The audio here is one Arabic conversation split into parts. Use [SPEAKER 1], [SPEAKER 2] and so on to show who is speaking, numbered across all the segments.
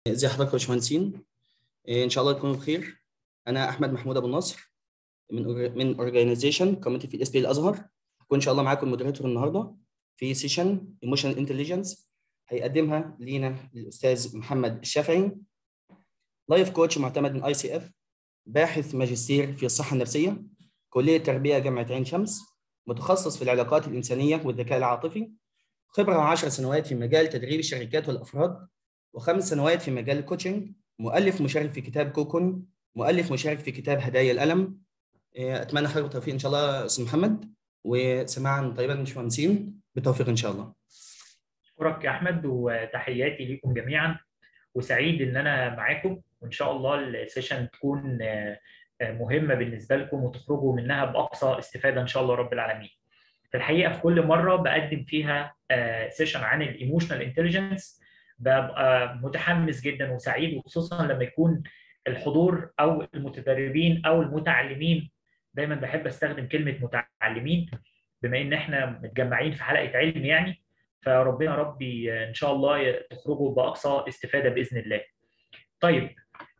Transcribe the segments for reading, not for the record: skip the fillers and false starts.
[SPEAKER 1] ازي حضرتك يا باشمهندسين؟ ان شاء الله تكونوا بخير. انا احمد محمود ابو النصر من اورجانيزيشن كوميتي في الاس بي الازهر. هكون ان شاء الله معاكم مودريتور النهارده في سيشن ايموشنال انتليجنس هيقدمها لينا الاستاذ محمد الشافعي، لايف كوتش معتمد من ICF، باحث ماجستير في الصحه النفسيه، كليه تربيه جامعه عين شمس، متخصص في العلاقات الانسانيه والذكاء العاطفي، خبره 10 سنوات في مجال تدريب الشركات والافراد، و5 سنوات في مجال الكوتشنج، مؤلف مشارك في كتاب كوكون، مؤلف مشارك في كتاب هدايا الألم. أتمنى حضرتك التوفيق إن شاء الله أستاذ محمد، وسماعا طيبا من المهندسين بالتوفيق إن شاء الله.
[SPEAKER 2] أشكرك يا أحمد وتحياتي لكم جميعا، وسعيد إن أنا معاكم، وإن شاء الله السيشن تكون مهمة بالنسبة لكم وتخرجوا منها بأقصى استفادة إن شاء الله رب العالمين. في الحقيقة في كل مرة بقدم فيها سيشن عن الإيموشنال انتليجنس ببقى متحمس جدا وسعيد، وخصوصا لما يكون الحضور أو المتدربين أو المتعلمين. دايما بحب أستخدم كلمة متعلمين بما إن إحنا متجمعين في حلقة علم يعني، فربنا ربي ان شاء الله تخرجوا باقصى استفاده باذن الله. طيب،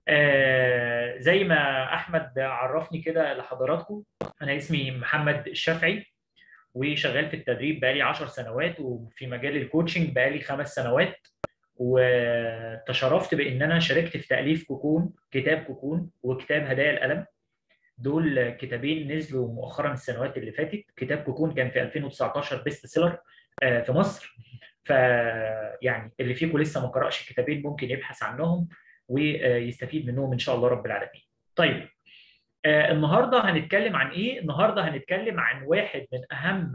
[SPEAKER 2] زي ما احمد عرفني كده لحضراتكم، انا اسمي محمد الشافعي وشغال في التدريب بقالي 10 سنوات، وفي مجال الكوتشنج بقالي 5 سنوات، وتشرفت بان انا شاركت في تاليف كوكون، كتاب كوكون وكتاب هدايا القلم. دول كتابين نزلوا مؤخرا السنوات اللي فاتت. كتاب كوكون كان في 2019 بيست سيلر في مصر، فيعني اللي فيكم لسه ما قرأش الكتابين ممكن يبحث عنهم ويستفيد منهم ان شاء الله رب العالمين. طيب، النهارده هنتكلم عن ايه؟ النهارده هنتكلم عن واحد من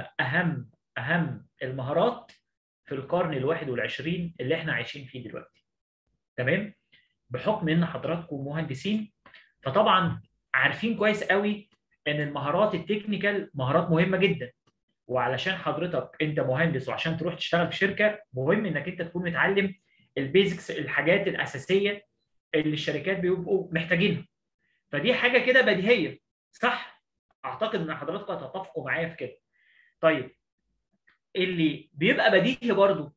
[SPEAKER 2] اهم المهارات في القرن ال21 اللي احنا عايشين فيه دلوقتي. تمام؟ بحكم ان حضراتكم مهندسين، فطبعا عارفين كويس قوي ان المهارات التكنيكال مهارات مهمه جدا، وعلشان حضرتك انت مهندس وعشان تروح تشتغل في شركه مهم انك انت تكون متعلم البيزكس، الحاجات الاساسيه اللي الشركات بيبقوا محتاجينها. فدي حاجه كده بديهيه، صح؟ اعتقد ان حضراتكم هتتفقوا معايا في كده. طيب، اللي بيبقى بديهي برضو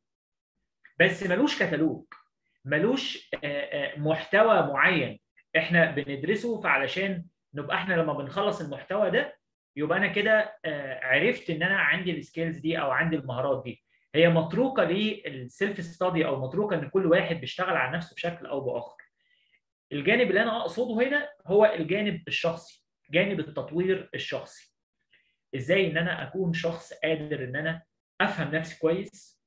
[SPEAKER 2] بس ملوش كتالوج، ملوش محتوى معين احنا بندرسه، فعلشان نبقى احنا لما بنخلص المحتوى ده يبقى انا كده عرفت ان انا عندي السكيلز دي او عندي المهارات دي. هي متروكه للسيلف ستادي او متروكه ان كل واحد بيشتغل على نفسه بشكل او باخر. الجانب اللي انا اقصده هنا هو الجانب الشخصي، جانب التطوير الشخصي. ازاي ان انا اكون شخص قادر ان انا افهم نفسي كويس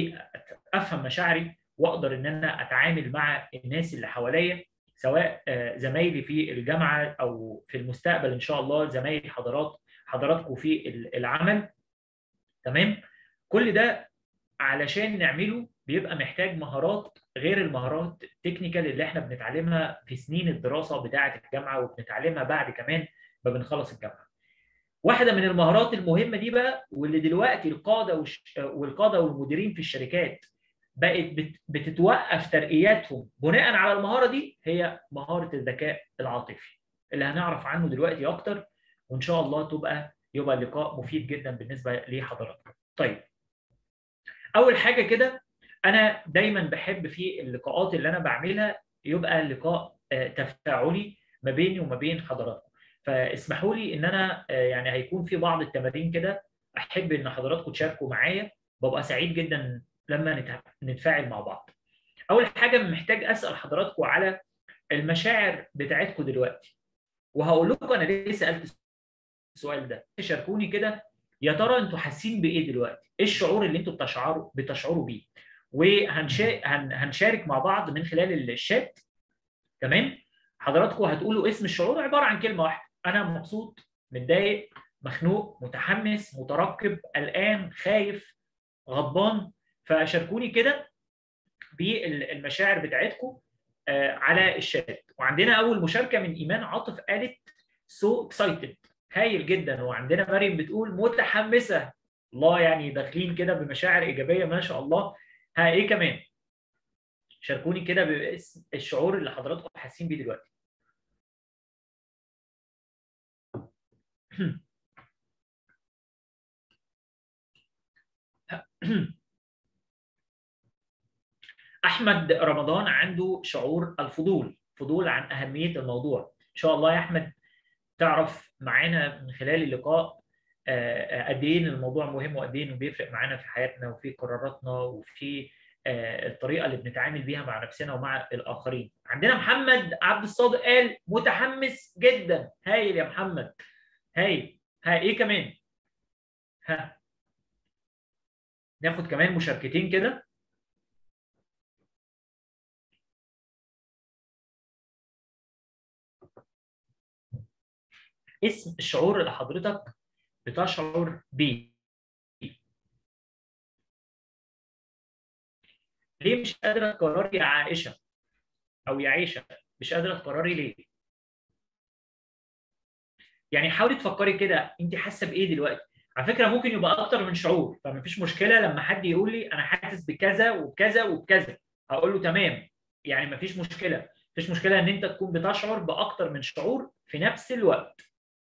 [SPEAKER 2] وافهم مشاعري، واقدر ان انا اتعامل مع الناس اللي حواليا، سواء زمايلي في الجامعه او في المستقبل ان شاء الله زمايل حضراتكم في العمل. تمام؟ كل ده علشان نعمله بيبقى محتاج مهارات غير المهارات التكنيكال اللي احنا بنتعلمها في سنين الدراسه بتاعه الجامعه وبنتعلمها بعد كمان ما بنخلص الجامعه. واحده من المهارات المهمه دي بقى، واللي دلوقتي والقاده والمديرين في الشركات بقت بتتوقف ترقياتهم بناء على المهاره دي، هي مهاره الذكاء العاطفي اللي هنعرف عنه دلوقتي اكتر، وان شاء الله يبقى اللقاء مفيد جدا بالنسبه لحضراتكم. طيب، اول حاجه كده، انا دايما بحب في اللقاءات اللي انا بعملها يبقى اللقاء تفاعلي ما بيني وما بين حضراتكم. فاسمحوا لي ان انا يعني هيكون في بعض التمارين كده احب ان حضراتكم تشاركوا معايا، ببقى سعيد جدا لما نتفاعل مع بعض. اول حاجه محتاج اسال حضراتكم على المشاعر بتاعتكم دلوقتي، وهقول لكم انا ليه سالت السؤال ده. شاركوني كده، يا ترى انتوا حاسين بايه دلوقتي؟ ايه الشعور اللي انتوا بتشعروا بيه؟ وهنشارك مع بعض من خلال الشات. تمام؟ حضراتكم هتقولوا اسم الشعور عباره عن كلمه واحده: انا مبسوط، متضايق، مخنوق، متحمس، مترقب، قلقان، خايف، غضبان. فشاركوني كده بالمشاعر بتاعتكم على الشات. وعندنا اول مشاركه من ايمان عاطف، قالت سو اكسايتد، هايل جدا. وعندنا مريم بتقول متحمسه. الله، يعني داخلين كده بمشاعر ايجابيه ما شاء الله. ها، ايه كمان؟ شاركوني كده باسم الشعور اللي حضراتكم حاسين بيه دلوقتي. احمد رمضان عنده شعور الفضول، فضول عن اهميه الموضوع. ان شاء الله يا احمد تعرف معانا من خلال اللقاء قد ايه الموضوع مهم، وقد ايه انه بيفرق معانا في حياتنا وفي قراراتنا وفي الطريقه اللي بنتعامل بيها مع نفسنا ومع الاخرين. عندنا محمد عبد الصادق قال متحمس جدا. هايل يا محمد، هايل. ها ايه كمان؟ ها ناخد كمان مشاركتين كده. اسم الشعور اللي حضرتك بتشعر بيه. ليه مش قادره تقرري يا عائشه او يا عيشه؟ مش قادره تقرري ليه؟ يعني حاولي تفكري كده، انت حاسه بايه دلوقتي؟ على فكره ممكن يبقى اكتر من شعور، فمفيش مشكله لما حد يقول لي انا حاسس بكذا وبكذا وبكذا هقول له تمام، يعني مفيش مشكله. مفيش مشكله ان انت تكون بتشعر باكتر من شعور في نفس الوقت.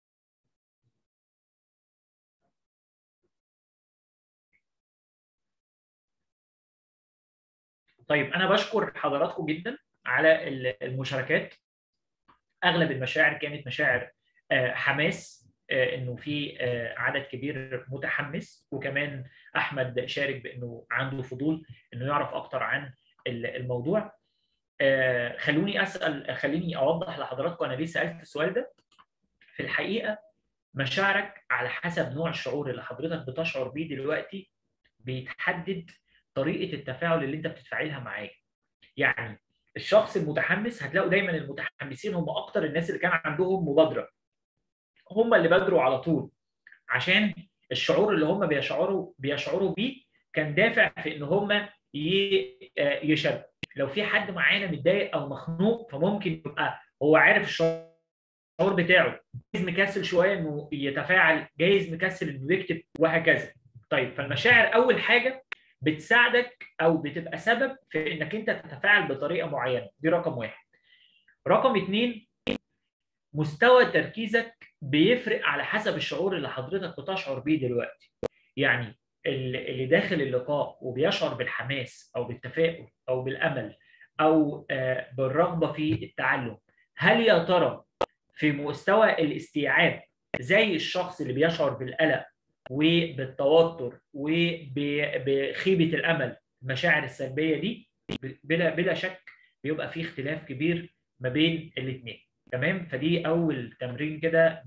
[SPEAKER 2] طيب انا بشكر حضراتكم جدا على المشاركات. اغلب المشاعر كانت مشاعر حماس، انه في عدد كبير متحمس، وكمان احمد شارك بانه عنده فضول انه يعرف اكتر عن الموضوع. خليني اوضح لحضراتكم انا ليه سالت السؤال ده. في الحقيقه مشاعرك على حسب نوع الشعور اللي حضرتك بتشعر بيه دلوقتي بيتحدد طريقه التفاعل اللي انت بتتفاعلها معاه. يعني الشخص المتحمس هتلاقوا دايما المتحمسين هم اكتر الناس اللي كان عندهم مبادره، هم اللي بادروا على طول، عشان الشعور اللي هم بيشعروا بيه كان دافع في ان هم يشاركوا. لو في حد معانا متضايق او مخنوق فممكن يبقى هو عارف الشعور بتاعه، جايز مكسل شويه انه يتفاعل، جايز مكسل انه يكتب، وهكذا. طيب فالمشاعر اول حاجه بتساعدك او بتبقى سبب في انك انت تتفاعل بطريقه معينه، دي رقم واحد. رقم اتنين، مستوى تركيزك بيفرق على حسب الشعور اللي حضرتك بتشعر بيه دلوقتي. يعني اللي داخل اللقاء وبيشعر بالحماس او بالتفاؤل او بالامل او بالرغبه في التعلم، هل يا ترى في مستوى الاستيعاب زي الشخص اللي بيشعر بالقلق وبالتوتر وبخيبه الامل، المشاعر السلبيه دي؟ بلا شك بيبقى في اختلاف كبير ما بين الاثنين. تمام؟ فدي اول تمرين كده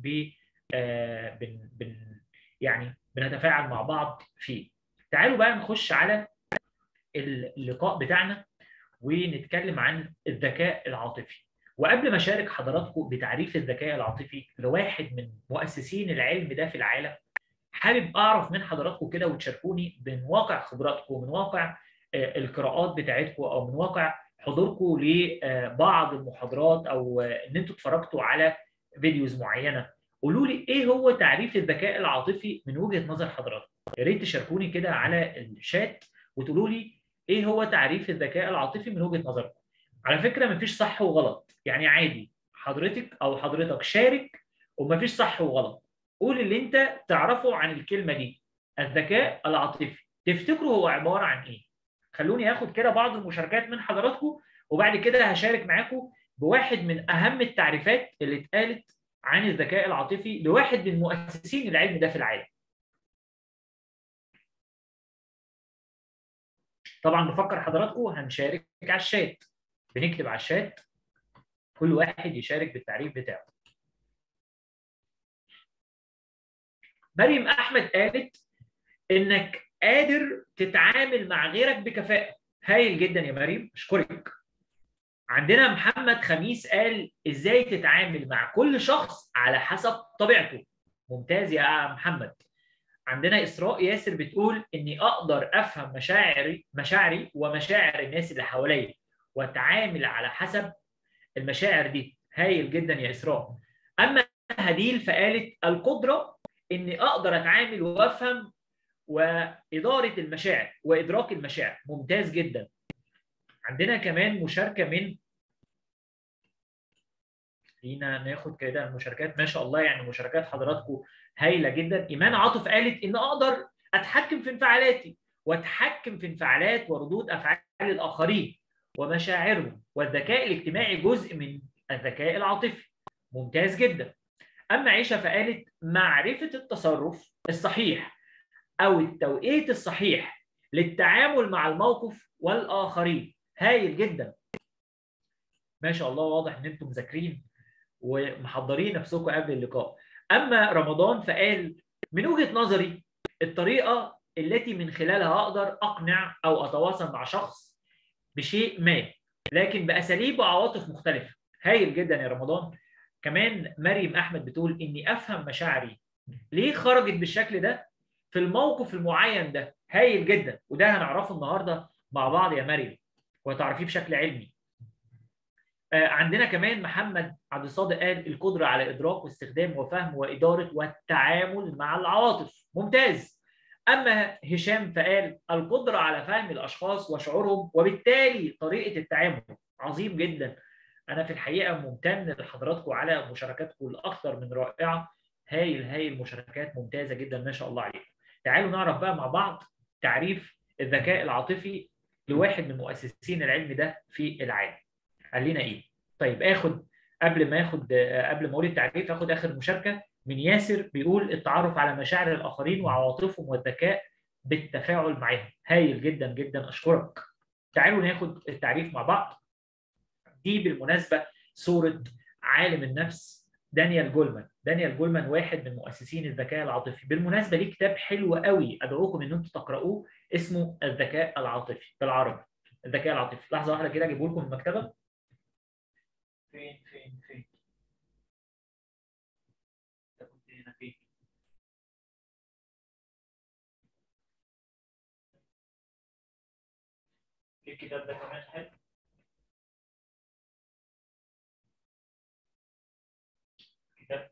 [SPEAKER 2] يعني بنتفاعل مع بعض فيه. تعالوا بقى نخش على اللقاء بتاعنا ونتكلم عن الذكاء العاطفي. وقبل ما اشارك حضراتكم بتعريف الذكاء العاطفي لواحد من مؤسسين العلم ده في العالم، حابب اعرف من حضراتكم كده وتشاركوني من واقع خبراتكم، من واقع القراءات بتاعتكم، او من واقع حضوركم لبعض المحاضرات، او ان انتوا اتفرجتوا على فيديوز معينه. قولوا لي ايه هو تعريف الذكاء العاطفي من وجهة نظر حضراتكم. يا ريت تشاركوني كده على الشات وتقولوا لي ايه هو تعريف الذكاء العاطفي من وجهة نظركم. على فكرة مفيش صح وغلط، يعني عادي حضرتك او حضرتك شارك ومفيش صح وغلط. قول اللي انت تعرفه عن الكلمة دي، الذكاء العاطفي، تفتكروا هو عبارة عن ايه؟ خلوني اخد كده بعض المشاركات من حضراتكم، وبعد كده هشارك معاكم بواحد من اهم التعريفات اللي اتقالت عن الذكاء العاطفي لواحد من مؤسسين العلم ده في العالم. طبعا بفكر حضراتكم هنشارك على الشات، بنكتب على الشات كل واحد يشارك بالتعريف بتاعه. مريم احمد قالت انك قادر تتعامل مع غيرك بكفاءة. هايل جدا يا مريم، اشكرك. عندنا محمد خميس قال ازاي تتعامل مع كل شخص على حسب طبيعته. ممتاز يا محمد. عندنا إسراء ياسر بتقول إني أقدر أفهم مشاعري ومشاعر الناس اللي حواليا وأتعامل على حسب المشاعر دي. هايل جدا يا إسراء. أما هديل فقالت القدرة إني أقدر أتعامل وأفهم وإدارة المشاعر وإدراك المشاعر. ممتاز جدا. عندنا كمان مشاركة من، خلينا ناخد كده المشاركات. ما شاء الله يعني مشاركات حضراتكم هايله جدا. ايمان عاطف قالت ان اقدر اتحكم في انفعالاتي واتحكم في انفعالات وردود افعال الاخرين. ومشاعرهم، والذكاء الاجتماعي جزء من الذكاء العاطفي. ممتاز جدا. أما عيشة فقالت معرفة التصرف الصحيح أو التوقيت الصحيح للتعامل مع الموقف والآخرين. هايل جدا، ما شاء الله، واضح إن أنتم مذاكرين ومحضرين نفسكم قبل اللقاء. أما رمضان فقال من وجهة نظري الطريقة التي من خلالها أقدر أقنع أو أتواصل مع شخص بشيء ما، لكن بأساليب وعواطف مختلفة. هايل جدا يا رمضان. كمان مريم أحمد بتقول إني أفهم مشاعري ليه خرجت بالشكل ده في الموقف المعين ده. هايل جدا، وده هنعرفه النهارده مع بعض يا مريم وتعرفيه بشكل علمي. عندنا كمان محمد عبد الصادق قال القدرة على إدراك واستخدام وفهم وإدارة والتعامل مع العواطف. ممتاز. أما هشام فقال القدرة على فهم الأشخاص وشعورهم وبالتالي طريقة التعامل. عظيم جدا. أنا في الحقيقة ممتن لحضراتكم على مشاركاتكم الأكثر من رائعة. هايل هايل، مشاركات ممتازة جدا، ما شاء الله عليكم. تعالوا نعرف بقى مع بعض تعريف الذكاء العاطفي لواحد من مؤسسين العلم ده في العالم. قال لنا ايه؟ طيب قبل ما اقول التعريف اخد اخر مشاركه من ياسر، بيقول التعرف على مشاعر الاخرين وعواطفهم والذكاء بالتفاعل معهم. هايل جدا جدا، اشكرك. تعالوا ناخد التعريف مع بعض. دي بالمناسبه صوره عالم النفس دانيال جولمان. دانيال جولمان واحد من مؤسسين الذكاء العاطفي. بالمناسبه ليه كتاب حلو قوي ادعوكم ان انتم تقرأوه، اسمه الذكاء العاطفي بالعربي. الذكاء العاطفي. لحظه واحده كده اجيبه لكم من المكتبه. فين انت كنت هنا فين؟ الكتاب ده كمان حلو. كتاب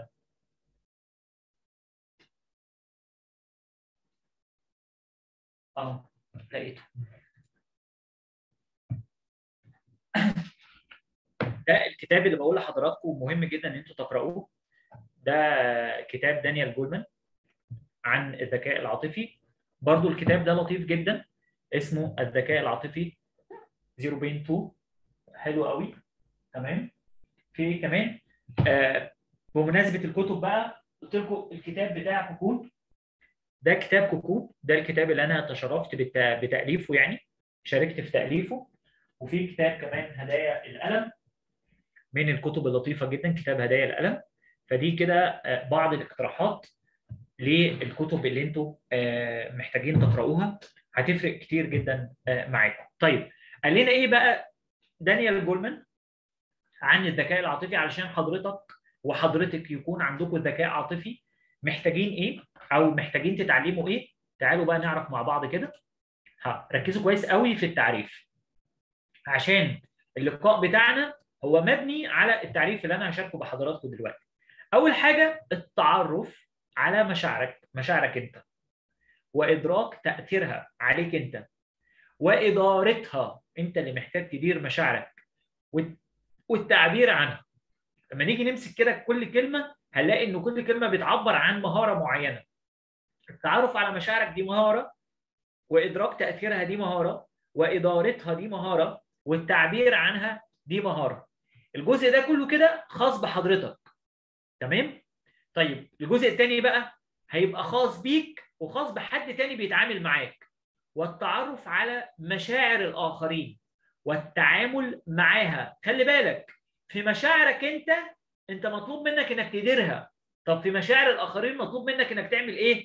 [SPEAKER 2] لقيته. ده الكتاب اللي بقول لحضراتكم مهم جدا ان انتوا تقرأوه. ده كتاب دانيال جولمان عن الذكاء العاطفي. برضو الكتاب ده لطيف جدا، اسمه الذكاء العاطفي 0.2. حلو قوي. تمام. في كمان بمناسبة الكتب بقى قلت لكم الكتاب بتاع كوكون. ده كتاب كوكون، ده الكتاب اللي انا تشرفت بتأليفه، يعني شاركت في تأليفه. وفي كتاب كمان هدايا القلم، من الكتب اللطيفة جدا كتاب هدايا القلم. فدي كده بعض الاقتراحات للكتب اللي انتم محتاجين تقرأوها، هتفرق كتير جدا معاكم. طيب قال لنا ايه بقى دانيال جولمان عن الذكاء العاطفي علشان حضرتك وحضرتك يكون عندكم ذكاء عاطفي؟ محتاجين ايه او محتاجين تتعلموا ايه؟ تعالوا بقى نعرف مع بعض كده. ركزوا كويس قوي في التعريف، عشان اللقاء بتاعنا هو مبني على التعريف اللي انا هشاركه بحضراتكم دلوقتي. اول حاجه التعرف على مشاعرك انت، وادراك تاثيرها عليك انت، وادارتها. انت اللي محتاج تدير مشاعرك والتعبير عنها. لما نيجي نمسك كده كل كلمه هنلاقي ان كل كلمه بتعبر عن مهاره معينه. التعرف على مشاعرك دي مهاره، وادراك تاثيرها دي مهاره، وادارتها دي مهاره، والتعبير عنها دي مهاره. الجزء ده كله كده خاص بحضرتك. تمام؟ طيب الجزء الثاني بقى هيبقى خاص بيك وخاص بحد تاني بيتعامل معاك. والتعرف على مشاعر الآخرين والتعامل معاها. خلي بالك في مشاعرك انت مطلوب منك انك تديرها. طب في مشاعر الآخرين مطلوب منك انك تعمل ايه؟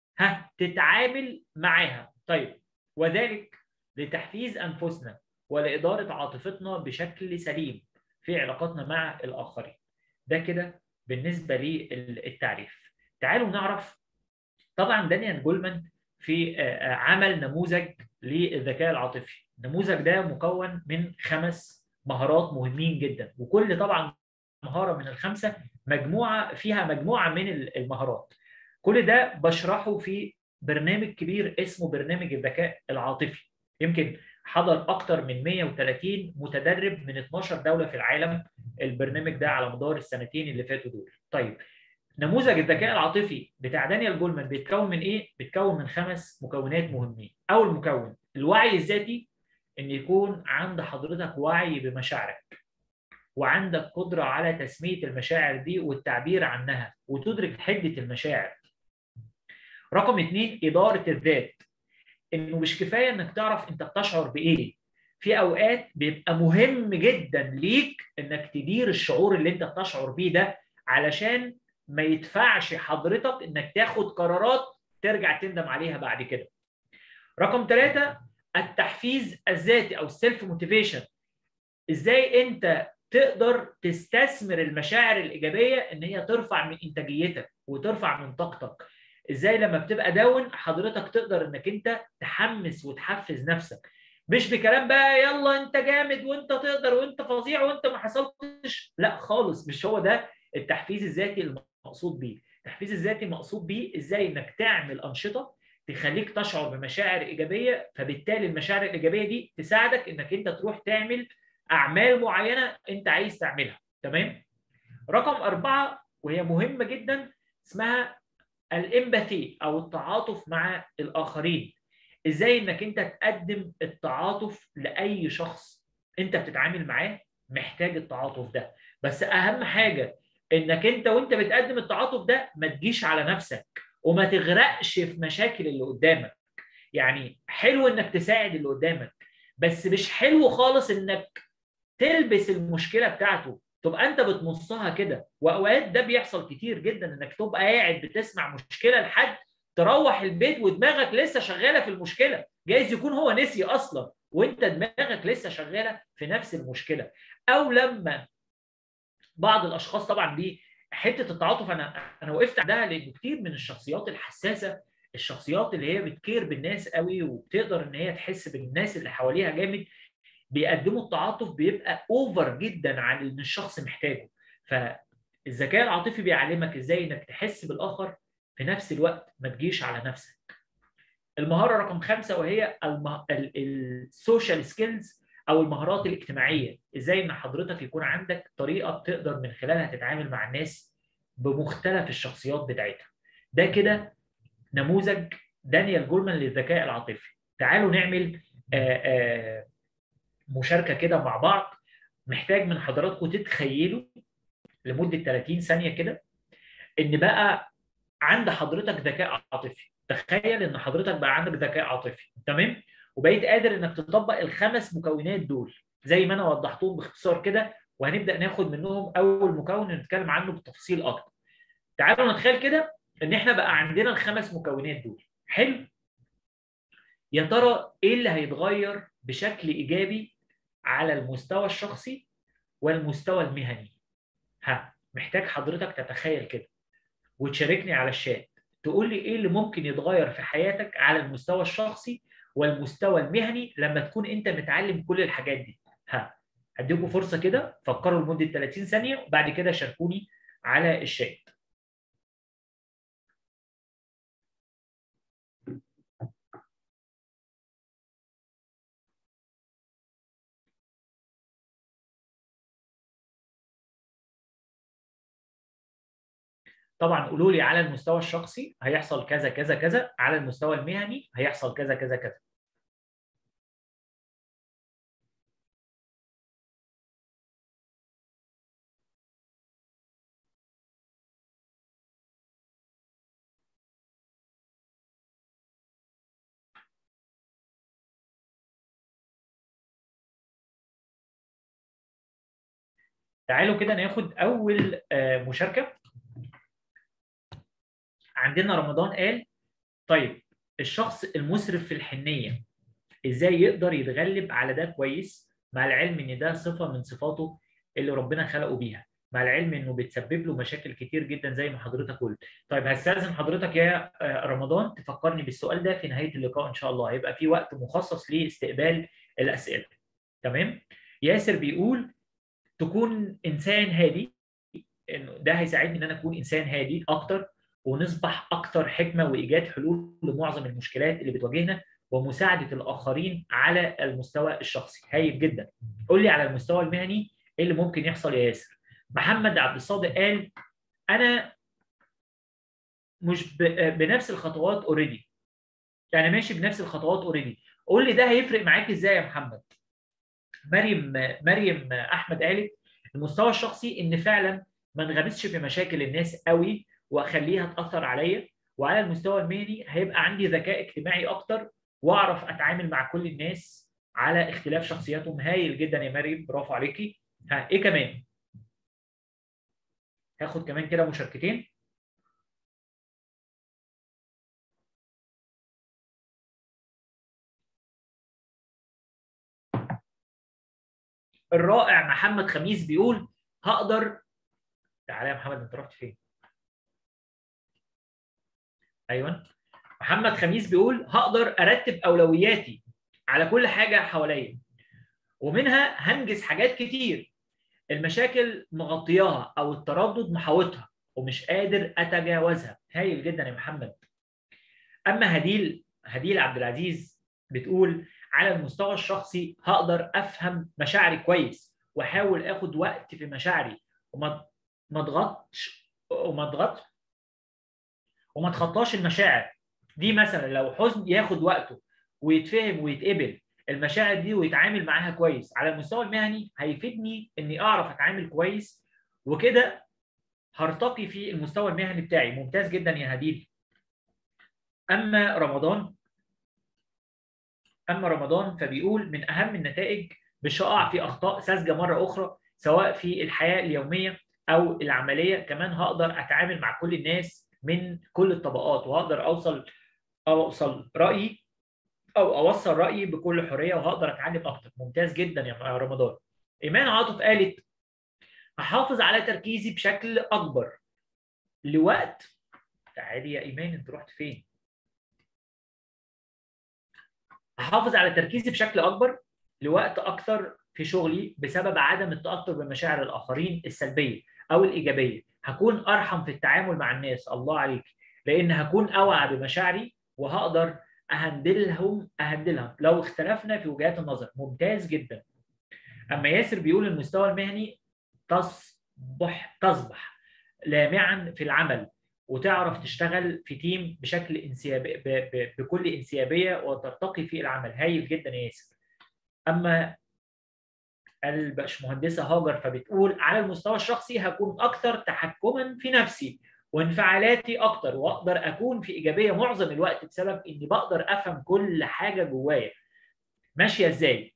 [SPEAKER 2] تتعامل معاها. طيب وذلك لتحفيز أنفسنا ولإدارة عاطفتنا بشكل سليم في علاقاتنا مع الآخرين. ده كده بالنسبة للتعريف. تعالوا نعرف. طبعا دانيال جولمان في عمل نموذج للذكاء العاطفي. النموذج ده مكون من 5 مهارات مهمين جدا، وكل طبعا مهارة من ال5 فيها مجموعة من المهارات. كل ده بشرحه في برنامج كبير اسمه برنامج الذكاء العاطفي. يمكن حضر أكثر من 130 متدرب من 12 دولة في العالم البرنامج ده على مدار السنتين اللي فاتوا دول. طيب نموذج الذكاء العاطفي بتاع دانيال جولمان بيتكون من ايه؟ بيتكون من 5 مكونات مهمين. اول مكون الوعي الذاتي ان يكون عند حضرتك وعي بمشاعرك، وعندك قدرة على تسمية المشاعر دي والتعبير عنها، وتدرك حدة المشاعر. رقم 2 إدارة الذات، إنه مش كفاية إنك تعرف أنت بتشعر بإيه. في أوقات بيبقى مهم جدا ليك إنك تدير الشعور اللي أنت بتشعر بيه ده، علشان ما يدفعش حضرتك إنك تاخد قرارات ترجع تندم عليها بعد كده. رقم 3 التحفيز الذاتي أو السيلف موتيفيشن. إزاي أنت تقدر تستثمر المشاعر الإيجابية إن هي ترفع من إنتاجيتك وترفع من طاقتك. إزاي لما بتبقى داون حضرتك تقدر إنك أنت تحمس وتحفز نفسك، مش بكلام بقى يلا أنت جامد وأنت تقدر وأنت فظيع وأنت ما حصلتش، لا خالص، مش هو ده التحفيز الذاتي المقصود بيه. التحفيز الذاتي مقصود بيه إزاي إنك تعمل أنشطة تخليك تشعر بمشاعر إيجابية، فبالتالي المشاعر الإيجابية دي تساعدك إنك أنت تروح تعمل أعمال معينة أنت عايز تعملها. تمام؟ رقم 4 وهي مهمة جدا اسمها الإمباثي أو التعاطف مع الآخرين. إزاي إنك أنت تقدم التعاطف لأي شخص أنت بتتعامل معاه محتاج التعاطف ده، بس أهم حاجة إنك أنت وأنت بتقدم التعاطف ده ما تجيش على نفسك وما تغرقش في مشاكل اللي قدامك. يعني حلو إنك تساعد اللي قدامك، بس مش حلو خالص إنك تلبس المشكله بتاعته تبقى انت بتمصها كده. واوقات ده بيحصل كتير جدا، انك تبقى قاعد بتسمع مشكله لحد تروح البيت ودماغك لسه شغاله في المشكله، جايز يكون هو نسي اصلا وانت دماغك لسه شغاله في نفس المشكله. او لما بعض الاشخاص، طبعا دي حته التعاطف انا وقفت عندها، لان كتير من الشخصيات الحساسه، الشخصيات اللي هي بتكير بالناس قوي وبتقدر ان هي تحس بالناس اللي حواليها جامد، بيقدموا التعاطف بيبقى اوفر جدا عن اللي الشخص محتاجه. فالذكاء العاطفي بيعلمك ازاي انك تحس بالاخر في نفس الوقت ما تجيش على نفسك. المهاره رقم 5 وهي السوشيال سكيلز او المهارات الاجتماعيه. ازاي ان حضرتك يكون عندك طريقه بتقدر من خلالها تتعامل مع الناس بمختلف الشخصيات بتاعتها. ده كده نموذج دانيال جولمان للذكاء العاطفي. تعالوا نعمل مشاركه كده مع بعض. محتاج من حضراتكم تتخيلوا لمده 30 ثانيه كده ان بقى عند حضرتك ذكاء عاطفي. تخيل ان حضرتك بقى عندك ذكاء عاطفي، تمام، وبقيت قادر انك تطبق الخمس مكونات دول زي ما انا وضحتهم باختصار كده، وهنبدا ناخد منهم اول مكون نتكلم عنه بالتفصيل اكتر. تعالوا نتخيل كده ان احنا بقى عندنا الخمس مكونات دول. حلو. يا ترى ايه اللي هيتغير بشكل ايجابي على المستوى الشخصي والمستوى المهني؟ محتاج حضرتك تتخيل كده وتشاركني على الشات، تقول لي ايه اللي ممكن يتغير في حياتك على المستوى الشخصي والمستوى المهني لما تكون انت متعلم كل الحاجات دي. هديكم فرصة كده فكروا لمدة 30 ثانية وبعد كده شاركوني على الشات. طبعا قولوا لي على المستوى الشخصي هيحصل كذا كذا كذا، على المستوى المهني هيحصل كذا كذا كذا. تعالوا كده ناخد اول مشاركة. عندنا رمضان قال طيب الشخص المسرف في الحنية ازاي يقدر يتغلب على ده كويس، مع العلم ان ده صفة من صفاته اللي ربنا خلقه بيها، مع العلم انه بتسبب له مشاكل كتير جدا زي ما حضرتك قلت. طيب هستأذن حضرتك يا رمضان تفكرني بالسؤال ده في نهاية اللقاء ان شاء الله، هيبقى في وقت مخصص لاستقبال الأسئلة. تمام. ياسر بيقول تكون انسان هادي، انه ده هيساعدني ان انا اكون انسان هادي اكتر ونصبح اكتر حكمه وايجاد حلول لمعظم المشكلات اللي بتواجهنا ومساعده الاخرين على المستوى الشخصي. هايل جدا. قول لي على المستوى المهني ايه اللي ممكن يحصل يا ياسر. محمد عبد الصادق قال انا مش بنفس الخطوات اوريدي، يعني ماشي بنفس الخطوات اوريدي قول لي ده هيفرق معاك ازاي يا محمد؟ مريم احمد قالت المستوى الشخصي ان فعلا ما انغمسش في مشاكل الناس قوي واخليها تاثر عليا، وعلى المستوى المهني هيبقى عندي ذكاء اجتماعي اكتر واعرف اتعامل مع كل الناس على اختلاف شخصياتهم. هايل جدا يا مريم، برافو عليكي. ها ايه كمان؟ هاخد كمان كده مشاركتين. الرائع محمد خميس بيقول هقدر. تعالى يا محمد، انت رحت فين؟ ايوه، محمد خميس بيقول هقدر ارتب اولوياتي على كل حاجه حواليا، ومنها هنجز حاجات كتير المشاكل مغطياها او التردد محاوطها ومش قادر اتجاوزها. هايل جدا يا محمد. اما هديل عبد العزيز بتقول على المستوى الشخصي هقدر افهم مشاعري كويس واحاول اخد وقت في مشاعري وما اضغطش وما تخطاش المشاعر دي. مثلا لو حزن ياخد وقته ويتفهم ويتقبل المشاعر دي ويتعامل معاها كويس. على المستوى المهني هيفيدني اني اعرف اتعامل كويس، وكده هرتقي في المستوى المهني بتاعي. ممتاز جدا يا هديل. اما رمضان فبيقول من اهم النتائج مش هقع في اخطاء ساذجه مره اخرى سواء في الحياه اليوميه او العمليه. كمان هقدر اتعامل مع كل الناس من كل الطبقات وهقدر اوصل رايي او اوصل رايي بكل حريه وهقدر اتعلم اكتر. ممتاز جدا يا رمضان. ايمان عاطف قالت احافظ على تركيزي بشكل اكبر لوقت. تعالي يا ايمان، انت رحت فين؟ احافظ على تركيزي بشكل اكبر لوقت اكتر في شغلي بسبب عدم التاثر بمشاعر الاخرين السلبيه او الايجابيه. هكون ارحم في التعامل مع الناس. الله عليك. لان هكون اوعى بمشاعري وهقدر اهندلهم لو اختلفنا في وجهات النظر. ممتاز جدا. اما ياسر بيقول المستوى المهني تصبح لامعا في العمل وتعرف تشتغل في تيم بشكل انسيابي بكل انسيابيه وترتقي في العمل. هايل جدا يا ياسر. اما الباشمهندسه هاجر فبتقول على المستوى الشخصي هكون اكثر تحكما في نفسي وانفعالاتي اكتر واقدر اكون في ايجابيه معظم الوقت بسبب اني بقدر افهم كل حاجه جوايا ماشيه ازاي.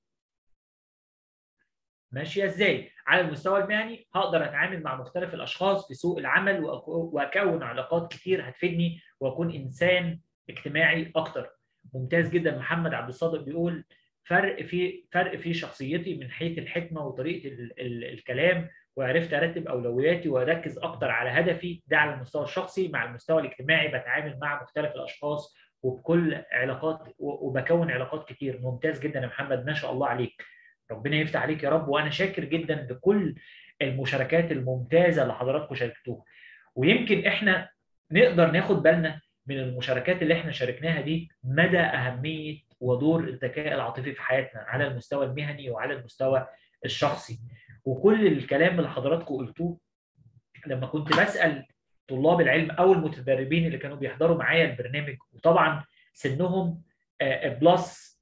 [SPEAKER 2] على المستوى المهني هقدر اتعامل مع مختلف الاشخاص في سوق العمل واكون علاقات كتير هتفيدني واكون انسان اجتماعي اكتر. ممتاز جدا. محمد عبد الصادق بيقول فرق في شخصيتي من حيث الحكمه وطريقه الكلام، وعرفت ارتب اولوياتي واركز اكتر على هدفي. ده على المستوى الشخصي. مع المستوى الاجتماعي بتعامل مع مختلف الاشخاص وبكل علاقات وبكون علاقات كتير. ممتاز جدا يا محمد، ما شاء الله عليك. ربنا يفتح عليك يا رب. وانا شاكر جدا لكل المشاركات الممتازه اللي حضراتكم شاركتوها. ويمكن احنا نقدر ناخد بالنا من المشاركات اللي احنا شاركناها دي مدى اهميه ودور الذكاء العاطفي في حياتنا على المستوى المهني وعلى المستوى الشخصي. وكل الكلام اللي حضراتكم قلتوه لما كنت بسال طلاب العلم او المتدربين اللي كانوا بيحضروا معايا البرنامج، وطبعا سنهم بلس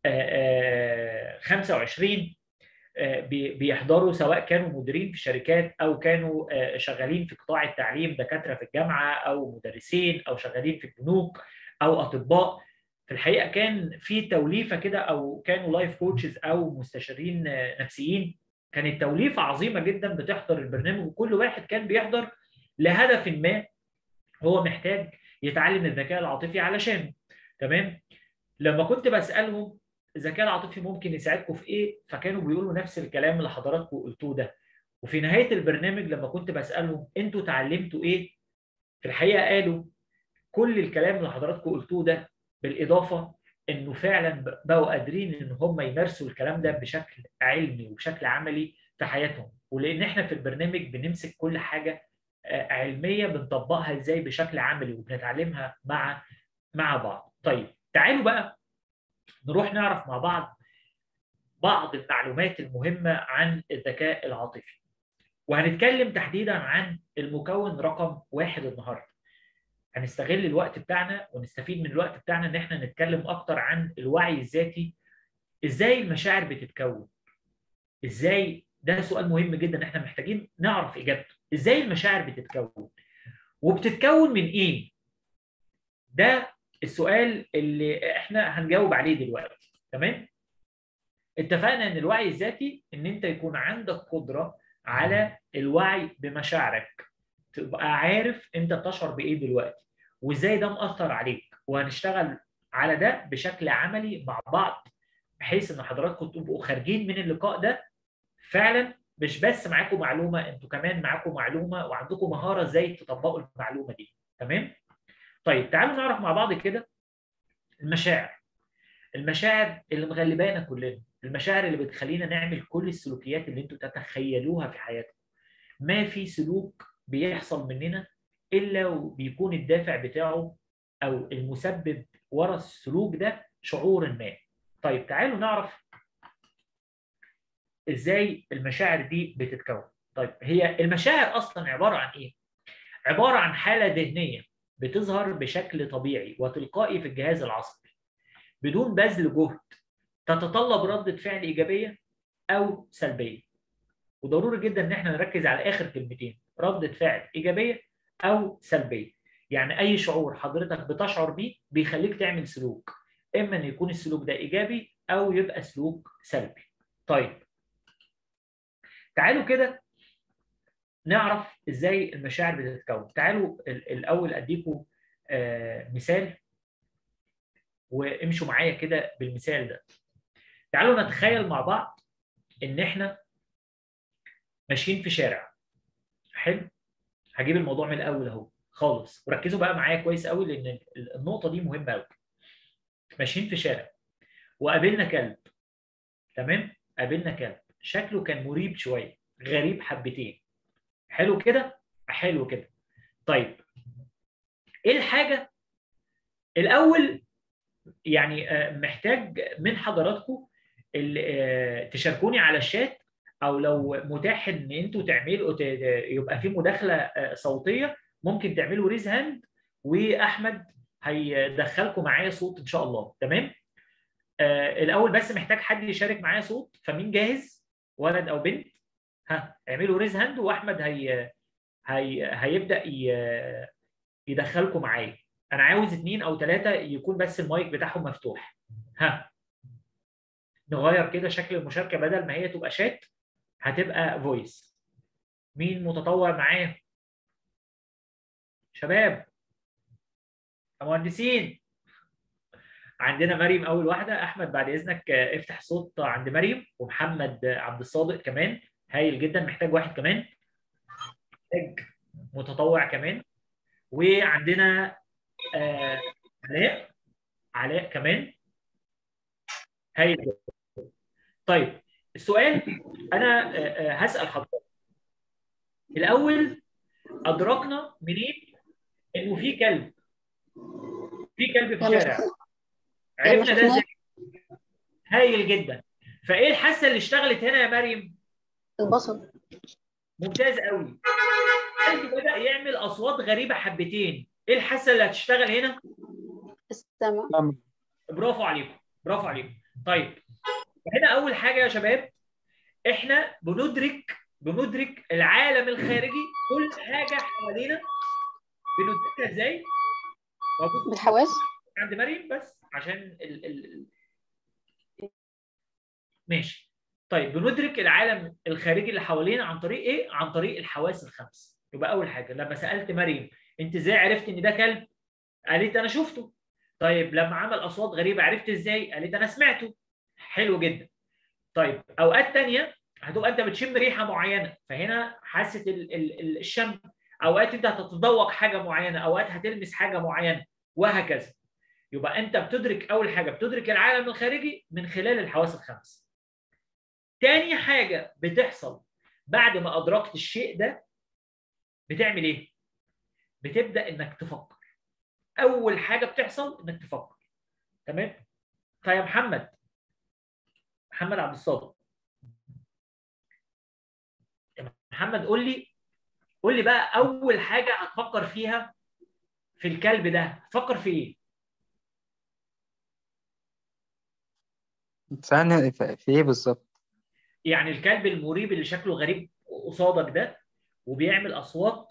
[SPEAKER 2] 25 بيحضروا، سواء كانوا مديرين في شركات او كانوا شغالين في قطاع التعليم، دكاتره في الجامعه او مدرسين او شغالين في البنوك او اطباء. في الحقيقه كان في توليفه كده، او كانوا لايف كوتشز او مستشارين نفسيين. كانت توليفه عظيمه جدا بتحضر البرنامج، وكل واحد كان بيحضر لهدف ما هو محتاج يتعلم الذكاء العاطفي علشانه. تمام. لما كنت بسالهم الذكاء العاطفي ممكن يساعدكم في ايه، فكانوا بيقولوا نفس الكلام اللي حضراتكم قلتوه ده. وفي نهايه البرنامج لما كنت بسالهم انتوا اتعلمتوا ايه، في الحقيقه قالوا كل الكلام اللي حضراتكم قلتوه ده، بالاضافه انه فعلا بقوا قادرين ان هم يمارسوا الكلام ده بشكل علمي وبشكل عملي في حياتهم. ولان احنا في البرنامج بنمسك كل حاجه علميه بنطبقها ازاي بشكل عملي وبنتعلمها مع بعض. طيب تعالوا بقى نروح نعرف مع بعض المعلومات المهمة عن الذكاء العاطفي. وهنتكلم تحديدا عن المكون رقم 1 النهارده. هنستغل الوقت بتاعنا ونستفيد من الوقت بتاعنا ان احنا نتكلم اكتر عن الوعي الذاتي ازاي المشاعر بتتكون؟ ازاي؟ ده سؤال مهم جدا احنا محتاجين نعرف اجابته. ازاي المشاعر بتتكون؟ وبتتكون من ايه؟ ده السؤال اللي احنا هنجاوب عليه دلوقتي. تمام؟ اتفقنا ان الوعي الذاتي ان انت يكون عندك قدرة على الوعي بمشاعرك، تبقى عارف انت بتشعر بايه دلوقتي وازاي ده مأثر عليك، وهنشتغل على ده بشكل عملي مع بعض، بحيث ان حضراتكم تبقوا خارجين من اللقاء ده فعلا مش بس معاكم معلومه، انتوا كمان معاكم معلومه وعندكم مهاره ازاي تطبقوا المعلومه دي. تمام؟ طيب تعالوا نعرف مع بعض كده المشاعر. المشاعر اللي مغلبانا كلنا، المشاعر اللي بتخلينا نعمل كل السلوكيات اللي انتوا تتخيلوها في حياتكم. ما في سلوك بيحصل مننا الا وبيكون الدافع بتاعه او المسبب ورا السلوك ده شعور ما. طيب تعالوا نعرف ازاي المشاعر دي بتتكون. طيب هي المشاعر اصلا عباره عن ايه؟ عباره عن حاله ذهنيه بتظهر بشكل طبيعي وتلقائي في الجهاز العصبي بدون بذل جهد، تتطلب ردة فعل ايجابيه او سلبيه. وضروري جدا ان احنا نركز على اخر كلمتين، ردة فعل ايجابيه او سلبيه. يعني اي شعور حضرتك بتشعر بيه بيخليك تعمل سلوك، اما ان يكون السلوك ده ايجابي او يبقى سلوك سلبي. طيب تعالوا كده نعرف ازاي المشاعر بتتكون. تعالوا الاول اديكم مثال وامشوا معايا كده بالمثال ده. تعالوا نتخيل مع بعض ان احنا ماشيين في شارع. حلو؟ هجيب الموضوع من الاول اهو خالص، وركزوا بقى معايا كويس قوي لان النقطه دي مهمه قوي. ماشيين في شارع وقابلنا كلب. تمام؟ قابلنا كلب شكله كان مريب شويه، غريب حبتين. حلو كده؟ حلو كده. طيب ايه الحاجه الاول؟ يعني محتاج من حضراتكم تشاركوني على الشات، او لو متاح ان انتوا تعملوا يبقى في مداخله صوتيه، ممكن تعملوا ريز هاند واحمد هيدخلكم معايا صوت ان شاء الله. تمام؟ الاول بس محتاج حد يشارك معايا صوت، فمين جاهز؟ ولد او بنت؟ ها اعملوا ريز هاند واحمد هيبدا يدخلكم معايا. انا عاوز 2 أو 3 يكون بس المايك بتاعهم مفتوح. ها نغير كده شكل المشاركه، بدل ما هي تبقى شات هتبقى فويس. مين متطوع معايا؟ شباب مهندسين. عندنا مريم اول واحده. احمد بعد اذنك افتح صوت عند مريم، ومحمد عبد الصادق كمان. هايل جدا. محتاج واحد كمان، محتاج متطوع كمان. وعندنا علاء. علاء كمان. هايل جدا. طيب السؤال انا هسال حضرتك الاول، ادركنا منين انه في كلب؟ في كلب في الشارع، عرفنا ده ازاي؟ هايل جدا. فايه الحاسه اللي اشتغلت هنا يا مريم؟
[SPEAKER 3] البصل.
[SPEAKER 2] ممتاز قوي. الكلب بدا يعمل اصوات غريبه حبتين، ايه الحاسه اللي هتشتغل هنا؟
[SPEAKER 3] السمع.
[SPEAKER 2] برافو عليكم، برافو عليكم. طيب هنا اول حاجه يا شباب، احنا بندرك العالم الخارجي، كل حاجه حوالينا بندركها ازاي؟
[SPEAKER 3] بالحواس.
[SPEAKER 2] عند مريم بس عشان ماشي. طيب بندرك العالم الخارجي اللي حوالينا عن طريق ايه؟ عن طريق الحواس الخمس. يبقى اول حاجه لما سالت مريم انت ازاي عرفت ان ده كلب؟ قالت انا شفته. طيب لما عمل اصوات غريبه عرفت ازاي؟ قالت انا سمعته. حلو جدا. طيب اوقات تانية هتبقى انت بتشم ريحه معينه، فهنا حاسه الشم. اوقات انت هتتذوق حاجه معينه، اوقات هتلمس حاجه معينه، وهكذا. يبقى انت بتدرك، اول حاجه بتدرك العالم الخارجي من خلال الحواس الخمس. تاني حاجه بتحصل بعد ما ادركت الشيء ده، بتعمل ايه؟ بتبدا انك تفكر. اول حاجه بتحصل انك تفكر. تمام؟ فيا محمد عبد الصادق، محمد قول لي بقى اول حاجه هتفكر فيها في الكلب ده، هتفكر في ايه؟
[SPEAKER 4] ثانية في ايه بالظبط؟
[SPEAKER 2] يعني الكلب المريب اللي شكله غريب قصادك ده وبيعمل اصوات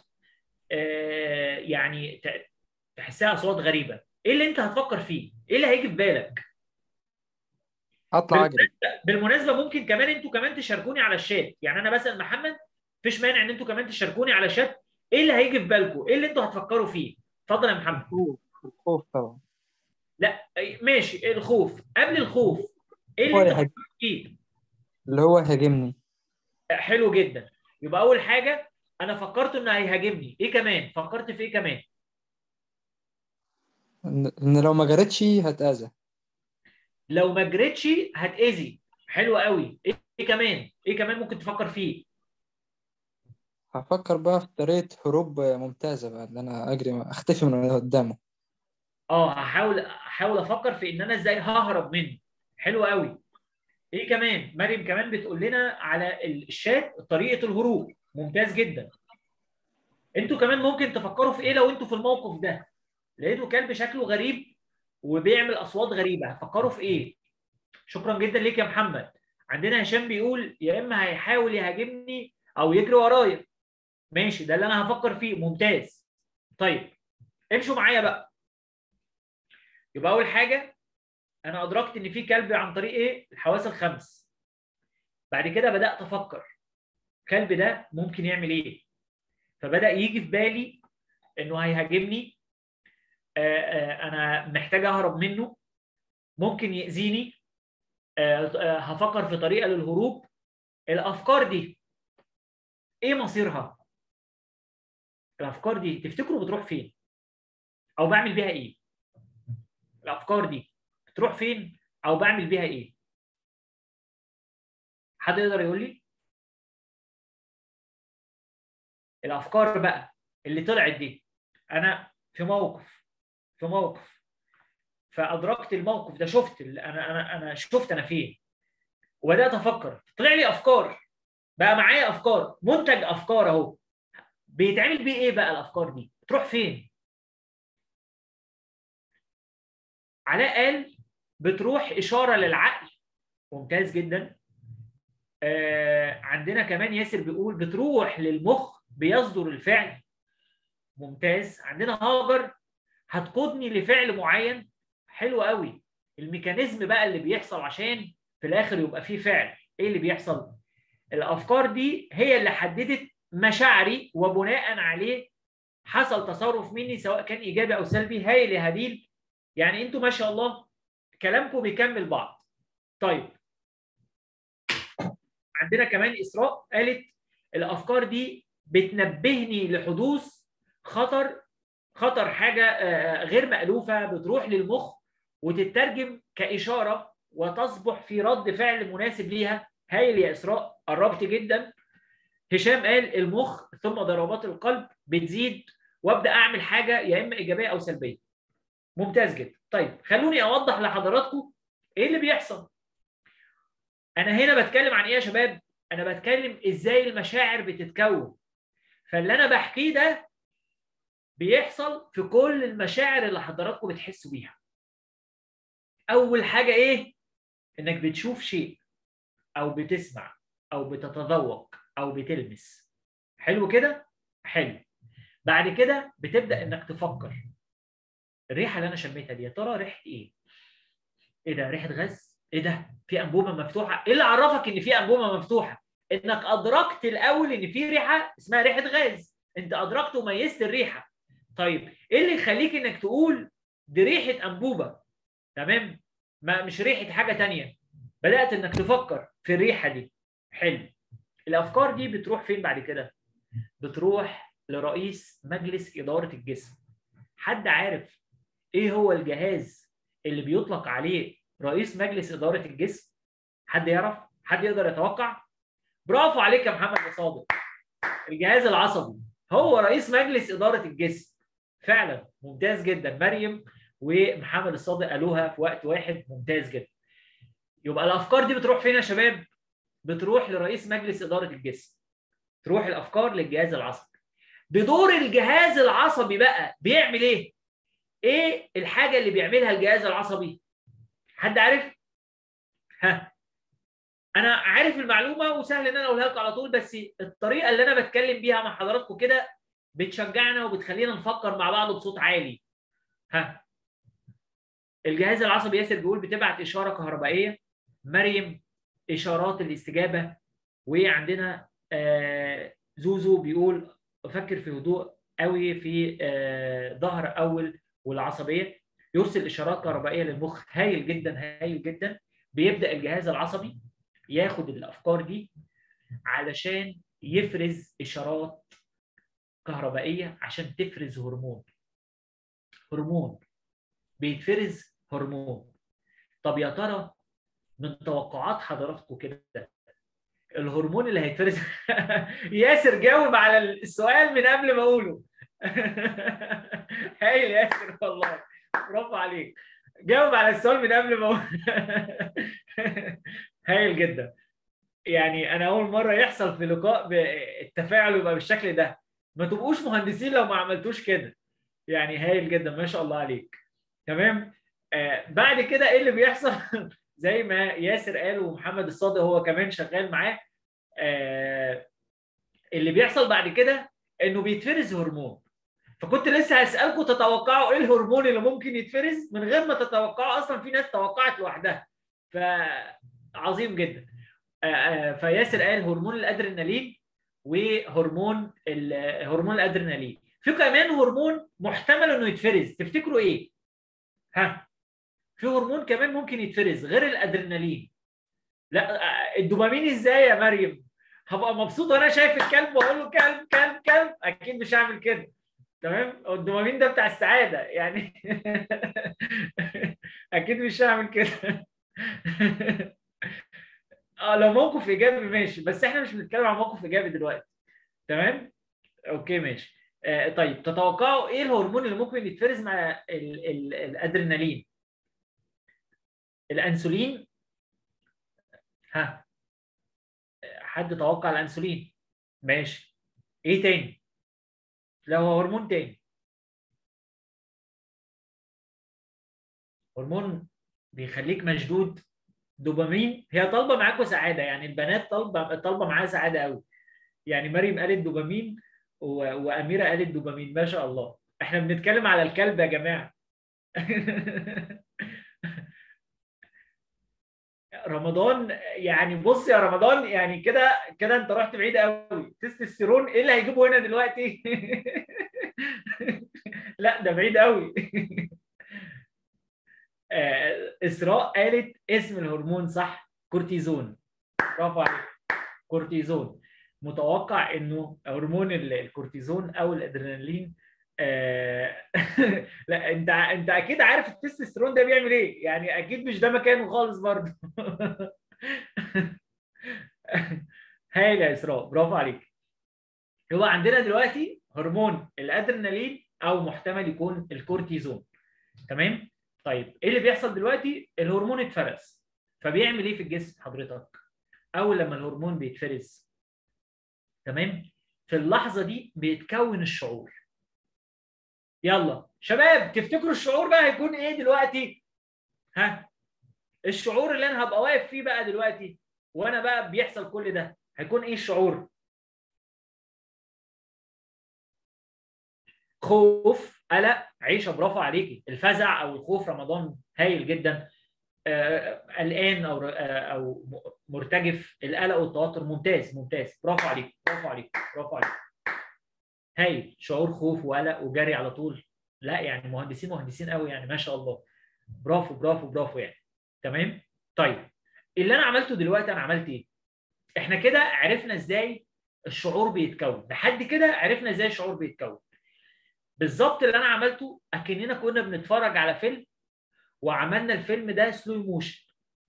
[SPEAKER 2] يعني تحسها اصوات غريبه، ايه اللي انت هتفكر فيه؟ ايه اللي هيجي في بالك؟
[SPEAKER 4] اطلع اجري.
[SPEAKER 2] بالمناسبه ممكن كمان انتوا كمان تشاركوني على الشات، يعني انا بسال محمد، مفيش مانع ان انتوا كمان تشاركوني على الشات ايه اللي هيجي في بالكم، ايه اللي انتوا هتفكروا فيه. اتفضل يا محمد.
[SPEAKER 4] الخوف طبعا.
[SPEAKER 2] لا ماشي، الخوف. قبل الخوف ايه اللي
[SPEAKER 4] هو
[SPEAKER 2] انت
[SPEAKER 4] يهاجم،
[SPEAKER 2] فكرت فيه؟
[SPEAKER 4] اللي هو هاجمني.
[SPEAKER 2] حلو جدا. يبقى اول حاجه انا فكرت انه هيهاجمني، ايه كمان فكرت في ايه كمان؟
[SPEAKER 4] ان لو ما جريتش هتأذى.
[SPEAKER 2] لو ما جريتش هتأذي. حلو قوي. ايه كمان؟ ايه كمان ممكن تفكر فيه؟
[SPEAKER 4] هفكر بقى في طريقة هروب ممتازة بقى، ان انا اجري اختفي من قدامه.
[SPEAKER 2] هحاول افكر في ان انا ازاي ههرب منه. حلو قوي. ايه كمان؟ مريم كمان بتقول لنا على الشات طريقة الهروب، ممتاز جدا. انتوا كمان ممكن تفكروا في ايه لو انتوا في الموقف ده لقيتوا كلب شكله غريب وبيعمل اصوات غريبة، هتفكروا في ايه؟ شكرا جدا ليك يا محمد. عندنا هشام بيقول يا اما هيحاول يهاجمني او يجري ورايا. ماشي، ده اللي انا هفكر فيه، ممتاز. طيب امشوا معايا بقى. يبقى اول حاجه انا ادركت ان في كلب عن طريق ايه؟ الحواس الخمس. بعد كده بدات افكر الكلب ده ممكن يعمل ايه، فبدا يجي في بالي انه هيهاجمني، انا محتاج اهرب منه، ممكن يأذيني، هفكر في طريقه للهروب. الافكار دي ايه مصيرها؟ الافكار دي تفتكروا بتروح فين او بعمل بيها ايه؟ الافكار دي بتروح فين او بعمل بيها ايه؟ حد يقدر يقول لي؟ الافكار بقى اللي طلعت دي، انا في موقف فادركت الموقف ده، شفت انا شفت انا فين وبدات افكر، طلع لي افكار، بقى معايا افكار، منتج افكار اهو. بيتعمل بيه ايه بقى الافكار دي؟ تروح فين؟ علاء قال بتروح اشاره للعقل، ممتاز جدا. عندنا كمان ياسر بيقول بتروح للمخ بيصدر الفعل، ممتاز. عندنا هاجر هتقودني لفعل معين، حلو قوي. الميكانيزم بقى اللي بيحصل عشان في الاخر يبقى فيه فعل، ايه اللي بيحصل؟ الافكار دي هي اللي حددت مشاعري وبناء عليه حصل تصرف مني سواء كان ايجابي او سلبي. هايل يا هديل، يعني انتوا ما شاء الله كلامكم بيكمل بعض. طيب عندنا كمان اسراء قالت الافكار دي بتنبهني لحدوث خطر حاجه غير مألوفه، بتروح للمخ وتترجم كإشاره وتصبح في رد فعل مناسب ليها. هايل يا اسراء، قربت جدا. هشام قال المخ ثم ضربات القلب بتزيد وابدا اعمل حاجه يا اما ايجابيه او سلبيه، ممتاز جدا. طيب خلوني اوضح لحضراتكم ايه اللي بيحصل. انا هنا بتكلم عن ايه يا شباب؟ انا بتكلم ازاي المشاعر بتتكون. فاللي انا بحكيه ده بيحصل في كل المشاعر اللي حضراتكم بتحسوا بيها. اول حاجه ايه؟ انك بتشوف شيء او بتسمع او بتتذوق او بتلمس. حلو كده؟ حلو. بعد كده بتبدا انك تفكر الريحه اللي انا شميتها دي يا ترى ريحه ايه؟ ايه ده؟ ريحه غاز؟ ايه ده؟ في انبوبه مفتوحه؟ ايه اللي عرفك ان في انبوبه مفتوحه؟ انك ادركت الاول ان في ريحه اسمها ريحه غاز، انت ادركت وميزت الريحه. طيب ايه اللي يخليك انك تقول دي ريحه انبوبه؟ تمام؟ ما مش ريحه حاجه ثانيه. بدات انك تفكر في الريحه دي. حلو. الافكار دي بتروح فين بعد كده؟ بتروح لرئيس مجلس اداره الجسم. حد عارف ايه هو الجهاز اللي بيطلق عليه رئيس مجلس اداره الجسم؟ حد يعرف؟ حد يقدر يتوقع؟ برافو عليك يا محمد يا صادق، الجهاز العصبي هو رئيس مجلس اداره الجسم. فعلا ممتاز جدا. مريم ومحمد الصادق قالوها في وقت واحد، ممتاز جدا. يبقى الافكار دي بتروح فين يا شباب؟ بتروح لرئيس مجلس اداره الجسم. تروح الافكار للجهاز العصبي. بدور الجهاز العصبي بقى بيعمل ايه؟ ايه الحاجه اللي بيعملها الجهاز العصبي؟ حد عارف؟ ها، انا عارف المعلومه وسهل ان انا اقولها لكم على طول، بس الطريقه اللي انا بتكلم بيها مع حضراتكم كده بتشجعنا وبتخلينا نفكر مع بعض بصوت عالي. ها، الجهاز العصبي ياسر بيقول بتبعت اشاره كهربائيه، مريم اشارات الاستجابه، وعندنا زوزو بيقول افكر في هدوء قوي في ظهر اول والعصبيه، يرسل اشارات كهربائيه للمخ. هايل جدا هايل جدا. بيبدا الجهاز العصبي ياخد الافكار دي علشان يفرز اشارات كهربائيه عشان تفرز هرمون بيتفرز هرمون. طب يا ترى من توقعات حضراتكم كده الهرمون اللي هيتفرز ياسر جاوب على السؤال من قبل ما اقوله. هايل ياسر والله، برافو عليك، جاوب على السؤال من قبل ما اقوله. هايل جدا. يعني انا اول مره يحصل في لقاء التفاعل يبقى بالشكل ده. ما تبقوش مهندسين لو ما عملتوش كده. يعني هايل جدا، ما شاء الله عليك. تمام. بعد كده ايه اللي بيحصل؟ زي ما ياسر قال ومحمد الصادق هو كمان شغال معاه، اللي بيحصل بعد كده انه بيتفرز هرمون. فكنت لسه هسألكم تتوقعوا ايه الهرمون اللي ممكن يتفرز من غير ما تتوقعوا اصلا. في ناس توقعت لوحدها، فعظيم جدا. فياسر قال هرمون الادرينالين وهرمون الادرينالين. في كمان هرمون محتمل انه يتفرز، تفتكروا ايه؟ ها، في هرمون كمان ممكن يتفرز غير الادرينالين. لا، الدوبامين ازاي يا مريم؟ هبقى مبسوط وانا شايف الكلب واقول له كلب كلب كلب؟ اكيد مش هعمل كده. تمام، الدوبامين ده بتاع السعاده يعني. اكيد مش هعمل كده. لو موقف ايجابي ماشي، بس احنا مش بنتكلم عن موقف ايجابي دلوقتي. تمام، اوكي ماشي. طيب تتوقعوا ايه الهرمون اللي ممكن يتفرز مع الادرينالين؟ الانسولين. ها، حد توقع الانسولين؟ ماشي. ايه تاني؟ لو هو هرمون تاني، هرمون بيخليك مشدود. دوبامين. هي طالبه معاكم سعاده، يعني البنات طالبه معاها سعاده قوي. يعني مريم قالت دوبامين واميره قالت دوبامين، ما شاء الله. احنا بنتكلم على الكلب يا جماعه. رمضان، يعني بص يا رمضان، يعني كده كده انت رحت بعيد قوي. تستوستيرون ايه اللي هيجيبه هنا دلوقتي؟ لا ده بعيد قوي. اسراء قالت اسم الهرمون صح، كورتيزون. برافو عليك، كورتيزون. متوقع انه هرمون الكورتيزون او الادرينالين. لا انت اكيد عارف التستوستيرون ده بيعمل ايه، يعني اكيد مش ده مكانه خالص برضه. هايل يا اسراء، برافو عليك. هو عندنا دلوقتي هرمون الادرينالين او محتمل يكون الكورتيزون. تمام. طيب ايه اللي بيحصل دلوقتي؟ الهرمون اتفرز، فبيعمل ايه في الجسم حضرتك؟ اول لما الهرمون بيتفرز، تمام، في اللحظه دي بيتكون الشعور. يلا شباب، تفتكروا الشعور بقى هيكون ايه دلوقتي؟ ها، الشعور اللي انا هبقى واقف فيه بقى دلوقتي وانا بقى بيحصل كل ده هيكون ايه الشعور؟ خوف، قلق، عيشه. برافو عليكي. الفزع او الخوف، رمضان هايل جدا. قلقان او مرتجف. القلق والتوتر، ممتاز ممتاز، برافو عليك برافو عليك برافو عليك. هايل، شعور خوف وقلق وجري على طول. لا يعني مهندسين قوي يعني، ما شاء الله. برافو برافو برافو يعني. تمام. طيب اللي انا عملته دلوقتي، انا عملت ايه؟ احنا كده عرفنا ازاي الشعور بيتكون. لحد كده عرفنا ازاي الشعور بيتكون. بالظبط اللي انا عملته اكننا كنا بنتفرج على فيلم، وعملنا الفيلم ده سلو موشن،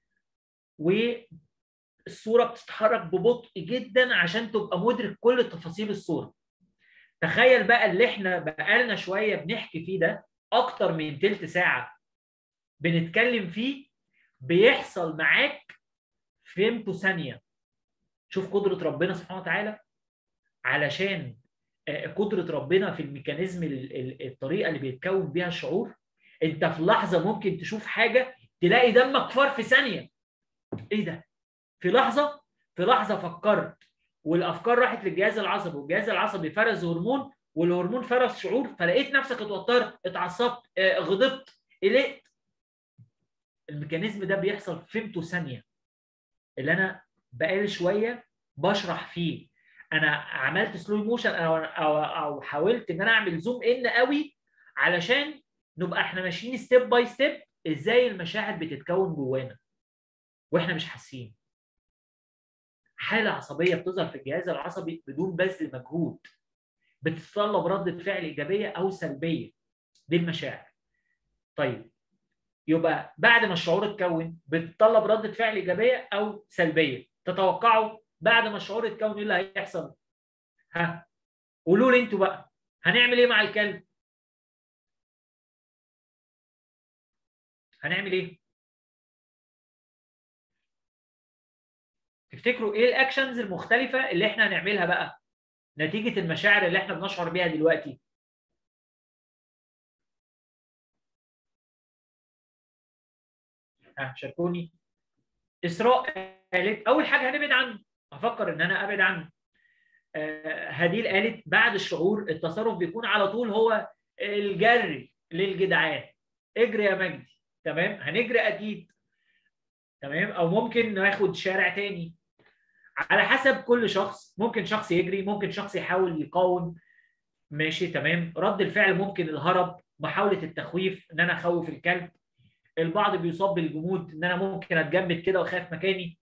[SPEAKER 2] والصوره بتتحرك ببطء جدا عشان تبقى مدرك كل تفاصيل الصوره. تخيل بقى اللي احنا بقالنا شويه بنحكي فيه ده، اكتر من تلت ساعه بنتكلم فيه، بيحصل معاك فهمته ثانيه. شوف قدره ربنا سبحانه وتعالى. علشان قدره ربنا في الميكانيزم، الطريقه اللي بيتكون بيها الشعور. انت في لحظه ممكن تشوف حاجه تلاقي دمك فار في ثانيه. ايه ده؟ في لحظه فكرت، والافكار راحت للجهاز العصبي، والجهاز العصبي فرز هرمون، والهرمون فرز شعور، فلقيت نفسك اتوترت، اتعصبت، غضبت، قلقت. الميكانيزم ده بيحصل فيمتو ثانيه، اللي انا بقالي شويه بشرح فيه. انا عملت سلو موشن او حاولت ان انا اعمل زوم ان قوي علشان نبقى احنا ماشيين ستيب باي ستيب ازاي المشاعر بتتكون جوانا واحنا مش حاسين. حاله عصبيه بتظهر في الجهاز العصبي بدون بذل مجهود، بتتطلب ردة فعل ايجابيه او سلبيه. دي المشاعر. طيب يبقى بعد ما الشعور اتكون بتتطلب ردة فعل ايجابيه او سلبيه. تتوقعوا بعد ما الشعور اتكون ايه اللي هيحصل؟ ها، قولوا لي انتوا بقى، هنعمل ايه مع الكلب؟ هنعمل ايه؟ تفتكروا ايه الاكشنز المختلفه اللي احنا هنعملها بقى نتيجه المشاعر اللي احنا بنشعر بيها دلوقتي؟ ها، شاركوني. اسراء قالت اول حاجه هنبعد عنه، افكر ان انا ابعد عنه. هديل قالت بعد الشعور التصرف بيكون على طول هو الجري للجدعان. اجري يا مجدي. تمام، هنجري اكيد. تمام، او ممكن ناخد شارع تاني على حسب كل شخص. ممكن شخص يجري، ممكن شخص يحاول يقاوم. ماشي تمام. رد الفعل ممكن الهرب، محاوله التخويف ان انا اخوف الكلب. البعض بيصاب بالجمود ان انا ممكن اتجمد كده واخاف مكاني.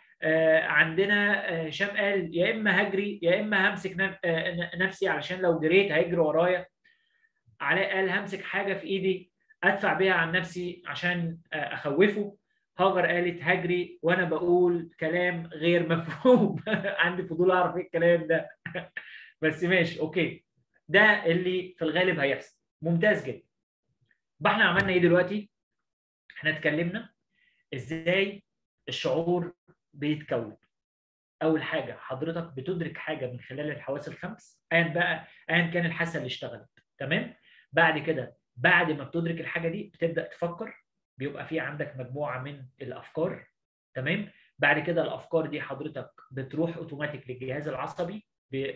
[SPEAKER 2] عندنا هشام قال يا اما هجري يا اما همسك نفسي علشان لو جريت هيجري ورايا. علاء قال همسك حاجه في ايدي ادفع بيها عن نفسي عشان اخوفه. هاجر قالت هجري وانا بقول كلام غير مفهوم. عندي فضول اعرف ايه الكلام ده. بس ماشي اوكي، ده اللي في الغالب هيحصل. ممتاز جدا. يبقى احنا عملنا ايه دلوقتي؟ احنا اتكلمنا ازاي الشعور بيتكون. اول حاجه حضرتك بتدرك حاجه من خلال الحواس الخمس، ايا كان الحاسه اللي اشتغلت. تمام. بعد كده بعد ما بتدرك الحاجه دي بتبدا تفكر، بيبقى في عندك مجموعه من الافكار. تمام. بعد كده الافكار دي حضرتك بتروح اوتوماتيك للجهاز العصبي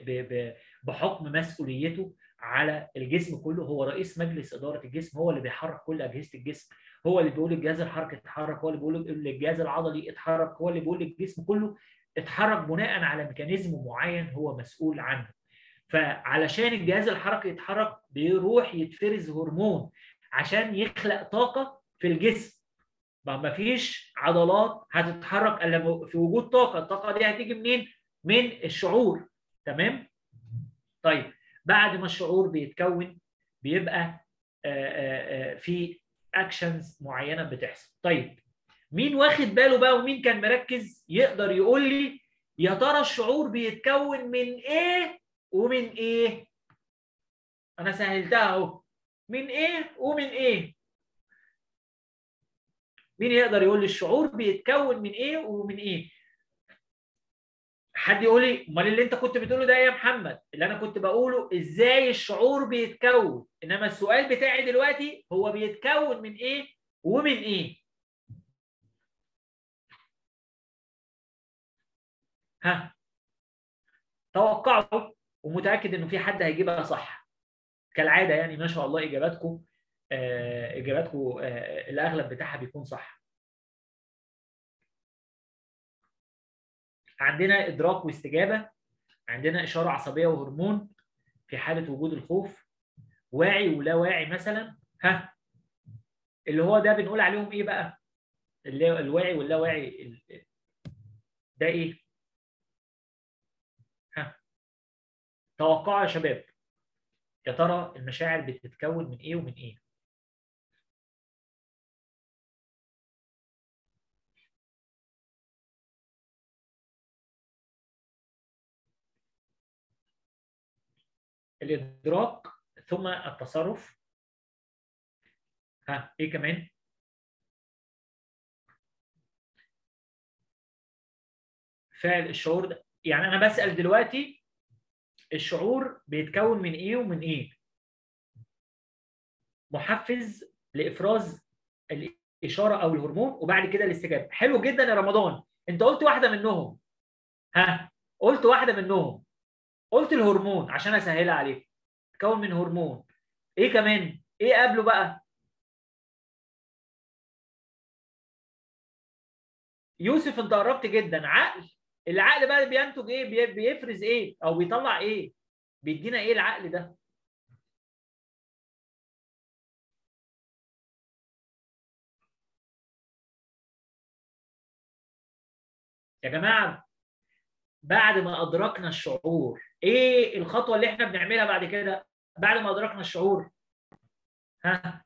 [SPEAKER 2] بحكم مسؤوليته على الجسم كله. هو رئيس مجلس اداره الجسم، هو اللي بيحرك كل اجهزه الجسم، هو اللي بيقول للجهاز الحركي اتحرك، هو اللي بيقول للجهاز العضلي اتحرك، هو اللي بيقول للجسم كله اتحرك بناء على ميكانيزم معين هو مسؤول عنه. فعلشان الجهاز الحركي يتحرك بيروح يتفرز هرمون عشان يخلق طاقه في الجسم. ما فيش عضلات هتتحرك الا في وجود طاقه. الطاقه دي هتيجي منين؟ من الشعور. تمام. طيب بعد ما الشعور بيتكون بيبقى في اكشنز معينه بتحصل. طيب مين واخد باله بقى ومين كان مركز يقدر يقول لي يا ترى الشعور بيتكون من ايه ومن ايه؟ انا سهلتها اهو، من ايه ومن ايه. مين يقدر يقول لي الشعور بيتكون من ايه ومن ايه؟ حد يقول لي امال اللي انت كنت بتقوله ده يا محمد؟ اللي انا كنت بقوله ازاي الشعور بيتكون، انما السؤال بتاعي دلوقتي هو بيتكون من ايه ومن ايه؟ ها، توقعوا، ومتاكد انه في حد هيجيبها صح كالعاده. يعني ما شاء الله اجاباتكم الاغلب بتاعها بيكون صح. عندنا ادراك واستجابه، عندنا اشاره عصبيه وهرمون في حاله وجود الخوف، واعي ولا واعي مثلا. ها، اللي هو ده بنقول عليهم ايه بقى؟ اللي الواعي واللا واعي ده ايه؟ ها، توقعوا يا شباب، يا ترى المشاعر بتتكون من ايه ومن ايه؟ الادراك ثم التصرف. ها، ايه كمان؟ فعل الشعور ده. يعني انا بسأل دلوقتي الشعور بيتكون من ايه ومن ايه؟ محفز لافراز الاشاره او الهرمون، وبعد كده الاستجابه. حلو جدا يا رمضان، انت قلت واحده منهم. ها، قلت واحده منهم، قلت الهرمون عشان اسهلها عليك، تكون من هرمون. ايه كمان؟ ايه قبله بقى؟ يوسف انت قربت جدا. عقل. العقل بقى بينتج ايه؟ بيفرز ايه او بيطلع ايه؟ بيدينا ايه العقل ده؟ يا جماعه بعد ما ادركنا الشعور، ايه الخطوه اللي احنا بنعملها بعد كده بعد ما ادركنا الشعور؟ ها،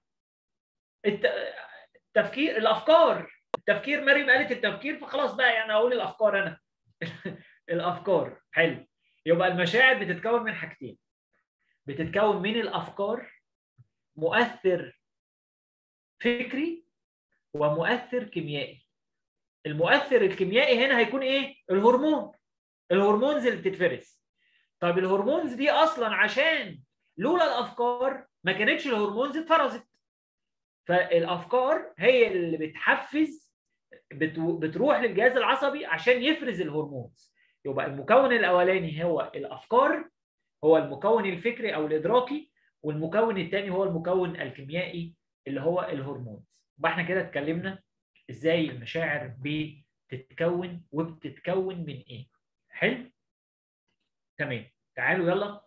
[SPEAKER 2] التفكير، الافكار. التفكير، مريم قالت التفكير، فخلاص بقى يعني اقول الافكار انا. الافكار. حلو. يبقى المشاعر بتتكون من حاجتين، بتتكون من الافكار، مؤثر فكري ومؤثر كيميائي. المؤثر الكيميائي هنا هيكون ايه؟ الهرمون، الهرمونز اللي بتتفرز. طيب الهرمونز دي اصلا عشان لولا الافكار ما كانتش الهرمونز اتفرزت. فالافكار هي اللي بتحفز، بتروح للجهاز العصبي عشان يفرز الهرمونز. يبقى المكون الاولاني هو الافكار، هو المكون الفكري او الادراكي، والمكون الثاني هو المكون الكيميائي اللي هو الهرمونز. يبقى احنا كده اتكلمنا ازاي المشاعر بتتكون وبتتكون من ايه. حلو. تمام. تعالوا يلا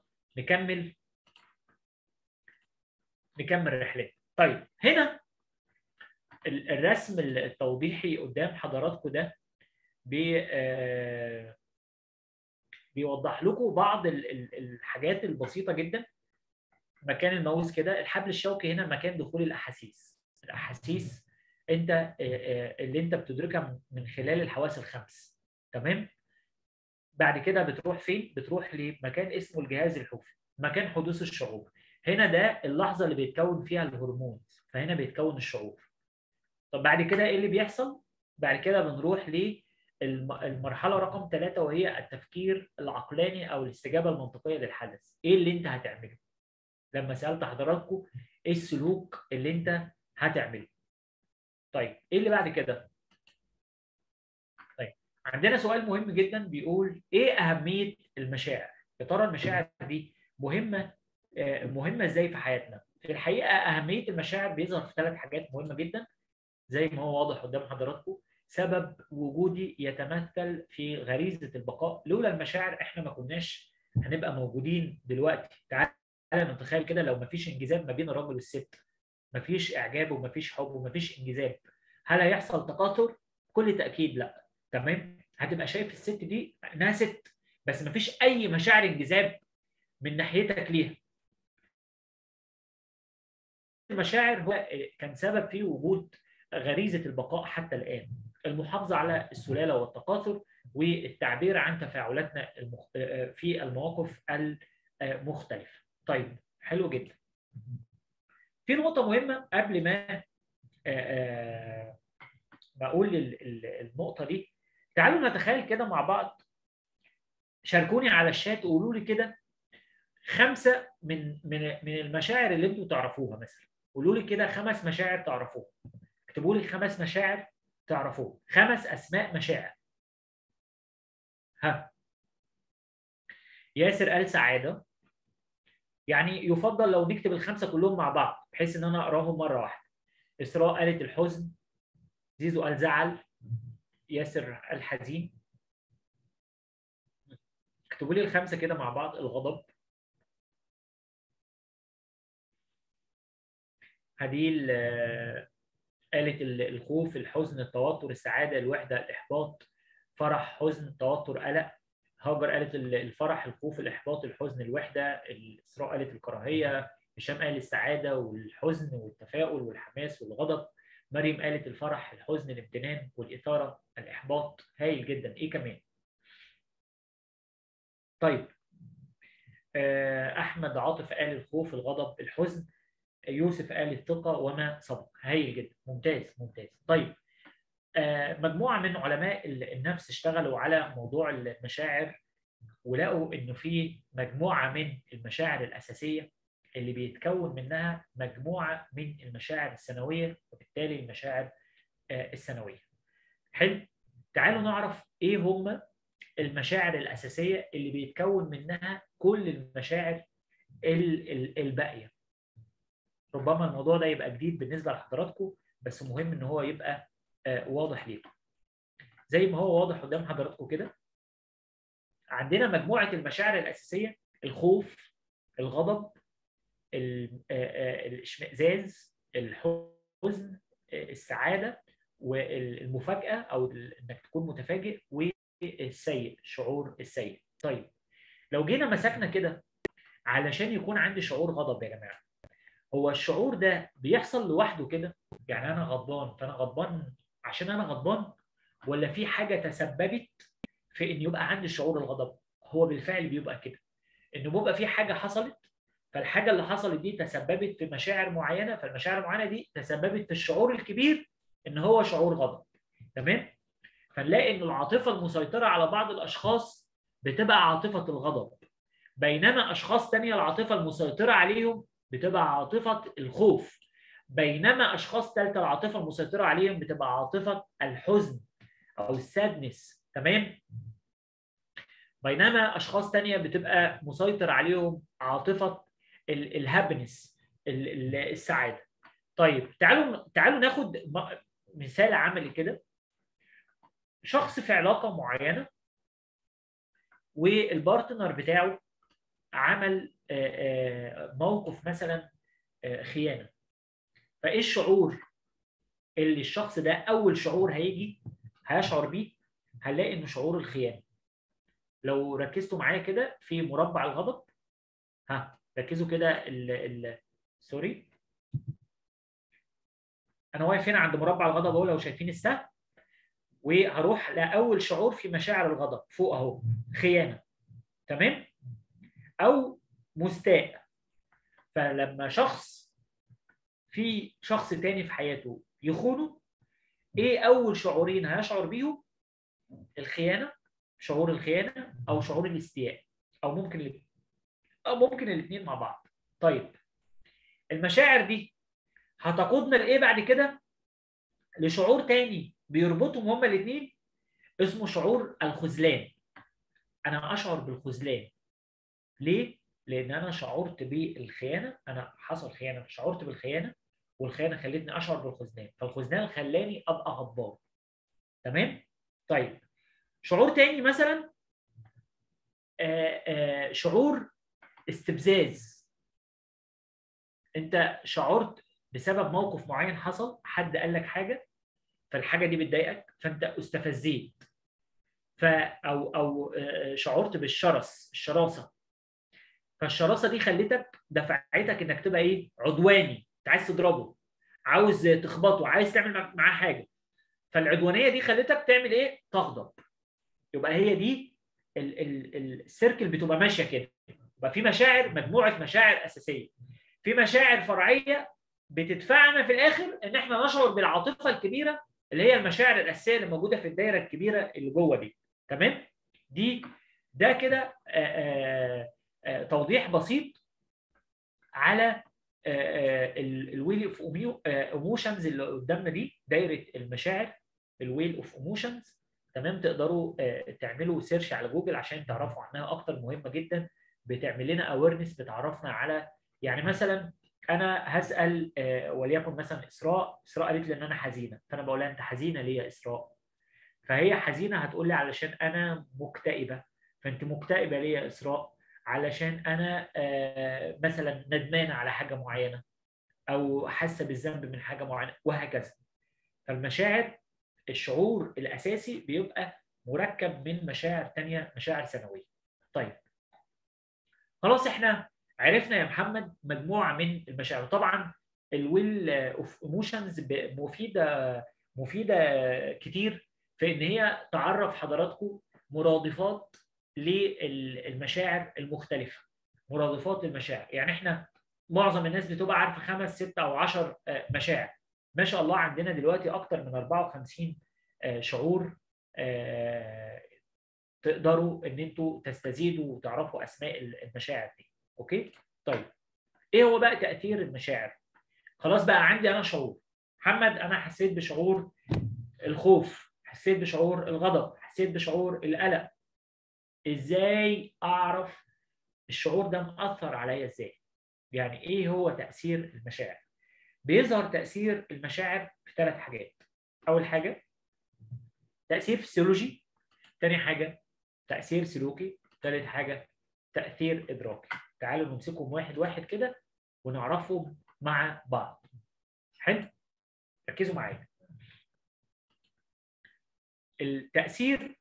[SPEAKER 2] نكمل رحلتنا. طيب هنا الرسم التوضيحي قدام حضراتكم ده بيوضح لكم بعض الحاجات البسيطه جدا. مكان الماوس كده، الحبل الشوكي هنا مكان دخول الاحاسيس. الاحاسيس انت اللي انت بتدركها من خلال الحواس الخمس. تمام. بعد كده بتروح فين؟ بتروح لمكان اسمه الجهاز الحوفي، مكان حدوث الشعور. هنا ده اللحظه اللي بيتكون فيها الهرمون، فهنا بيتكون الشعور. طب بعد كده ايه اللي بيحصل؟ بعد كده بنروح للمرحله رقم 3، وهي التفكير العقلاني او الاستجابه المنطقيه للحدث. ايه اللي انت هتعمله؟ لما سالت حضراتكم ايه السلوك اللي انت هتعمله. طيب ايه اللي بعد كده؟ طيب عندنا سؤال مهم جدا بيقول ايه اهميه المشاعر؟ يا ترى المشاعر دي مهمه ازاي في حياتنا؟ في الحقيقه اهميه المشاعر بيظهر في 3 حاجات مهمه جدا زي ما هو واضح قدام حضراتكم. سبب وجودي يتمثل في غريزه البقاء. لولا المشاعر احنا ما كناش هنبقى موجودين دلوقتي. تعالى نتخيل كده لو ما فيش انجذاب ما بين الراجل والست، ما فيش اعجاب وما فيش حب وما فيش انجذاب، هل هيحصل تكاثر؟ بكل تاكيد لا. تمام. هتبقى شايف الست دي انها ست، بس ما فيش اي مشاعر انجذاب من ناحيتك ليها. المشاعر هو كان سبب في وجود غريزه البقاء حتى الان، المحافظه على السلاله والتكاثر، والتعبير عن تفاعلاتنا في المواقف المختلفه. طيب حلو جدا. في نقطه مهمه قبل ما بقول النقطه دي. تعالوا نتخيل كده مع بعض، شاركوني على الشات وقولوا لي كده 5 من المشاعر اللي انتوا تعرفوها. مثلا قولوا لي كده 5 مشاعر تعرفوها. اكتبوا لي 5 مشاعر تعرفوها، 5 اسماء مشاعر. ها، ياسر قال سعاده. يعني يفضل لو نكتب ال5 كلهم مع بعض بحيث ان انا اقراهم مره واحده. اسراء قالت الحزن. زيزو قال زعل. ياسر قال حزين. اكتبوا لي ال5 كده مع بعض. الغضب. هديل قالت الخوف، الحزن، التوتر، السعاده، الوحده، الاحباط. فرح، حزن، توتر، قلق. هاجر قالت الفرح، الخوف، الاحباط، الحزن، الوحده. اسراء قالت الكراهيه. هشام قال السعاده والحزن والتفاؤل والحماس والغضب. مريم قالت الفرح، الحزن، الامتنان والاثاره، الاحباط. هايل جدا. ايه كمان؟ طيب احمد عاطف قال الخوف، الغضب، الحزن. يوسف قال الثقه وما سبق. هايل جدا. ممتاز ممتاز. طيب مجموعه من علماء النفس اشتغلوا على موضوع المشاعر، ولقوا انه في مجموعه من المشاعر الاساسيه اللي بيتكون منها مجموعه من المشاعر الثانويه، وبالتالي المشاعر الثانويه. حلو. تعالوا نعرف ايه هم المشاعر الاساسيه اللي بيتكون منها كل المشاعر الباقيه. ربما الموضوع ده يبقى جديد بالنسبه لحضراتكم، بس مهم ان هو يبقى واضح ليكم. زي ما هو واضح قدام حضراتكم كده، عندنا مجموعه المشاعر الاساسيه: الخوف، الغضب، الاشمئزاز، الحزن، السعاده، والمفاجاه او انك تكون متفاجئ، والسيء، الشعور السيء. طيب لو جينا مسكنا كده علشان يكون عندي شعور غضب يا جماعه، هو الشعور ده بيحصل لوحده كده؟ يعني انا غضبان فانا غضبان عشان انا غضبان، ولا في حاجه تسببت في ان يبقى عندي شعور الغضب؟ هو بالفعل بيبقى كده، انه بيبقى في حاجه حصلت، فالحاجه اللي حصلت دي تسببت في مشاعر معينه، فالمشاعر المعينه دي تسببت في الشعور الكبير ان هو شعور غضب. تمام؟ فنلاقي ان العاطفه المسيطره على بعض الاشخاص بتبقى عاطفه الغضب، بينما اشخاص تانية العاطفه المسيطره عليهم بتبقى عاطفه الخوف، بينما اشخاص ثالثه العاطفه المسيطره عليهم بتبقى عاطفه الحزن او السادنس. تمام؟ بينما اشخاص تانية بتبقى مسيطر عليهم عاطفه الهابنس، السعاده. طيب تعالوا ناخد مثال عملي كده. شخص في علاقه معينه والبارتنر بتاعه عمل موقف مثلا خيانه، فايه الشعور اللي الشخص ده اول شعور هيشعر بيه؟ هنلاقي انه شعور الخيانه. لو ركزتوا معايا كده في مربع الغضب، ركزوا كده سوري، انا واقف هنا عند مربع الغضب اهو، لو شايفين السهم، وهروح لاول شعور في مشاعر الغضب فوق اهو: خيانه. تمام؟ او مستاء. فلما في شخص تاني في حياته يخونه، ايه اول شعورين هيشعر بيهم؟ الخيانه، شعور الخيانه، او شعور الاستياء، او ممكن الاثنين مع بعض. طيب المشاعر دي هتقودنا لايه بعد كده؟ لشعور تاني بيربطهم هما الاثنين، اسمه شعور الخذلان. انا اشعر بالخذلان. ليه؟ لان انا شعرت بالخيانه، انا حصل خيانه شعرت بالخيانه، والخيانه خلتني اشعر بالخذلان، فالخذلان خلاني ابقى غضبان. تمام؟ طيب شعور تاني مثلا شعور استفزاز. انت شعرت بسبب موقف معين حصل، حد قال لك حاجه فالحاجه دي بتضايقك فانت استفزيت، او شعرت الشراسه، فالشراسه دي دفعتك انك تبقى ايه؟ عدواني، انت عايز تضربه، عاوز تخبطه، عايز تعمل معاه حاجه، فالعدوانيه دي خلتك تعمل ايه؟ تغضب. يبقى هي دي السيركل بتبقى ماشيه كده. يبقى في مجموعه مشاعر اساسيه، في مشاعر فرعيه بتدفعنا في الاخر ان احنا نشعر بالعاطفه الكبيره اللي هي المشاعر الاساسيه اللي موجوده في الدايره الكبيره اللي جوه دي. تمام؟ ده كده توضيح بسيط على الويل اوف ايموشنز اللي قدامنا دي، دايره المشاعر، الويل اوف ايموشنز. تمام؟ تقدروا تعملوا سيرش على جوجل عشان تعرفوا عنها اكتر، مهمه جدا، بتعمل لنا اويرنس، بتعرفنا على، يعني مثلا انا هسال وليكن مثلا اسراء قالت لي ان انا حزينه، فانا بقول لها انت حزينه ليه يا اسراء؟ فهي حزينه هتقول لي علشان انا مكتئبه. فانت مكتئبه ليه يا اسراء؟ علشان انا مثلا ندمانه على حاجه معينه، او حاسه بالذنب من حاجه معينه، وهكذا. فالمشاعر، الشعور الاساسي بيبقى مركب من مشاعر تانية، مشاعر ثانويه. طيب خلاص احنا عرفنا يا محمد مجموعه من المشاعر. طبعا الويل اوف ايموشنز مفيده كتير في ان هي تعرف حضراتكم مرادفات للمشاعر المختلفه، مرادفات للمشاعر. يعني احنا معظم الناس بتبقى عارفه 5 6 او 10 مشاعر. ما شاء الله عندنا دلوقتي اكتر من 54 شعور تقدروا ان انتوا تستزيدوا وتعرفوا اسماء المشاعر دي. اوكي؟ طيب ايه هو بقى تاثير المشاعر؟ خلاص بقى عندي انا شعور. محمد انا حسيت بشعور الخوف، حسيت بشعور الغضب، حسيت بشعور القلق. ازاي اعرف الشعور ده مأثر عليا ازاي؟ يعني ايه هو تأثير المشاعر؟ بيظهر تأثير المشاعر في 3 حاجات. اول حاجة تأثير فسيولوجي، تاني حاجة تأثير سلوكي، تالت حاجة تأثير إدراكي. تعالوا نمسكهم واحد واحد كده ونعرفهم مع بعض. حلو؟ ركزوا معايا. التأثير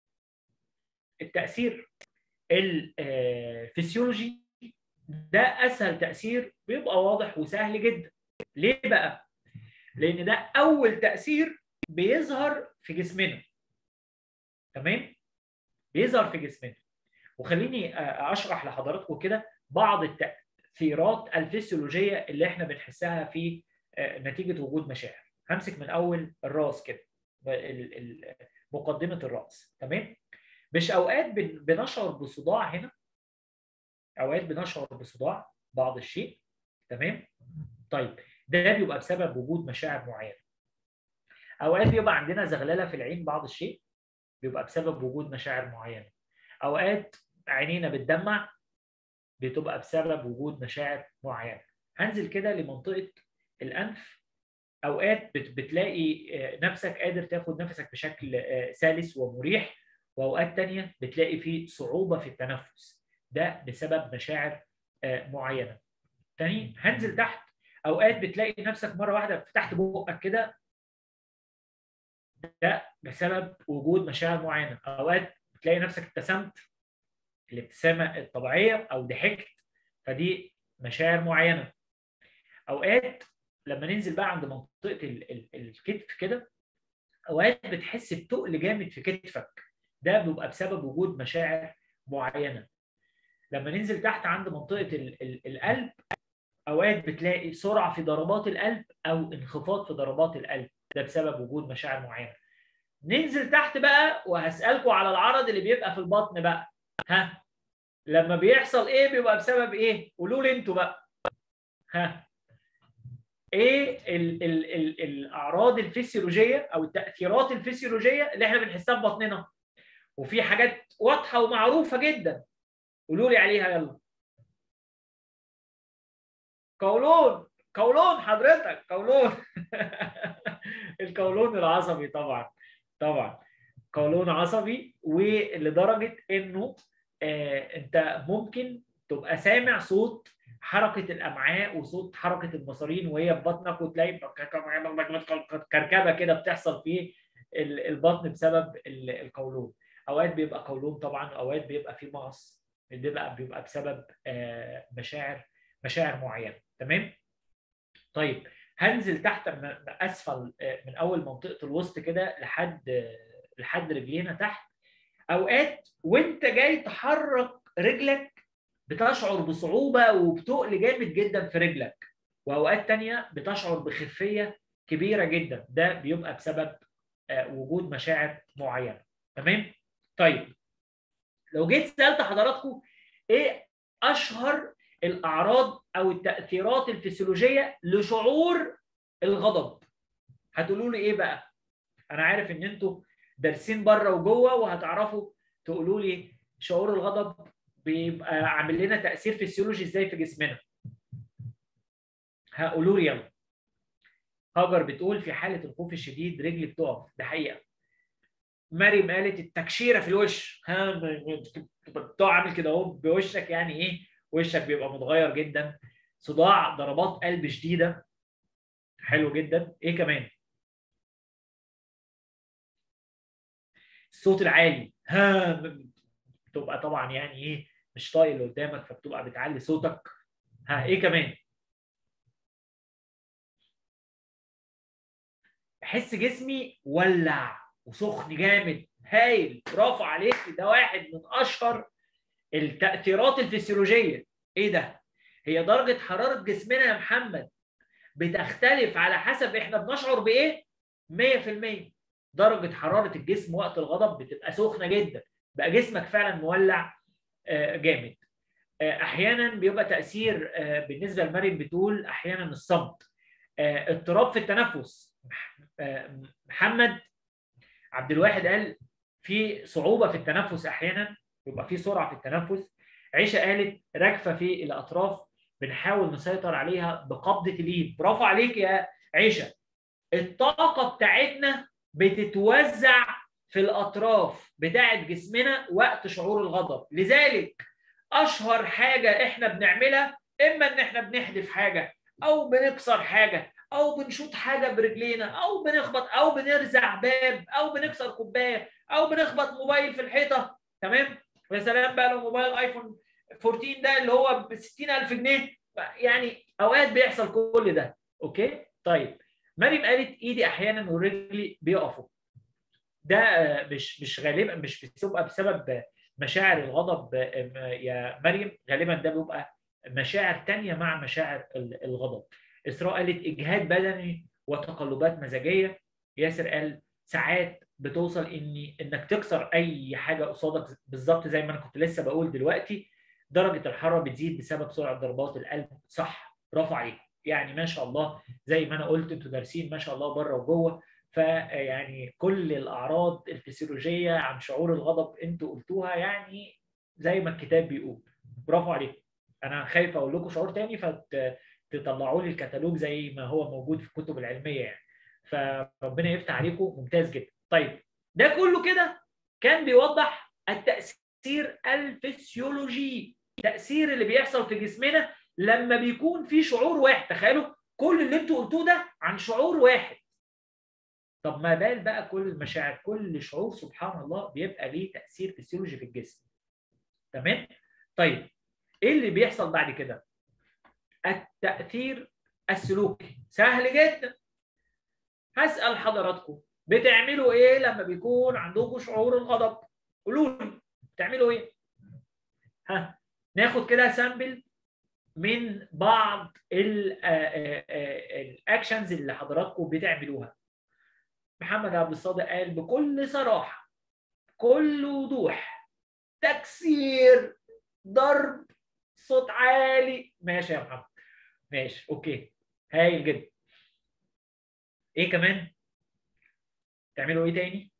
[SPEAKER 2] الفسيولوجي ده أسهل تأثير، بيبقى واضح وسهل جدا. ليه بقى؟ لأن ده أول تأثير بيظهر في جسمنا. تمام؟ بيظهر في جسمنا. وخليني أشرح لحضراتكم كده بعض التأثيرات الفسيولوجية اللي احنا بنحسها في نتيجة وجود مشاعر. همسك من أول الرأس كده، مقدمة الرأس. تمام؟ مش أوقات بنشعر بصداع هنا؟ أوقات بنشعر بصداع بعض الشيء. تمام؟ طيب ده بيبقى بسبب وجود مشاعر معينة. أوقات بيبقى عندنا زغللة في العين بعض الشيء، بيبقى بسبب وجود مشاعر معينة. أوقات عينينا بتدمع، بتبقى بسبب وجود مشاعر معينة. هنزل كده لمنطقة الأنف. أوقات بتلاقي نفسك قادر تاخد نفسك بشكل سلس ومريح، وأوقات تانية بتلاقي فيه صعوبة في التنفس. ده بسبب مشاعر معينة. تاني هنزل تحت. أوقات بتلاقي نفسك مرة واحدة فتحت بقك كده، ده بسبب وجود مشاعر معينة. أوقات بتلاقي نفسك ابتسمت الابتسامة الطبيعية أو ضحكت، فدي مشاعر معينة. أوقات لما ننزل بقى عند منطقة الكتف كده، أوقات بتحس بتقل جامد في كتفك، ده بيبقى بسبب وجود مشاعر معينة. لما ننزل تحت عند منطقة القلب، أوقات بتلاقي سرعة في ضربات القلب أو انخفاض في ضربات القلب، ده بسبب وجود مشاعر معينة. ننزل تحت بقى وهسألكم على العرض اللي بيبقى في البطن بقى. ها، لما بيحصل ايه بيبقى بسبب ايه؟ قولوا لي انتوا بقى. ها، ايه ال الاعراض الفسيولوجيه او التاثيرات الفسيولوجيه اللي احنا بنحسها في بطننا؟ وفي حاجات واضحه ومعروفه جدا، قولوا لي عليها يلا. قولون، قولون حضرتك، قولون. القولون العصبي طبعا، طبعا قولون عصبي، ولدرجه انه انت ممكن تبقى سامع صوت حركه الامعاء وصوت حركه المصارين وهي في بطنك، وتلاقي كركبه كده بتحصل في البطن بسبب القولون. اوقات بيبقى قولون طبعا، اوقات بيبقى في مغص، بيبقى بسبب مشاعر معينه. تمام؟ طيب هنزل تحت من اسفل، من اول منطقه الوسط كده لحد رجلينا تحت. اوقات وانت جاي تحرك رجلك بتشعر بصعوبه وبتقل جامد جدا في رجلك، واوقات تانية بتشعر بخفيه كبيره جدا، ده بيبقى بسبب وجود مشاعر معينه. تمام؟ طيب لو جيت سالت حضراتكم ايه اشهر الاعراض او التاثيرات الفسيولوجيه لشعور الغضب، هتقولوا لي ايه بقى؟ انا عارف ان انتوا دارسين بره وجوه وهتعرفوا تقولوا لي شعور الغضب بيبقى عامل لنا تاثير فسيولوجي ازاي في جسمنا. هقولوا لي يلا. هاجر بتقول في حاله الخوف الشديد رجلي بتقف، ده حقيقه. مريم قالت التكشيره في الوش، ها بتقع عامل كده اهو بوشك، يعني ايه؟ وشك بيبقى متغير جدا. صداع، ضربات قلب شديده. حلو جدا. ايه كمان؟ الصوت العالي، ها بتبقى طبعا يعني ايه مش طايق اللي قدامك فبتبقى بتعلي صوتك. ها ايه كمان؟ بحس جسمي ولع وسخن جامد. هايل، برافو عليك، ده واحد من اشهر التأثيرات الفسيولوجية. ايه ده؟ هي درجة حرارة جسمنا يا محمد بتختلف على حسب احنا بنشعر بايه؟ 100%. درجة حرارة الجسم وقت الغضب بتبقى سخنة جدا، بقى جسمك فعلا مولع جامد. احيانا بيبقى تاثير بالنسبه لمريم بتقول احيانا الصمت، اضطراب في التنفس. محمد عبد الواحد قال في صعوبه في التنفس، احيانا يبقى في سرعه في التنفس. عيشه قالت رجفه في الاطراف بنحاول نسيطر عليها بقبضه اليد. برافو عليك يا عيشه. الطاقه بتاعتنا بتتوزع في الاطراف بتاعت جسمنا وقت شعور الغضب، لذلك اشهر حاجه احنا بنعملها اما ان احنا بنحدف حاجه او بنكسر حاجه او بنشوط حاجه برجلينا او بنخبط او بنرزع باب او بنكسر كوبايه او بنخبط موبايل في الحيطه. تمام؟ ويا سلام بقى لو موبايل ايفون 14 ده اللي هو ب 60,000 جنيه، يعني اوقات بيحصل كل ده. اوكي؟ طيب مريم قالت ايدي احيانا ورجلي بيقفوا. ده مش غالبا مش بتبقى بسبب مشاعر الغضب يا مريم، غالبا ده بيبقى مشاعر تانية مع مشاعر الغضب. إسراء قالت إجهاد بدني وتقلبات مزاجية. ياسر قال ساعات بتوصل إنك تكسر أي حاجة قصادك، بالظبط زي ما أنا كنت لسه بقول دلوقتي. درجة الحرارة بتزيد بسبب سرعة ضربات القلب. صح، برافو عليك، يعني ما شاء الله زي ما أنا قلت أنتوا دارسين ما شاء الله بره وجوه. فيعني كل الأعراض الفسيولوجية عن شعور الغضب أنتوا قلتوها يعني زي ما الكتاب بيقول. برافو عليكم. أنا خايف أقول لكم شعور تاني فتطلعوا لي الكتالوج زي ما هو موجود في الكتب العلمية يعني. فربنا يفتح عليكم، ممتاز جدا. طيب ده كله كده كان بيوضح التأثير الفسيولوجي، التأثير اللي بيحصل في جسمنا لما بيكون في شعور واحد. تخيلوا كل اللي انتوا قلتوه ده عن شعور واحد. طب ما بال بقى كل المشاعر، كل شعور سبحان الله بيبقى ليه تأثير فسيولوجي في الجسم. تمام؟ طيب ايه اللي بيحصل بعد كده؟ التأثير السلوكي سهل جدا. هسأل حضراتكم بتعملوا ايه لما بيكون عندكم شعور الغضب؟ قولوا لي بتعملوا ايه؟ ناخد كده سامبل من بعض الاكشنز اللي حضراتكم بتعملوها. محمد عبد الصادق قال بكل صراحة كل وضوح تكسير، ضرب، صوت عالي. ماشي يا محمد، ماشي اوكي، هايل جدا. ايه كمان؟ تعملوا ايه تاني؟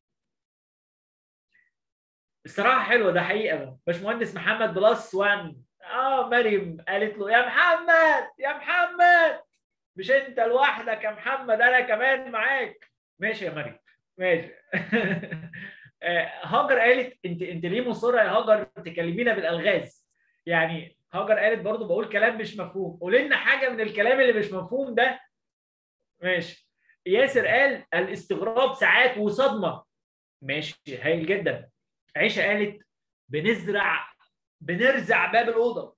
[SPEAKER 2] الصراحة حلوة، ده حقيقة. باشمهندس محمد بلس 1. مريم قالت له يا محمد يا محمد، مش انت لوحدك يا محمد، انا كمان معاك. ماشي يا مريم، ماشي. هاجر قالت انت ليه مصره يا هاجر تكلمينا بالالغاز؟ يعني هاجر قالت برضو بقول كلام مش مفهوم، قولي لنا حاجه من الكلام اللي مش مفهوم ده. ماشي. ياسر قال الاستغراب ساعات وصدمه. ماشي، هايل جدا. عيشه قالت بنرزع باب الاوضه.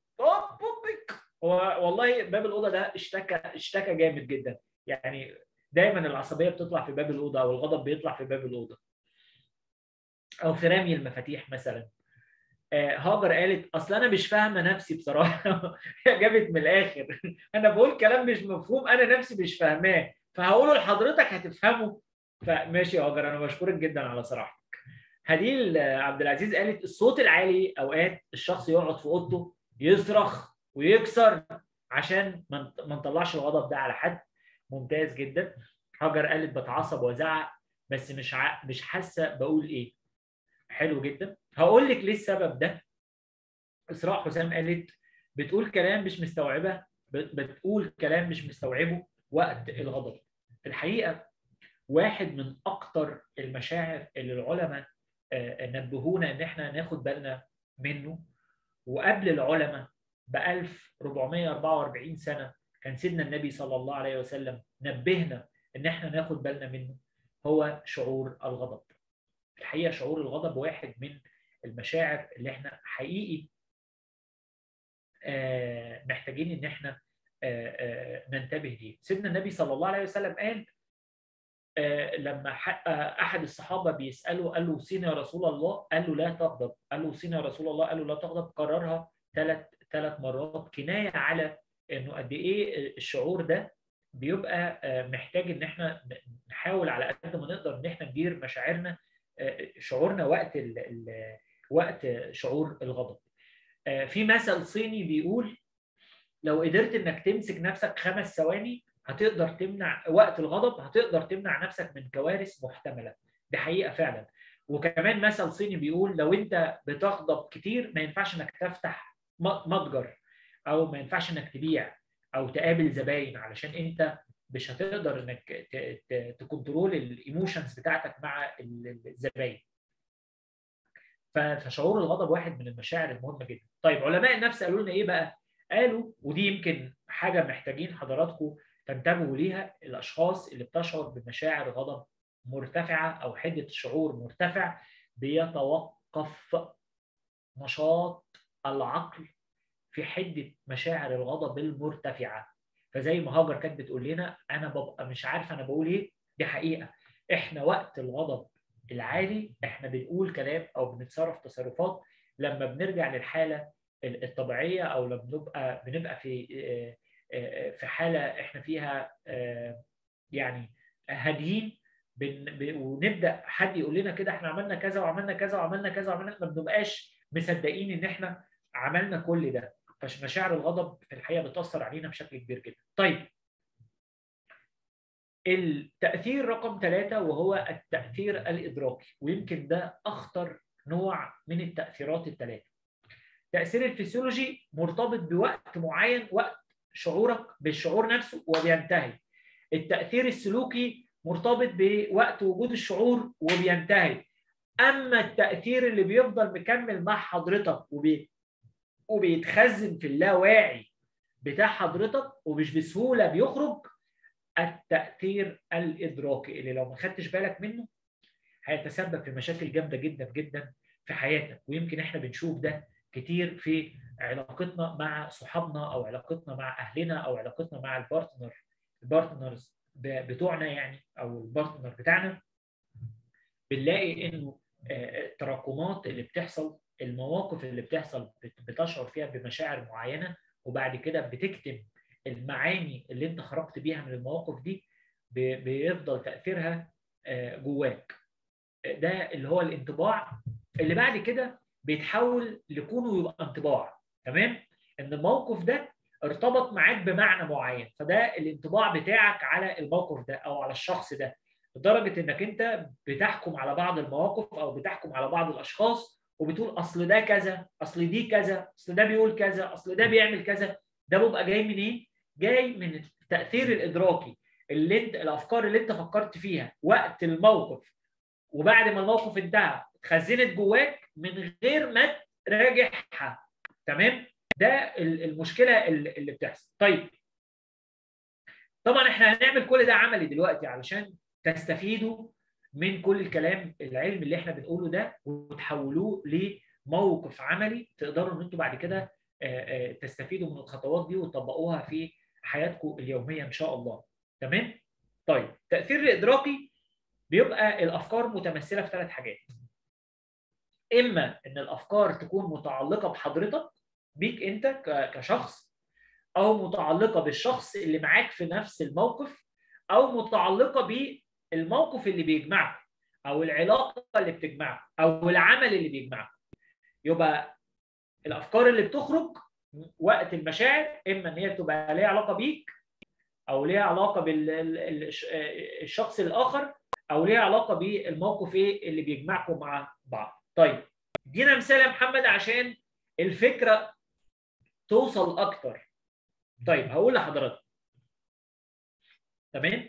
[SPEAKER 2] والله باب الاوضه ده اشتكى جامد جدا. يعني دايما العصبيه بتطلع في باب الاوضه او الغضب بيطلع في باب الاوضه او في رمي المفاتيح مثلا. هاجر قالت اصل انا مش فاهمه نفسي بصراحه. هي جابت من الاخر. انا بقول كلام مش مفهوم، انا نفسي مش فاهماه، فهقوله لحضرتك هتفهمه. فماشي يا هاجر، انا بشكرك جدا على صراحتك. هديل عبد العزيز قالت الصوت العالي اوقات الشخص يقعد في اوضته يصرخ ويكسر عشان ما نطلعش الغضب ده على حد. ممتاز جدا. هاجر قالت بتعصب وازعق بس مش حاسه بقول ايه. حلو جدا، هقول لك ليه السبب ده. اسراء حسام قالت بتقول كلام مش مستوعبه، بتقول كلام مش مستوعبه وقت الغضب. في الحقيقه واحد من اكتر المشاعر اللي العلماء نبهونا ان احنا ناخد بالنا منه، وقبل العلماء ب 1444 سنه كان سيدنا النبي صلى الله عليه وسلم نبهنا ان احنا ناخد بالنا منه، هو شعور الغضب. الحقيقه شعور الغضب واحد من المشاعر اللي احنا حقيقي محتاجين ان احنا ننتبه ليه. سيدنا النبي صلى الله عليه وسلم قال لما احد الصحابه بيساله قال له اوصيني يا رسول الله، قال له لا تغضب، قال له اوصيني يا رسول الله، قال له لا تغضب، كررها ثلاث مرات، كنايه على انه قد ايه الشعور ده بيبقى محتاج ان احنا نحاول على قد ما نقدر ان احنا ندير مشاعرنا، شعورنا وقت شعور الغضب. في مثل صيني بيقول لو قدرت انك تمسك نفسك 5 ثواني هتقدر تمنع وقت الغضب، هتقدر تمنع نفسك من كوارث محتمله. دي حقيقه فعلا. وكمان مثل صيني بيقول لو انت بتغضب كتير ما ينفعش انك تفتح متجر، او ما ينفعش انك تبيع او تقابل زباين، علشان انت مش هتقدر انك تكنترول الايموشنز بتاعتك مع الزباين. فشعور الغضب واحد من المشاعر المهمه جدا. طيب علماء النفس قالوا لنا ايه بقى؟ قالوا، ودي يمكن حاجه محتاجين حضراتكم تنتبهوا ليها، الاشخاص اللي بتشعر بمشاعر غضب مرتفعه او حده الشعور مرتفع بيتوقف نشاط العقل في حده مشاعر الغضب المرتفعه. فزي ما هاجر كانت بتقول لنا انا ببقى مش عارفه انا بقول ايه، دي حقيقه. احنا وقت الغضب العالي احنا بنقول كلام او بنتصرف تصرفات لما بنرجع للحاله الطبيعيه، او لما بنبقى في حاله احنا فيها يعني هاديين، ونبدا حد يقول لنا كده احنا عملنا كذا وعملنا كذا وعملنا كذا وعملنا، ما بنبقاش مصدقين ان احنا عملنا كل ده. فمشاعر الغضب في الحقيقه بتاثر علينا بشكل كبير جدا. طيب التاثير رقم 3 وهو التاثير الادراكي، ويمكن ده اخطر نوع من التاثيرات الثلاثه. التاثير الفسيولوجي مرتبط بوقت معين، وقت شعورك بالشعور نفسه وبينتهي. التاثير السلوكي مرتبط بوقت وجود الشعور وبينتهي. اما التاثير اللي بيفضل مكمل مع حضرتك وبيتخزن في اللاواعي بتاع حضرتك ومش بسهوله بيخرج، التاثير الادراكي اللي لو ما خدتش بالك منه هيتسبب في مشاكل جامده جدا جدا في حياتك. ويمكن احنا بنشوف ده كتير في علاقتنا مع صحابنا، او علاقتنا مع اهلنا، او علاقتنا مع البارتنرز بتوعنا يعني، او البارتنر بتاعنا. بنلاقي انه التراكمات اللي بتحصل، المواقف اللي بتحصل بتشعر فيها بمشاعر معينه، وبعد كده بتكتم المعاني اللي انت خرجت بيها من المواقف دي، بيفضل تاثيرها جواك. ده اللي هو الانطباع اللي بعد كده بيتحول لكونه يبقى انطباع. تمام؟ ان الموقف ده ارتبط معاك بمعنى معين، فده الانطباع بتاعك على الموقف ده او على الشخص ده، لدرجه انك انت بتحكم على بعض المواقف او بتحكم على بعض الاشخاص وبتقول اصل ده كذا، اصل دي كذا، اصل ده بيقول كذا، اصل ده بيعمل كذا. ده بيبقى جاي من ايه؟ جاي من التاثير الادراكي، اللي انت الافكار اللي انت فكرت فيها وقت الموقف، وبعد ما الموقف انتهى اتخزنت جواك من غير ما تراجعها. تمام؟ ده المشكله اللي بتحصل. طيب طبعا احنا هنعمل كل ده عملي دلوقتي علشان تستفيدوا من كل الكلام العلمي اللي احنا بنقوله ده وتحولوه لموقف عملي تقدروا ان انتم بعد كده تستفيدوا من الخطوات دي وتطبقوها في حياتكم اليوميه ان شاء الله. تمام؟ طيب التاثير الادراكي بيبقى الافكار متمثله في 3 حاجات. اما ان الافكار تكون متعلقه بحضرتك، بيك انت كشخص، او متعلقه بالشخص اللي معاك في نفس الموقف، او متعلقه بالموقف اللي بيجمعك، او العلاقه اللي بتجمعك، او العمل اللي بيجمعك. يبقى الافكار اللي بتخرج وقت المشاعر اما ان هي بتبقى ليها علاقه بيك، او ليها علاقه بالشخص الاخر، او ليها علاقه بالموقف ايه اللي بيجمعكم مع بعض. طيب ادينا مثال يا محمد عشان الفكره توصل اكتر. طيب هقول لحضرتك. تمام؟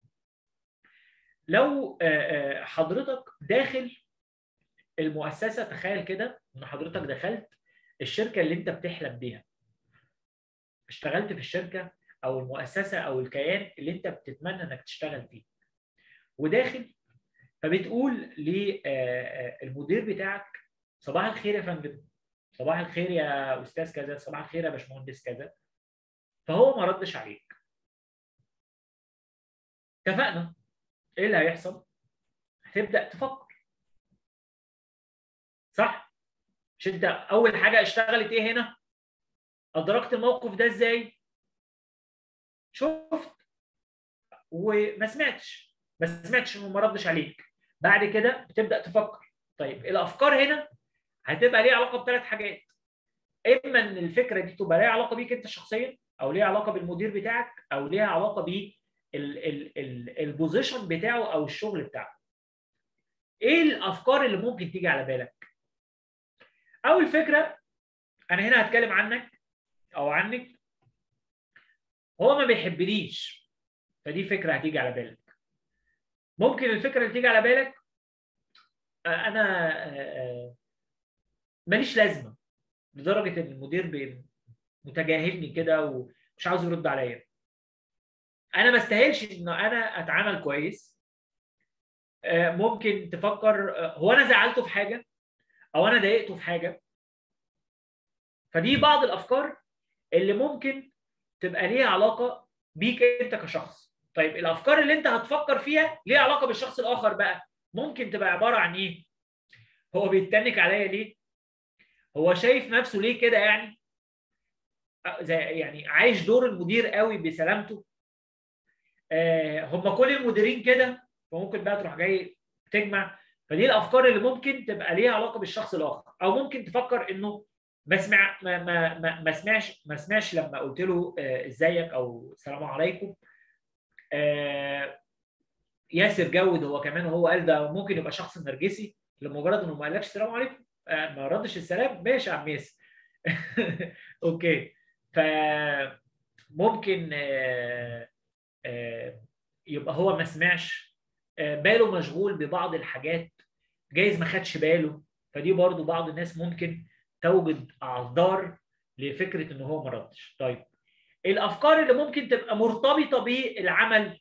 [SPEAKER 2] لو حضرتك داخل المؤسسه، تخيل كده ان حضرتك دخلت الشركه اللي انت بتحلم بيها، اشتغلت في الشركه او المؤسسه او الكيان اللي انت بتتمنى انك تشتغل فيه، وداخل فبتقول للمدير بتاعك صباح الخير يا فندم، صباح الخير يا استاذ كذا، صباح الخير يا باشمهندس كذا، فهو ما ردش عليك. اتفقنا ايه اللي هيحصل؟ هتبدا تفكر، صح؟ مش انت اول حاجه اشتغلت ايه هنا؟ ادركت الموقف ده ازاي؟ شفت وما سمعتش، انه ما ردش عليك. بعد كده بتبدا تفكر. طيب الافكار هنا هتبقى ليها علاقه ب3 حاجات. اما ان الفكره دي تبقى ليها علاقه بيك انت شخصيا، او ليها علاقه بالمدير بتاعك، او ليها علاقه بالبوزيشن بتاعه او الشغل بتاعه. ايه الافكار اللي ممكن تيجي على بالك؟ اول فكره، انا هنا هتكلم عنك او عنك، هو ما بيحبنيش، فدي فكره هتيجي على بالك. ممكن الفكره اللي تيجي على بالك انا ماليش لازمه، لدرجه ان المدير متجاهلني كده ومش عاوز يرد عليا. انا ما استاهلش ان انا اتعامل كويس. ممكن تفكر هو انا زعلته في حاجه او انا ضايقته في حاجه. فدي بعض الافكار اللي ممكن تبقى ليها علاقه بيك انت كشخص. طيب الافكار اللي انت هتفكر فيها ليها علاقه بالشخص الاخر بقى، ممكن تبقى عباره عن ايه؟ هو بيتنك عليا ليه؟ هو شايف نفسه ليه كده يعني؟ زي يعني عايش دور المدير قوي بسلامته. هم كل المديرين كده، فممكن بقى تروح جاي تجمع. فدي الافكار اللي ممكن تبقى ليها علاقه بالشخص الاخر. او ممكن تفكر انه ما سمعش لما قلت له ازيك او السلام عليكم. ياسر جود هو كمان، وهو قال ده ممكن يبقى شخص نرجسي لمجرد انه ما قالكش السلام عليكم، ما ردش السلام. ماشي يا عم ياسر. اوكي. فممكن يبقى هو ما سمعش، باله مشغول ببعض الحاجات، جايز ما خدش باله. فدي برضو بعض الناس ممكن توجد اعذار لفكره ان هو ما ردش. طيب الافكار اللي ممكن تبقى مرتبطه بالعمل،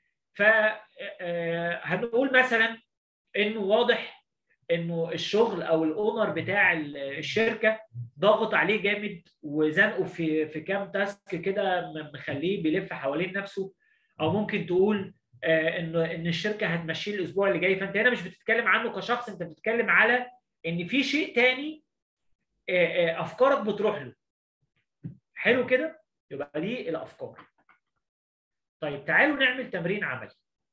[SPEAKER 2] فهنقول مثلا انه واضح انه الشغل او الاونر بتاع الشركه ضاغط عليه جامد وزنقه في كام تاسك كده، مخليه بيلف حوالين نفسه. او ممكن تقول ان الشركه هتمشيه الاسبوع اللي جاي. فانت هنا مش بتتكلم عنه كشخص، انت بتتكلم على ان في شيء تاني افكارك بتروح له. حلو كده؟ يبقى دي الافكار. طيب تعالوا نعمل تمرين عملي.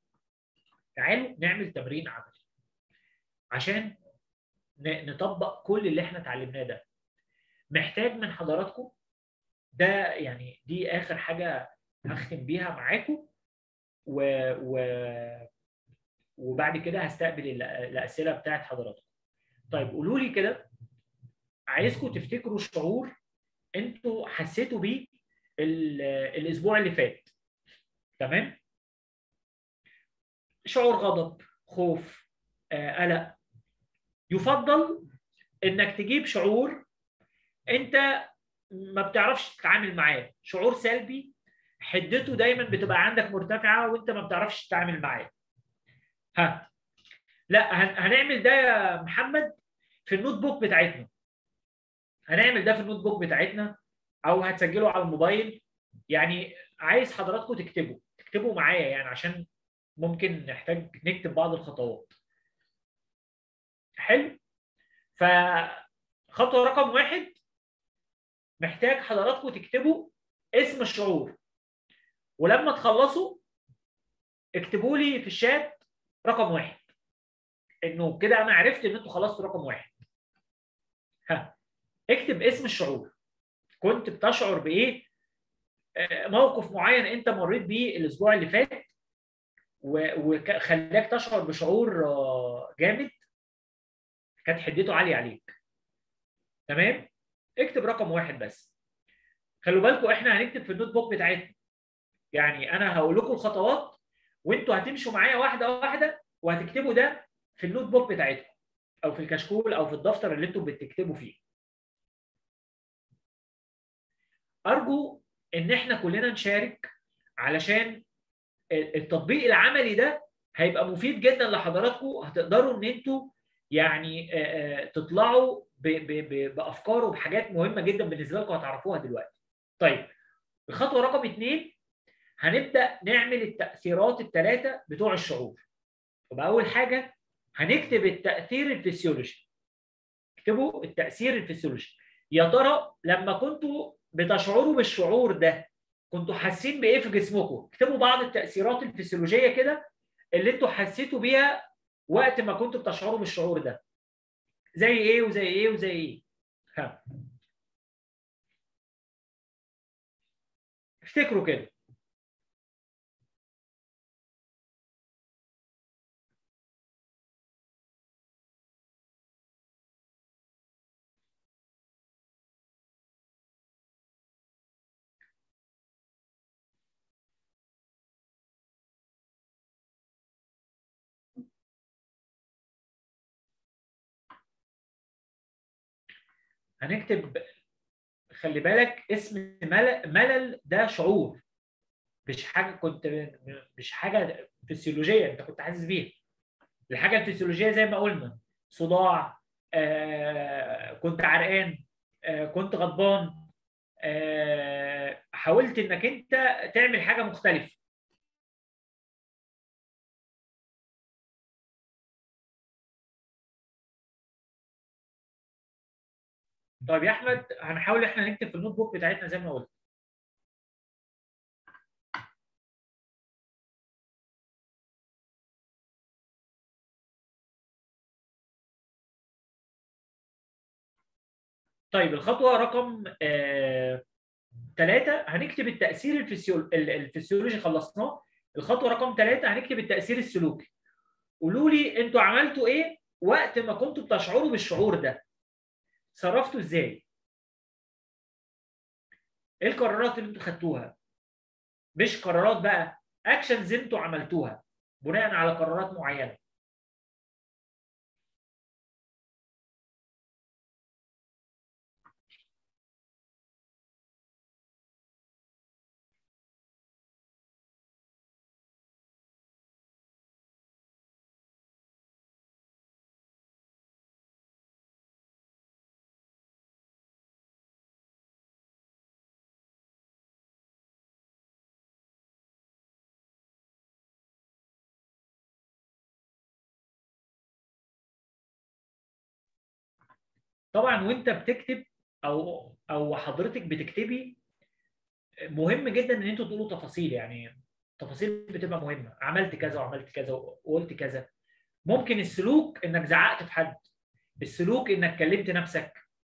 [SPEAKER 2] عشان نطبق كل اللي احنا اتعلمناه ده. محتاج من حضراتكم ده، يعني دي اخر حاجه هختم بيها معاكم، وبعد كده هستقبل الاسئله بتاعت حضراتكم. طيب قولوا لي كده، عايزكم تفتكروا شعور انتوا حسيتوا بيه الاسبوع اللي فات. تمام؟ شعور غضب، خوف، قلق. يفضل انك تجيب شعور انت ما بتعرفش تتعامل معاه، شعور سلبي حدته دايما بتبقى عندك مرتفعه وانت ما بتعرفش تتعامل معاه. لا، هنعمل ده يا محمد في النوت بوك بتاعتنا. او هتسجله على الموبايل. يعني عايز حضراتكم تكتبوا معايا، يعني عشان ممكن نحتاج نكتب بعض الخطوات. حلو. فخطوه رقم 1، محتاج حضراتكم تكتبوا اسم الشعور، ولما تخلصوا اكتبوا لي في الشات رقم 1، انه كده انا عرفت ان انتوا خلصتوا رقم 1. اكتب اسم الشعور. كنت بتشعر بايه؟ موقف معين انت مريت بيه الاسبوع اللي فات وخلاك تشعر بشعور جامد، كانت حدته عاليه عليك. تمام؟ اكتب رقم 1 بس. خلوا بالكم احنا هنكتب في النوت بوك بتاعتنا. يعني انا هقول لكم الخطوات وانتوا هتمشوا معايا واحده واحده، وهتكتبوا ده في النوت بوك بتاعتكم او في الكشكول او في الدفتر اللي انتوا بتكتبوا فيه. ارجو ان احنا كلنا نشارك، علشان التطبيق العملي ده هيبقى مفيد جدا لحضراتكم. هتقدروا ان انتوا يعني تطلعوا بافكار وبحاجات مهمه جدا بالنسبه لكم هتعرفوها دلوقتي. طيب الخطوه رقم 2، هنبدا نعمل التاثيرات الثلاثه بتوع الشعور. يبقى اول حاجه هنكتب التاثير الفسيولوجي. اكتبوا التاثير الفسيولوجي. يا ترى لما كنتوا بتشعروا بالشعور ده كنتوا حاسين بايه في جسمكم؟ اكتبوا بعض التاثيرات الفسيولوجيه كده اللي انتوا حسيتوا بيها وقت ما كنتوا بتشعروا بالشعور ده. زي ايه وزي ايه وزي ايه؟ افتكروا كده. هنكتب، خلي بالك اسم ملل ده شعور، مش حاجه مش حاجه فسيولوجيه انت كنت حاسس بيها. الحاجه الفسيولوجيه زي ما قلنا صداع، كنت عرقان، كنت غضبان، حاولت انك انت تعمل حاجه مختلفه. طيب يا احمد هنحاول احنا نكتب في النوت بوك بتاعتنا زي ما قلت. طيب الخطوه رقم 3 هنكتب التاثير الفسيولوجي خلصناه. الخطوه رقم 3 هنكتب التاثير السلوكي. قولوا لي انتوا عملتوا ايه وقت ما كنتوا بتشعروا بالشعور ده؟ صرفتوا ازاي؟ ايه القرارات اللي انتوا خدتوها؟ مش قرارات بقى، اكشنز انتوا عملتوها بناء على قرارات معينه. طبعا وانت بتكتب او حضرتك بتكتبي مهم جدا ان انتوا تقولوا تفاصيل، يعني تفاصيل بتبقى مهمه، عملت كذا وعملت كذا وقلت كذا. ممكن السلوك انك زعقت في حد، السلوك انك كلمت نفسك.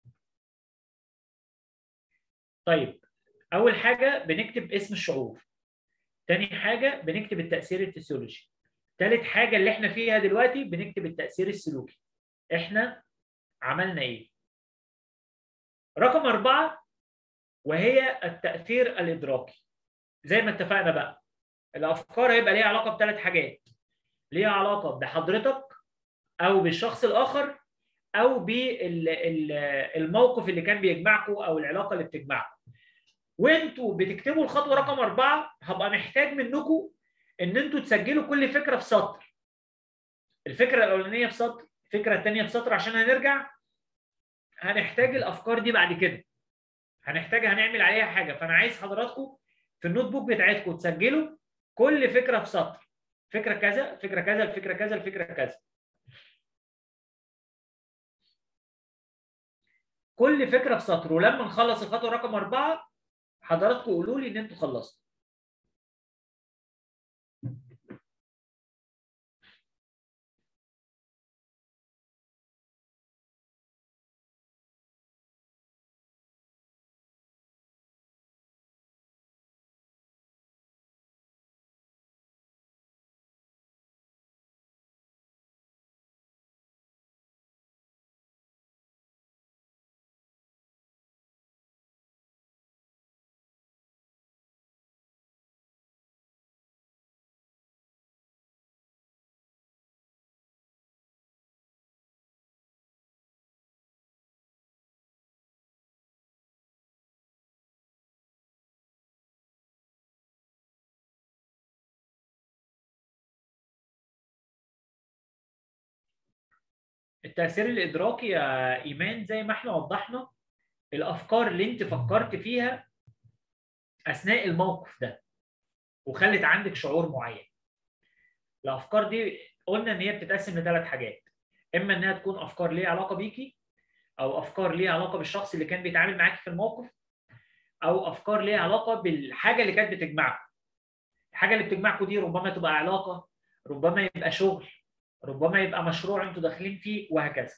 [SPEAKER 2] طيب اول حاجه بنكتب اسم الشعور، تاني حاجه بنكتب التاثير الفسيولوجي، تالت حاجه اللي احنا فيها دلوقتي بنكتب التاثير السلوكي. احنا عملنا ايه؟ رقم 4 وهي التاثير الادراكي. زي ما اتفقنا بقى الافكار هيبقى ليها علاقه بثلاث حاجات، ليها علاقه بحضرتك او بالشخص الاخر او بالموقف اللي كان بيجمعكم او العلاقه اللي بتجمعكم. وانتوا بتكتبوا الخطوه رقم 4 هبقى محتاج منكم ان انتوا تسجلوا كل فكره في سطر. الفكره الاولانيه في سطر، الفكره الثانيه في سطر، عشان هنرجع هنحتاج الافكار دي بعد كده، هنحتاجها هنعمل عليها حاجه. فانا عايز حضراتكم في النوت بوك بتاعتكم تسجلوا كل فكره في سطر، فكره كذا، فكره كذا، الفكره كذا، الفكره كذا. كل فكره في سطر، ولما نخلص الخطوه رقم 4 حضراتكم قولوا لي ان انتوا خلصتوا. التأثير الإدراكي يا إيمان زي ما احنا وضحنا، الأفكار اللي أنت فكرت فيها أثناء الموقف ده وخلت عندك شعور معين. الأفكار دي قلنا إن هي بتتقسم لثلاث حاجات، إما إنها تكون أفكار ليها علاقة بيكي، أو أفكار ليها علاقة بالشخص اللي كان بيتعامل معاكي في الموقف، أو أفكار ليها علاقة بالحاجة اللي كانت بتجمعكم. الحاجة اللي بتجمعكم دي ربما تبقى علاقة، ربما يبقى شغل، ربما يبقى مشروع أنتوا داخلين فيه، وهكذا.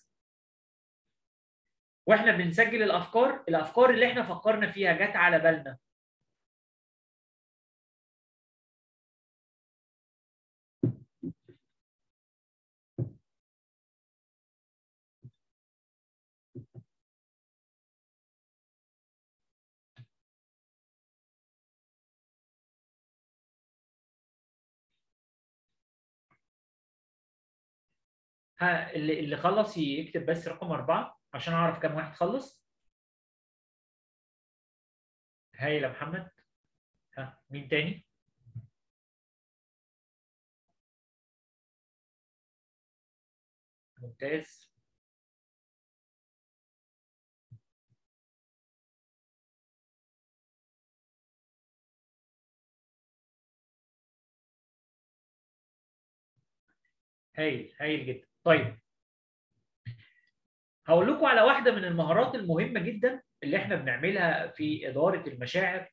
[SPEAKER 2] واحنا بنسجل الافكار اللي احنا فكرنا فيها جت على بالنا ها اللي خلص يكتب بس رقم 4 عشان اعرف كم واحد خلص. هايل يا محمد. ها مين تاني؟ ممتاز. هايل هايل جدا. طيب هقول لكم على واحده من المهارات المهمه جدا اللي احنا بنعملها في اداره المشاعر.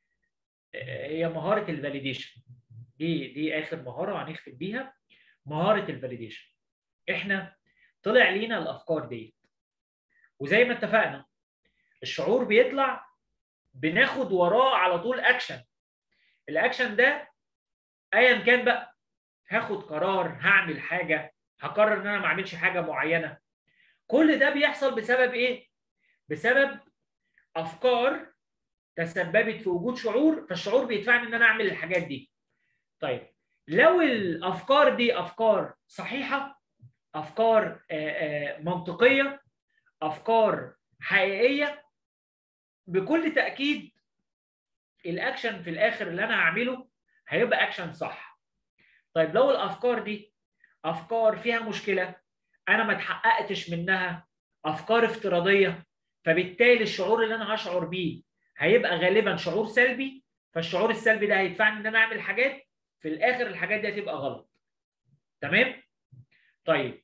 [SPEAKER 2] هي مهاره الفاليديشن. دي اخر مهاره هنختم بيها، مهاره الفاليديشن. احنا طلع لينا الافكار دي، وزي ما اتفقنا الشعور بيطلع بناخد وراه على طول اكشن. الاكشن ده ايا كان بقى، هاخد قرار، هعمل حاجه، هقرر ان انا ما اعملش حاجه معينه. كل ده بيحصل بسبب ايه؟ بسبب افكار تسببت في وجود شعور، فالشعور بيدفعني ان انا اعمل الحاجات دي. طيب لو الافكار دي افكار صحيحه، افكار منطقيه، افكار حقيقيه، بكل تاكيد الاكشن في الاخر اللي انا هعمله هيبقى اكشن صح. طيب لو الافكار دي افكار فيها مشكله، انا ما اتحققتش منها، افكار افتراضيه، فبالتالي الشعور اللي انا هشعر بيه هيبقى غالبا شعور سلبي، فالشعور السلبي ده هيدفعني ان انا اعمل حاجات في الاخر الحاجات دي هتبقى غلط. تمام؟ طيب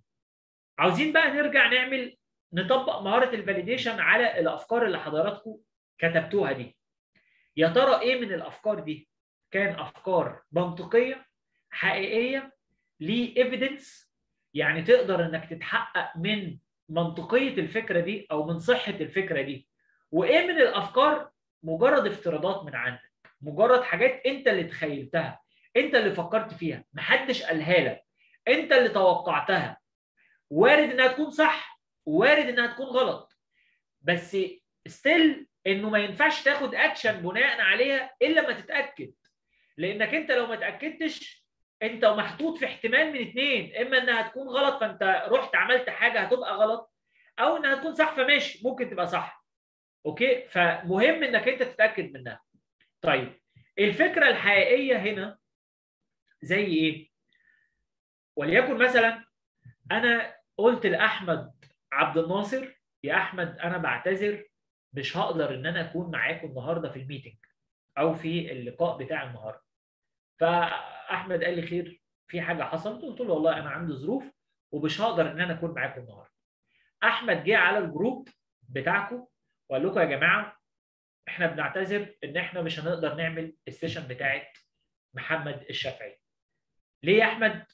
[SPEAKER 2] عاوزين بقى نرجع نطبق مهاره الفاليديشن على الافكار اللي حضراتكم كتبتوها دي. يا ترى ايه من الافكار دي كان افكار منطقيه حقيقيه ليه ايفيدنس، يعني تقدر انك تتحقق من منطقيه الفكره دي او من صحه الفكره دي، وايه من الافكار مجرد افتراضات من عندك، مجرد حاجات انت اللي تخيلتها، انت اللي فكرت فيها، محدش قالها لك، انت اللي توقعتها. وارد انها تكون صح، وارد انها تكون غلط، بس ستيل انه ما ينفعش تاخد اكشن بناء عليها الا لما تتاكد. لانك انت لو ما تاكدتش انت محطوط في احتمال من اتنين، اما انها تكون غلط فانت رحت عملت حاجه هتبقى غلط، او انها تكون صح فماشي ممكن تبقى صح. اوكي، فمهم انك انت تتاكد منها. طيب الفكره الحقيقيه هنا زي ايه؟ وليكن مثلا انا قلت لاحمد عبد الناصر يا احمد انا بعتذر، مش هقدر ان انا اكون معاكم النهارده في الميتنج او في اللقاء بتاع النهارده. فاحمد قال لي خير، في حاجه حصلت؟ قلت له والله انا عندي ظروف ومش هقدر ان انا اكون معاكم النهارده. احمد جه على الجروب بتاعكم وقال لكم يا جماعه احنا بنعتذر ان احنا مش هنقدر نعمل السيشن بتاعت محمد الشافعي. ليه يا احمد؟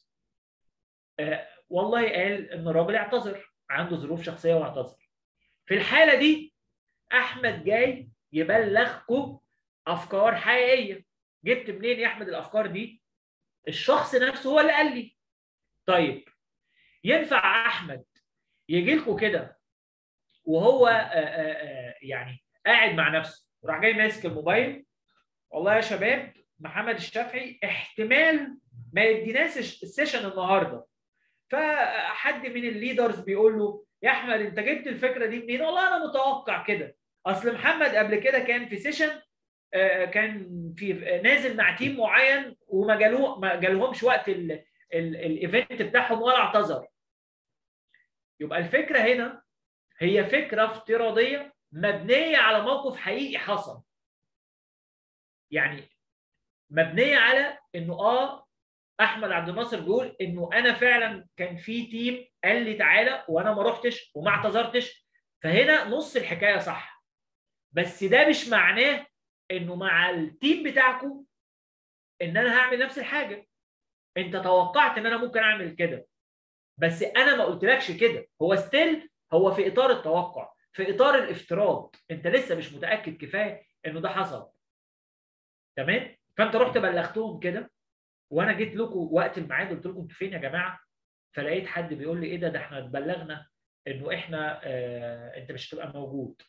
[SPEAKER 2] والله قال ان الراجل اعتذر، عنده ظروف شخصيه واعتذر. في الحاله دي احمد جاي يبلغكم افكار حقيقيه. جبت منين يا احمد الافكار دي؟ الشخص نفسه هو اللي قال لي. طيب ينفع احمد يجي لكم كده وهو يعني قاعد مع نفسه وراح جاي ماسك الموبايل، والله يا شباب محمد الشافعي احتمال ما يديناش السيشن النهارده، فحد من الليدرز بيقول له يا احمد انت جبت الفكره دي منين؟ والله انا متوقع كده، اصل محمد قبل كده كان في سيشن كان في نازل مع تيم معين وما ما جالهمش وقت الايفنت بتاعهم ولا اعتذر. يبقى الفكره هنا هي فكره افتراضيه مبنيه على موقف حقيقي حصل، يعني مبنيه على انه احمد عبد الناصر بيقول انه انا فعلا كان في تيم قال لي تعالى وانا ما رحتش وما اعتذرتش، فهنا نص الحكايه صح. بس ده مش معناه انه مع التيم بتاعكم ان انا هعمل نفس الحاجه. انت توقعت ان انا ممكن اعمل كده بس انا ما قلتلكش كده، هو ستيل هو في اطار التوقع، في اطار الافتراض، انت لسه مش متاكد كفايه انه ده حصل. تمام؟ فانت رحت بلغتهم كده وانا جيت لكم وقت الميعاد قلت لكم انتوا فين يا جماعه؟ فلقيت حد بيقول لي ايه ده احنا اتبلغنا انه احنا انت مش هتبقى موجود.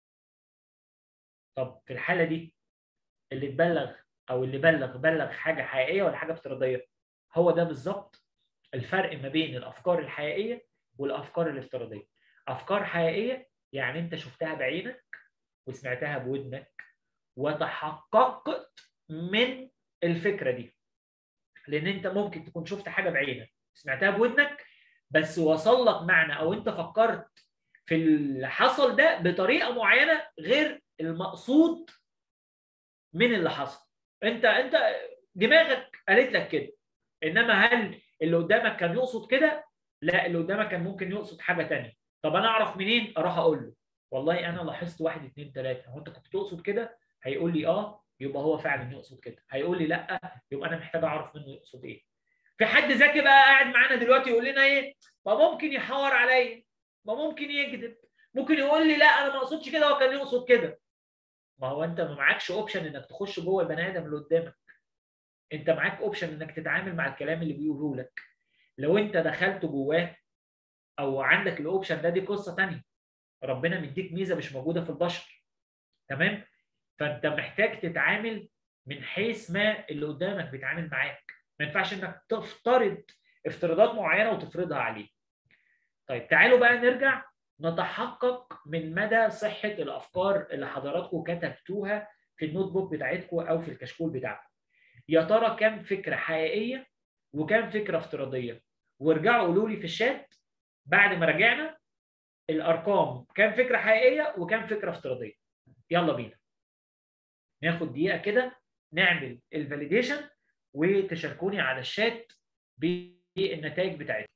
[SPEAKER 2] طب في الحاله دي اللي اتبلغ او اللي بلغ حاجه حقيقيه ولا حاجه افتراضيه؟ هو ده بالظبط الفرق ما بين الافكار الحقيقيه والافكار الافتراضيه. افكار حقيقيه يعني انت شفتها بعينك وسمعتها بودنك وتحققت من الفكره دي، لان انت ممكن تكون شفت حاجه بعينك سمعتها بودنك بس وصل لك معنى او انت فكرت في اللي حصل ده بطريقه معينه غير المقصود من اللي حصل. انت دماغك قالت لك كده، انما هل اللي قدامك كان يقصد كده؟ لا، اللي قدامك كان ممكن يقصد حاجه ثانيه. طب انا اعرف منين؟ اروح اقول له والله انا لاحظت 1 2 3، هو انت كنت تقصد كده؟ هيقول لي اه، يبقى هو فعلا يقصد كده. هيقول لي لا، يبقى انا محتاج اعرف منه يقصد ايه. في حد ذكي بقى قاعد معانا دلوقتي يقول لنا ايه؟ ما ممكن يحور عليا، ما ممكن يكذب، ممكن يقول لي لا انا ما اقصدش كده، هو كان يقصد كده. ما هو انت ما معكش اوبشن انك تخش جوه البني ادم اللي قدامك، انت معاك اوبشن انك تتعامل مع الكلام اللي بيقوله لك. لو انت دخلت جواه او عندك الاوبشن ده، دي قصه ثانيه. ربنا مديك ميزه مش موجوده في البشر. تمام؟ فانت محتاج تتعامل من حيث ما اللي قدامك بيتعامل معاك. ما ينفعش انك تفترض افتراضات معينه وتفرضها عليه. طيب تعالوا بقى نرجع نتحقق من مدى صحه الافكار اللي حضراتكم كتبتوها في النوت بوك بتاعتكم او في الكشكول بتاعكم. يا ترى كام فكره حقيقيه وكام فكره افتراضيه؟ وارجعوا قولوا لي في الشات بعد ما راجعنا الارقام، كام فكره حقيقيه وكام فكره افتراضيه. يلا بينا ناخد دقيقه كده نعمل الفاليديشن وتشاركوني على الشات بالنتائج بتاعتكم.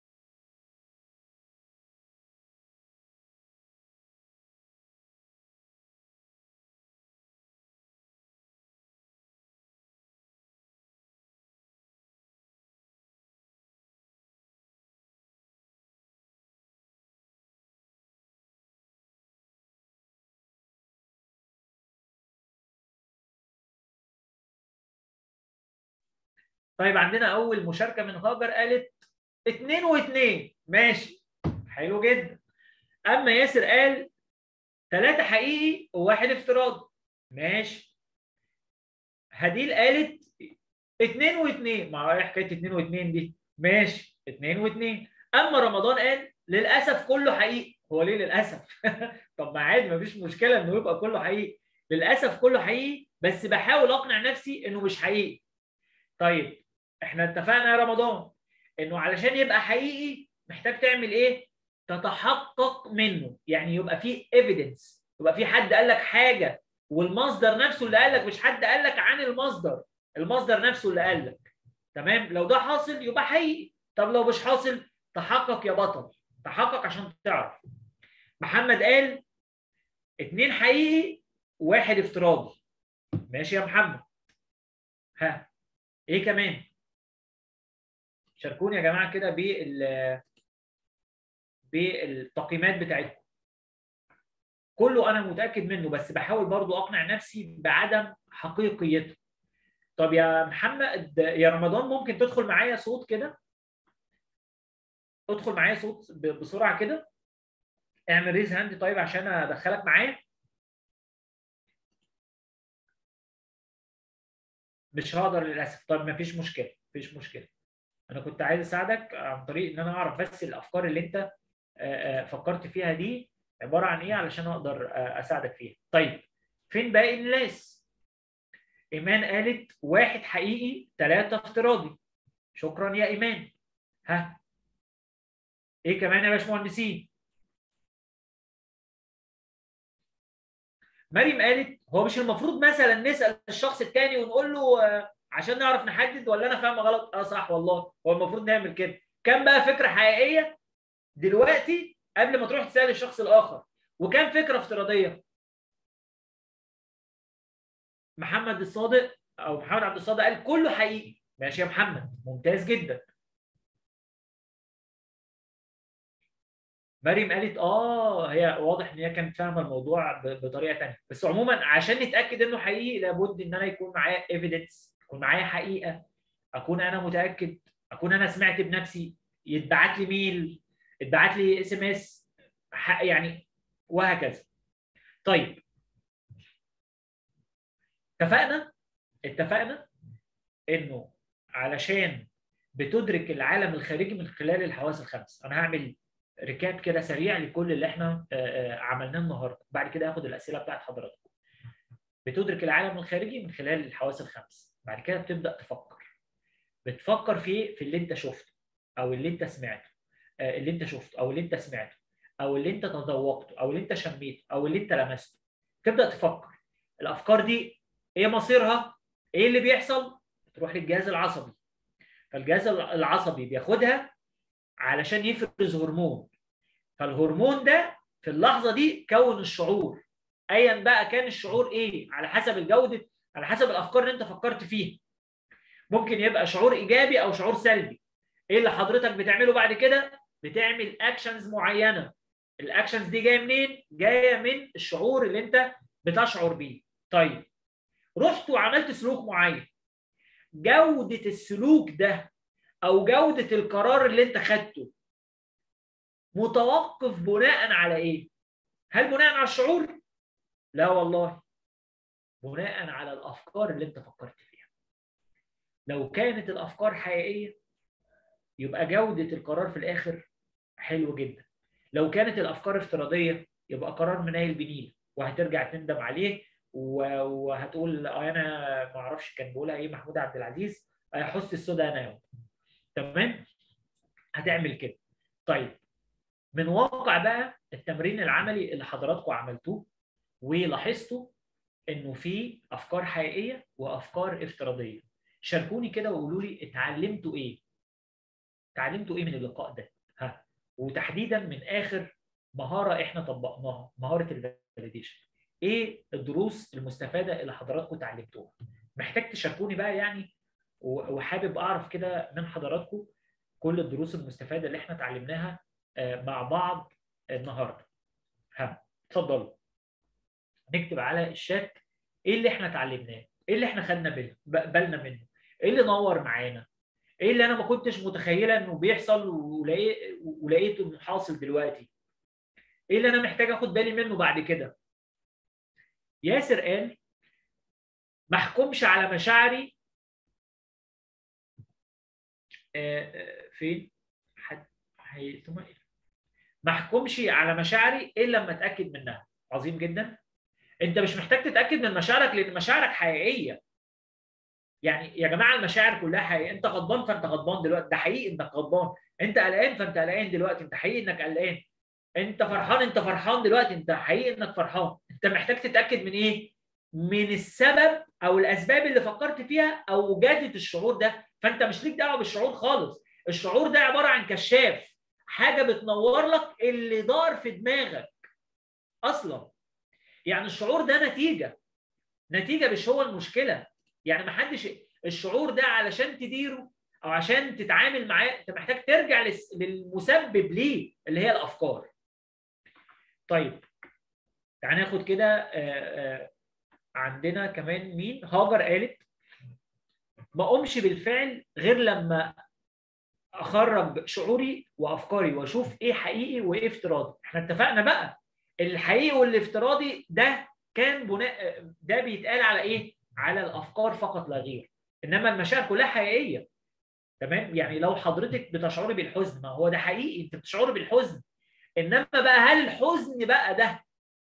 [SPEAKER 2] طيب عندنا اول مشاركه من هاجر، قالت 2 و2. ماشي، حلو جدا. اما ياسر قال 3 حقيقي وواحد افتراضي. ماشي. هديل قالت 2 و2. ما هي حكايه 2 و2 دي. ماشي، 2 و2. اما رمضان قال للاسف كله حقيقي. هو ليه للاسف؟ طب ما عادي، مفيش مشكله انه يبقى كله حقيقي. للاسف كله حقيقي بس بحاول اقنع نفسي انه مش حقيقي. طيب احنا اتفقنا يا رمضان انه علشان يبقى حقيقي محتاج تعمل ايه؟ تتحقق منه، يعني يبقى فيه ايفيدنس، يبقى في حد قال لك حاجه والمصدر نفسه اللي قال لك، مش حد قال لك عن المصدر، المصدر نفسه اللي قال لك. تمام؟ لو ده حاصل يبقى حقيقي. طب لو مش حاصل، تحقق يا بطل، تحقق عشان تعرف. محمد قال 2 حقيقي وواحد افتراضي. ماشي يا محمد. ها ايه كمان؟ شاركوني يا جماعه كده بالتقييمات بتاعتكم. كله انا متاكد منه بس بحاول برضو اقنع نفسي بعدم حقيقيته. طب يا محمد، يا رمضان، ممكن تدخل معايا صوت كده؟ ادخل معايا صوت بسرعه كده. اعمل ريز هاند طيب عشان ادخلك معايا. مش هقدر للاسف. طب ما فيش مشكله، مفيش مشكله. انا كنت عايز اساعدك عن طريق ان انا اعرف بس الافكار اللي انت فكرت فيها دي عباره عن ايه علشان اقدر اساعدك فيها. طيب فين باقي الناس؟ ايمان قالت 1 حقيقي 3 افتراضي. شكرا يا ايمان. ها ايه كمان يا باشمهندسين؟ مريم قالت هو مش المفروض مثلا نسال الشخص الثاني ونقول له عشان نعرف نحدد، ولا انا فاهمه غلط؟ اه صح والله، هو المفروض نعمل كده. كم بقى فكره حقيقيه دلوقتي قبل ما تروح تسال الشخص الاخر، وكم فكره افتراضيه؟ محمد الصادق او محمد عبد الصادق قال كله حقيقي. ماشي يا محمد، ممتاز جدا. مريم قالت هي واضح ان هي كانت فاهمه الموضوع بطريقه ثانيه. بس عموما عشان نتاكد انه حقيقي لابد ان انا يكون معايا ايفيدنس، يكون معايا حقيقه، اكون انا متاكد، اكون انا سمعت بنفسي، يتبعت لي ميل، يتبعت لي اس ام اس، يعني وهكذا. طيب اتفقنا انه علشان بتدرك العالم الخارجي من خلال الحواس الخمس. انا هعمل ريكاب كده سريع لكل اللي احنا عملناه النهارده، بعد كده هاخد الاسئله بتاعت حضراتكم. بتدرك العالم الخارجي من خلال الحواس الخمس، بعد كده بتبدا تفكر. بتفكر في اللي انت شفته او اللي انت سمعته، اللي انت شفته او اللي انت سمعته او اللي انت تذوقته او اللي انت شميته او اللي انت لمسته. تبدا تفكر الافكار دي ايه مصيرها؟ ايه اللي بيحصل؟ تروح للجهاز العصبي، فالجهاز العصبي بياخدها علشان يفرز هرمون، فالهرمون ده في اللحظه دي كون الشعور، ايا بقى كان الشعور ايه، على حسب الجوده، على حسب الافكار اللي انت فكرت فيها. ممكن يبقى شعور ايجابي او شعور سلبي. ايه اللي حضرتك بتعمله بعد كده؟ بتعمل اكشنز معينه. الاكشنز دي جايه منين؟ جايه من الشعور اللي انت بتشعر بيه. طيب رحت وعملت سلوك معين، جوده السلوك ده او جوده القرار اللي انت خدته متوقف بناء على ايه؟ هل بناء على الشعور؟ لا والله، بناء على الافكار اللي انت فكرت فيها. لو كانت الافكار حقيقيه يبقى جوده القرار في الاخر حلو جدا. لو كانت الافكار افتراضيه يبقى قرار منيل بنيل وهترجع تندم عليه وهتقول انا ما اعرفش كان بيقولها ايه محمود عبد العزيز، حس السودا انا. تمام؟ هتعمل كده. طيب من واقع بقى التمرين العملي اللي حضراتكم عملتوه ولاحظتوا انه في افكار حقيقيه وافكار افتراضيه، شاركوني كده وقولوا لي اتعلمتوا ايه؟ اتعلمتوا ايه من اللقاء ده؟ ها، وتحديدا من اخر مهاره احنا طبقناها، مهاره الفاليديشن. ايه الدروس المستفاده اللي حضراتكم اتعلمتوها؟ محتاج تشاركوني بقى يعني، وحابب اعرف كده من حضراتكم كل الدروس المستفاده اللي احنا اتعلمناها مع بعض النهارده. ها اتفضلوا نكتب على الشات ايه اللي احنا اتعلمناه، ايه اللي احنا خدنا بالنا منه، ايه اللي نور معانا، ايه اللي انا ما كنتش متخيله انه بيحصل ولقيته انه حاصل دلوقتي، ايه اللي انا محتاج اخد بالي منه بعد كده. ياسر قال ما احكمش على مشاعري فين ما احكمش على مشاعري الا لما اتاكد منها. عظيم جدا. انت مش محتاج تتاكد من مشاعرك لان مشاعرك حقيقيه. يعني يا جماعه المشاعر كلها حقيقيه. انت غضبان فانت غضبان دلوقتي، ده حقيقي انك غضبان. انت قلقان فانت قلقان دلوقتي، انت حقيقي انك قلقان. انت فرحان انت فرحان دلوقتي، انت حقيقي انك فرحان. انت محتاج تتاكد من ايه؟ من السبب او الاسباب اللي فكرت فيها او جادت الشعور ده. فانت مش ليك دعوه بالشعور خالص. الشعور ده عباره عن كشاف، حاجه بتنور لك اللي دار في دماغك اصلا. يعني الشعور ده نتيجه مش هو المشكله. يعني ما حدش الشعور ده علشان تديره او عشان تتعامل معاه انت محتاج ترجع للمسبب ليه اللي هي الافكار. طيب تعال ناخد كده عندنا كمان مين؟ هاجر قالت ما اقومش بالفعل غير لما اخرج شعوري وافكاري واشوف ايه حقيقي وايه افتراضي. احنا اتفقنا بقى الحقيقي والافتراضي ده كان بناء، ده بيتقال على ايه؟ على الافكار فقط لا غير. انما المشاعر كلها حقيقيه. تمام؟ يعني لو حضرتك بتشعري بالحزن ما هو ده حقيقي، انت بتشعري بالحزن. انما بقى هل الحزن بقى ده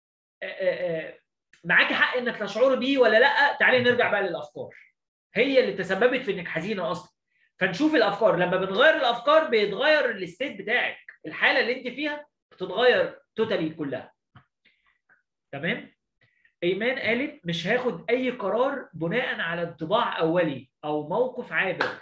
[SPEAKER 2] معاكي حق انك تشعري بيه ولا لا؟ تعالي نرجع بقى للافكار، هي اللي تسببت في انك حزينه اصلا. فنشوف الافكار، لما بنغير الافكار بيتغير الستيت بتاعك، الحاله اللي انت فيها بتتغير توتالي كلها. تمام؟ ايمان قالت مش هاخد اي قرار بناء على انطباع اولي او موقف عابر.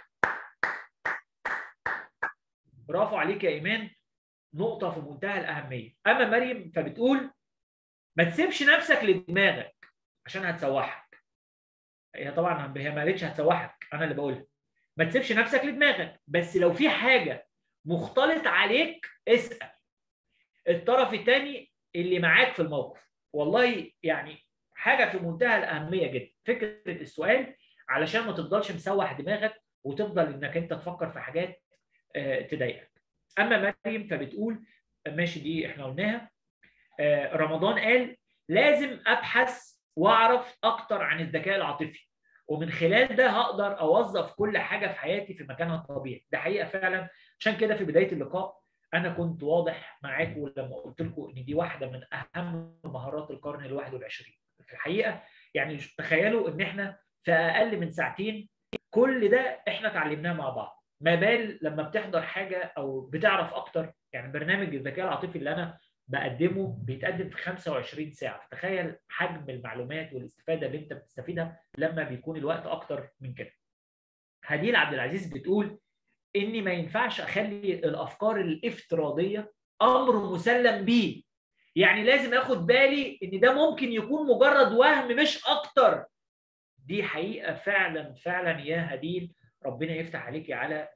[SPEAKER 2] برافو عليك يا ايمان، نقطه في منتهى الاهميه. اما مريم فبتقول ما تسيبش نفسك لدماغك عشان هتسوحك. هي طبعا هي ما قالتش هتسوحك، انا اللي بقولها. ما تسيبش نفسك لدماغك، بس لو في حاجه مختلط عليك اسال الطرف الثاني اللي معاك في الموقف. والله يعني حاجه في منتهى الاهميه جدا فكره السؤال، علشان ما تفضلش مسوح دماغك وتفضل انك انت تفكر في حاجات تضايقك. اما مريم فبتقول ماشي دي احنا قلناها. رمضان قال لازم ابحث واعرف اكتر عن الذكاء العاطفي ومن خلال ده هقدر اوظف كل حاجه في حياتي في مكانها الطبيعي. ده حقيقه فعلا. عشان كده في بدايه اللقاء انا كنت واضح معاكم لما قلت لكم ان دي واحده من اهم مهارات القرن ال21 في الحقيقه. يعني تخيلوا ان احنا في اقل من ساعتين كل ده احنا اتعلمناه مع بعض. ما بال لما بتحضر حاجه او بتعرف اكتر. يعني برنامج الذكاء العاطفي اللي انا بقدمه بيتقدم في 25 ساعه. تخيل حجم المعلومات والاستفاده اللي انت بتستفيدها لما بيكون الوقت اكتر من كده. هديل عبد العزيز بتقول اني ما ينفعش اخلي الافكار الافتراضيه امر مسلم به. يعني لازم اخد بالي ان ده ممكن يكون مجرد وهم مش اكتر. دي حقيقه فعلا فعلا يا هديل. ربنا يفتح عليكي على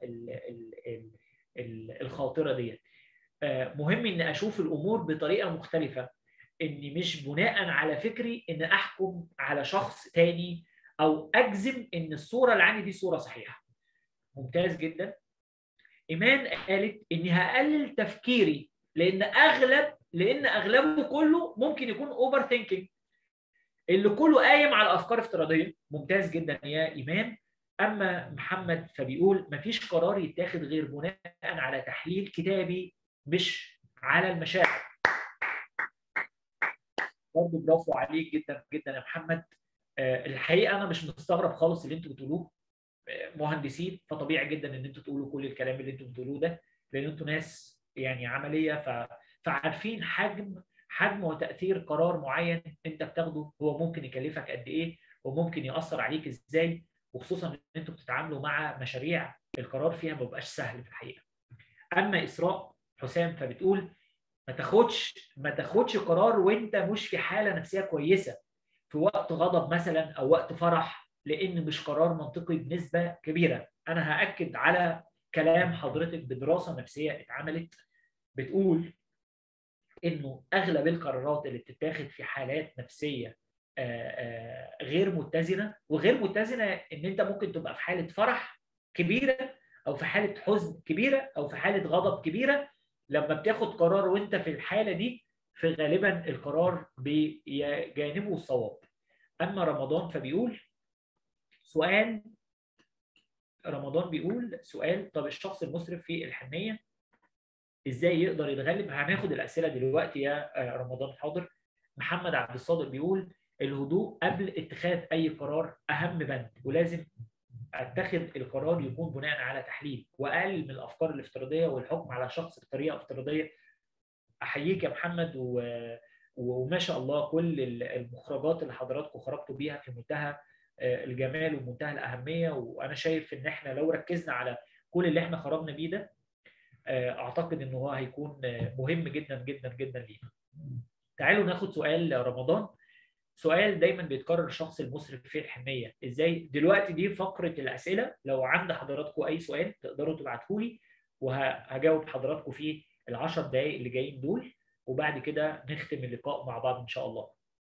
[SPEAKER 2] الخاطره ديت. مهم ان اشوف الامور بطريقه مختلفه، اني مش بناء على فكري ان احكم على شخص تاني او اجزم ان الصوره اللي عندي دي صوره صحيحه. ممتاز جدا. ايمان قالت اني هقلل تفكيري لان اغلبه كله ممكن يكون اوفر ثينكينج اللي كله قايم على افكار افتراضيه. ممتاز جدا يا ايمان. اما محمد فبيقول مفيش قرار يتاخد غير بناء على تحليل كتابي مش على المشاعر. برضه برافو عليك جدا جدا يا محمد. الحقيقه انا مش مستغرب خالص اللي انتوا بتقولوه. مهندسين فطبيعي جدا ان انتوا تقولوا كل الكلام اللي انتوا بتقولوه ده، لان انتوا ناس يعني عمليه فعارفين حجم وتاثير قرار معين انت بتاخده هو ممكن يكلفك قد ايه وممكن ياثر عليك ازاي. وخصوصا ان انتوا بتتعاملوا مع مشاريع القرار فيها ما بيبقاش سهل في الحقيقه. اما اسراء حسام فبتقول ما تاخدش قرار وانت مش في حاله نفسيه كويسه، في وقت غضب مثلا او وقت فرح، لان مش قرار منطقي بنسبه كبيره. انا هاكد على كلام حضرتك بدراسه نفسيه اتعملت بتقول انه اغلب القرارات اللي بتتاخد في حالات نفسيه غير متزنه. وغير متزنه ان انت ممكن تبقى في حاله فرح كبيره او في حاله حزن كبيره او في حاله غضب كبيره. لما بتاخد قرار وانت في الحاله دي فغالبا القرار بجانبه الصواب. اما رمضان فبيقول سؤال طب الشخص المسرف في الحنيه ازاي يقدر يتغلب؟ هناخد الاسئله دلوقتي يا رمضان. حاضر. محمد عبد الصادق بيقول الهدوء قبل اتخاذ اي قرار اهم بند، ولازم اتخذ القرار يكون بناء على تحليل واقل من الافكار الافتراضيه والحكم على شخص بطريقه افتراضيه. احييك يا محمد وما شاء الله كل المخرجات اللي حضراتكم خرجتوا بيها في منتهى الجمال ومنتهى الاهميه. وانا شايف ان احنا لو ركزنا على كل اللي احنا خرجنا بيه ده اعتقد ان هو هيكون مهم جدا جدا جدا لينا. تعالوا ناخد سؤال رمضان. سؤال دايما بيتكرر الشخص المسرف في الحنيه ازاي. دلوقتي دي فقره الاسئله، لو عند حضراتكم اي سؤال تقدروا تبعتوه لي وهجاوب حضراتكم في ال10 دقائق اللي جايين دول، وبعد كده نختم اللقاء مع بعض ان شاء الله.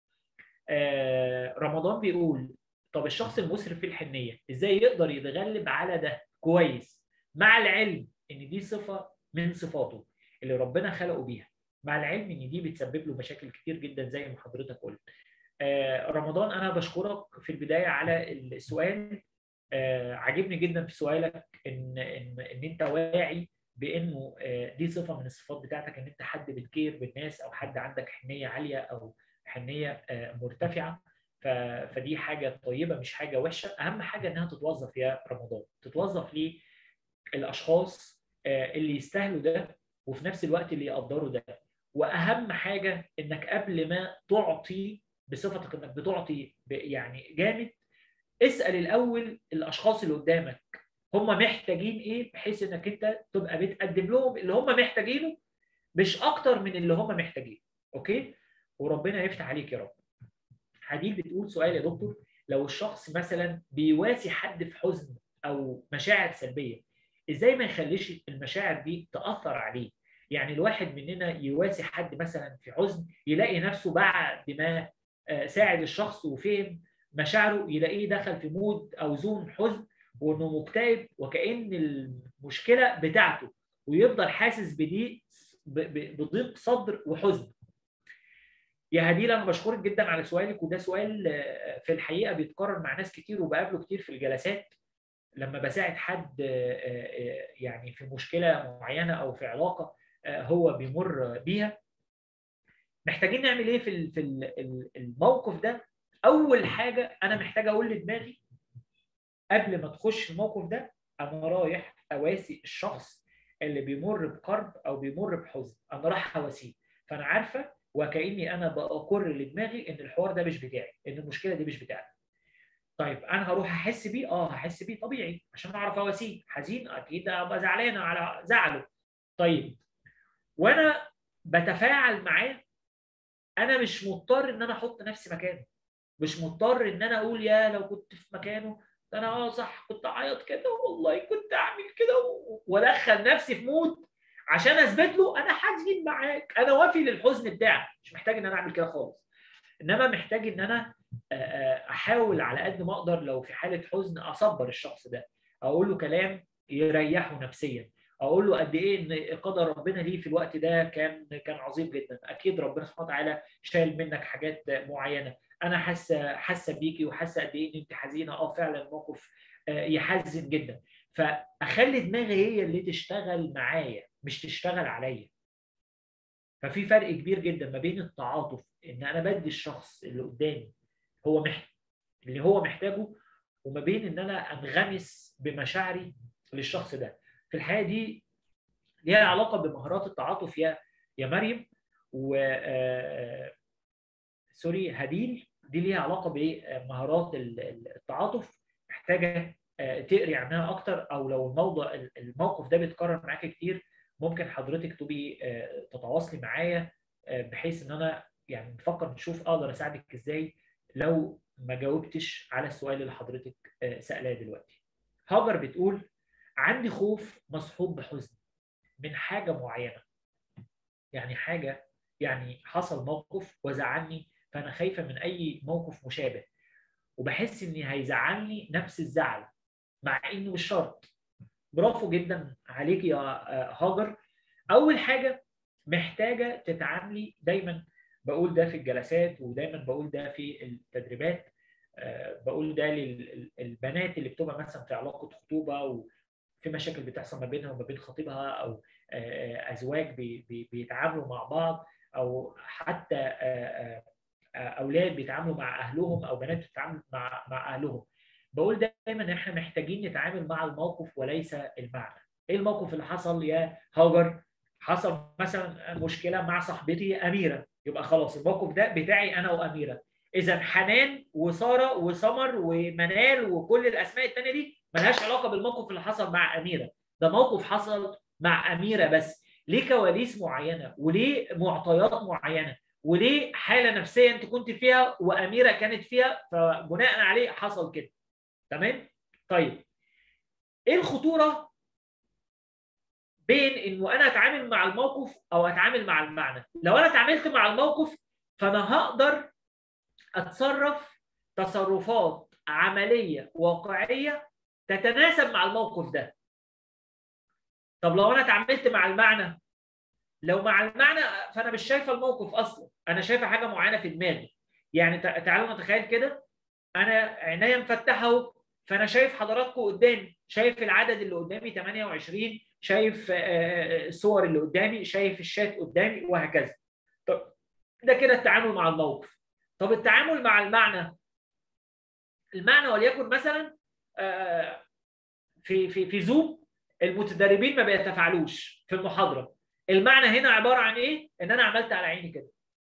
[SPEAKER 2] رمضان بيقول طب الشخص المسرف في الحنيه ازاي يقدر يتغلب على ده كويس، مع العلم ان دي صفه من صفاته اللي ربنا خلقه بيها، مع العلم ان دي بتسبب له مشاكل كتير جدا زي ما حضرتك قلت. رمضان انا بشكرك في البدايه على السؤال. عجبني جدا في سؤالك ان انت واعي بانه دي صفه من الصفات بتاعتك، ان انت حد بتكير بالناس او حد عندك حنيه عاليه او حنيه مرتفعه. فدي حاجه طيبه مش حاجه وحشه. اهم حاجه انها تتوظف يا رمضان، تتوظف للاشخاص اللي يستاهلوا ده وفي نفس الوقت اللي يقدروا ده. واهم حاجه انك قبل ما تعطي بصفتك انك بتعطي يعني جامد، اسال الاول الاشخاص اللي قدامك هم محتاجين ايه، بحيث انك انت تبقى بتقدم لهم اللي هم محتاجينه مش اكتر من اللي هم محتاجينه. اوكي؟ وربنا يفتح عليك يا رب. هديل بتقول سؤال يا دكتور، لو الشخص مثلا بيواسي حد في حزن او مشاعر سلبيه، ازاي ما يخليش المشاعر دي تاثر عليه؟ يعني الواحد مننا يواسي حد مثلا في حزن يلاقي نفسه بعد ما ساعد الشخص وفهم مشاعره يلاقيه دخل في مود او زون حزن وانه مكتئب وكأن المشكله بتاعته، ويفضل حاسس بضيق صدر وحزن. يا هديل انا بشكرك جدا على سؤالك، وده سؤال في الحقيقه بيتكرر مع ناس كتير وبقابله كتير في الجلسات لما بساعد حد يعني في مشكله معينه او في علاقه هو بيمر بيها. محتاجين نعمل ايه في الموقف ده؟ اول حاجه انا محتاج اقول لدماغي قبل ما تخش الموقف ده انا رايح اواسي الشخص اللي بيمر بكرب او بيمر بحزن، انا رايح اواسيه. فانا عارفه وكاني انا بأقر لدماغي ان الحوار ده مش بتاعي، ان المشكله دي مش بتاعتي. طيب انا هروح احس بيه؟ هحس بيه طبيعي عشان اعرف اواسيه. حزين اكيد ابقى زعلان على زعله. طيب وانا بتفاعل معاه انا مش مضطر ان انا احط نفسي مكانه، مش مضطر ان انا اقول يا لو كنت في مكانه ده انا صح كنت اعيط كده والله كنت اعمل كده وادخل نفسي في مود عشان اثبت له انا حزين معاك، انا وافي للحزن بتاعك. مش محتاج ان انا اعمل كده خالص، انما محتاج ان انا احاول على قد ما اقدر لو في حاله حزن اصبر الشخص ده، اقول له كلام يريحه نفسيا، اقول له قد ايه ان قدر ربنا ليه في الوقت ده كان عظيم جدا. اكيد ربنا سبحانه وتعالى شايل منك حاجات معينه، انا حاسه بيكي وحاسه قد ايه ان انت حزينه. فعلا الموقف يحزن جدا. فاخلي دماغي هي اللي تشتغل معايا مش تشتغل عليا. ففي فرق كبير جدا ما بين التعاطف ان انا بدي الشخص اللي قدامي اللي هو محتاجه، وما بين ان انا انغمس بمشاعري للشخص ده. في الحقيقه دي ليها علاقه بمهارات التعاطف يا مريم و سوري هديل. دي ليها علاقه بمهارات التعاطف، محتاجه تقري عنها اكتر، او لو الموقف ده بيتكرر معاك كتير ممكن حضرتك تبقي تتواصلي معايا بحيث ان انا يعني نفكر نشوف اقدر اساعدك ازاي لو ما جاوبتش على السؤال اللي حضرتك سألاه دلوقتي. هاجر بتقول عندي خوف مصحوب بحزن من حاجه معينه، يعني حصل موقف وزعلني فانا خايفه من اي موقف مشابه وبحس اني هيزعلني نفس الزعل مع انه مش شرط. برافو جدا عليك يا هاجر. اول حاجه محتاجه تتعاملي دايما، بقول ده في الجلسات ودايما بقول ده في التدريبات، بقول ده للبنات اللي بتبقى مثلا في علاقه خطوبه وفي مشاكل بتحصل ما بينها وما بين خطيبها، او ازواج بيتعاملوا مع بعض، او حتى اولاد بيتعاملوا مع اهلهم او بنات بتتعامل مع اهلهم. بقول دايما ان احنا محتاجين نتعامل مع الموقف وليس المعنى. ايه الموقف اللي حصل يا هاجر؟ حصل مثلا مشكله مع صاحبتي اميره، يبقى خلاص الموقف ده بتاعي انا واميره. اذا حنان وساره وسمر ومنال وكل الاسماء الثانيه دي ملهاش علاقه بالموقف اللي حصل مع اميره، ده موقف حصل مع اميره بس، ليه كواليس معينه وليه معطيات معينه وليه حاله نفسيه انت كنت فيها واميره كانت فيها، فبناء عليه حصل كده. تمام؟ طيب ايه الخطوره بين انه انا اتعامل مع الموقف او اتعامل مع المعنى؟ لو انا اتعاملت مع الموقف فانا هقدر اتصرف تصرفات عمليه واقعيه تتناسب مع الموقف ده. طب لو انا اتعاملت مع المعنى، لو مع المعنى فانا مش شايفه الموقف اصلا، انا شايفه حاجه معينه في دماغي. يعني تعالوا نتخيل كده، انا عينيا مفتحه فانا شايف حضراتكم قدامي، شايف العدد اللي قدامي 28، شايف الصور اللي قدامي، شايف الشات قدامي وهكذا. طب ده كده التعامل مع الموقف. طب التعامل مع المعنى وليكن مثلا في زوم المتدربين ما بيتفاعلوش في المحاضره. المعنى هنا عباره عن ايه؟ ان انا عملت على عيني كده،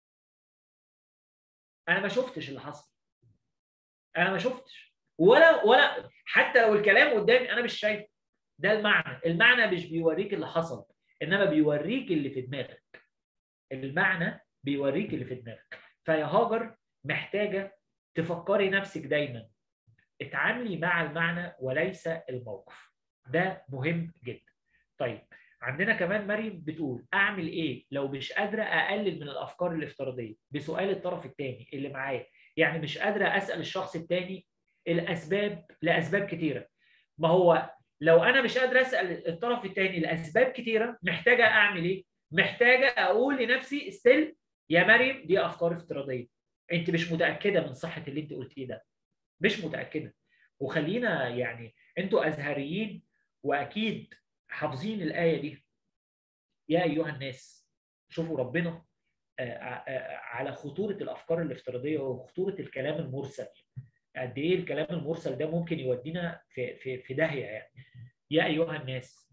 [SPEAKER 2] انا ما شفتش اللي حصل، انا ما شفتش ولا حتى لو الكلام قدامي انا مش شايف. ده المعنى مش بيوريك اللي حصل انما بيوريك اللي في دماغك. المعنى بيوريك اللي في دماغك. فيا هاجر محتاجه تفكري نفسك دايما اتعاملي مع المعنى وليس الموقف، ده مهم جدا. طيب عندنا كمان مريم بتقول اعمل ايه لو مش قادره اقلل من الافكار الافتراضيه بسؤال الطرف الثاني اللي معايا؟ يعني مش قادره اسال الشخص الثاني الاسباب لاسباب كثيره. ما هو لو انا مش قادره اسال الطرف الثاني لاسباب كثيره محتاجه اعمل ايه؟ محتاجه اقول لنفسي ستيل يا مريم دي افكار افتراضيه، انت مش متاكده من صحه اللي انت قلتيه ده، مش متاكده. وخلينا يعني انتوا ازهريين واكيد حافظين الايه دي، يا ايها الناس. شوفوا ربنا على خطوره الافكار الافتراضيه وخطوره الكلام المرسل، قد ايه الكلام المرسل ده ممكن يودينا في داهيه يعني. يا ايها الناس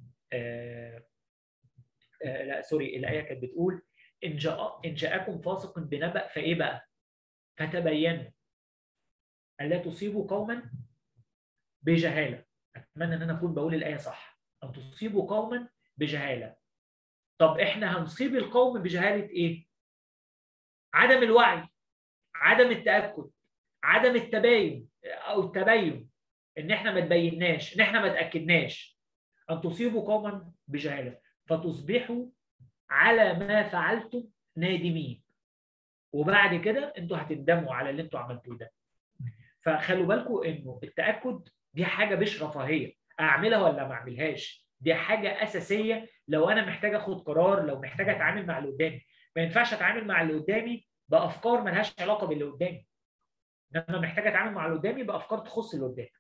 [SPEAKER 2] لا سوري، الايه كانت بتقول ان جاءكم فاسق بنبأ فايه بقى؟ فتبينوا الا تصيبوا قوما بجهاله. اتمنى ان انا اكون بقول الايه صح، ان تصيبوا قوما بجهاله. طب احنا هنصيب القوم بجهاله ايه؟ عدم الوعي، عدم التاكد، عدم التباين او التبين، ان احنا ما تبيناش، ان احنا ما تاكدناش. ان تصيبوا قوما بجهاله فتصبحوا على ما فعلتم نادمين. وبعد كده انتوا هتندموا على اللي انتوا عملتوه ده. فخلوا بالكم انه التاكد دي حاجه مش رفاهيه، اعملها ولا ما اعملهاش، دي حاجه اساسيه لو انا محتاج اخد قرار، لو محتاج اتعامل مع اللي قدامي. ما ينفعش اتعامل مع اللي قدامي بافكار مالهاش علاقه باللي قدامي، انما محتاج اتعامل مع اللي قدامي بافكار تخص اللي قدامي.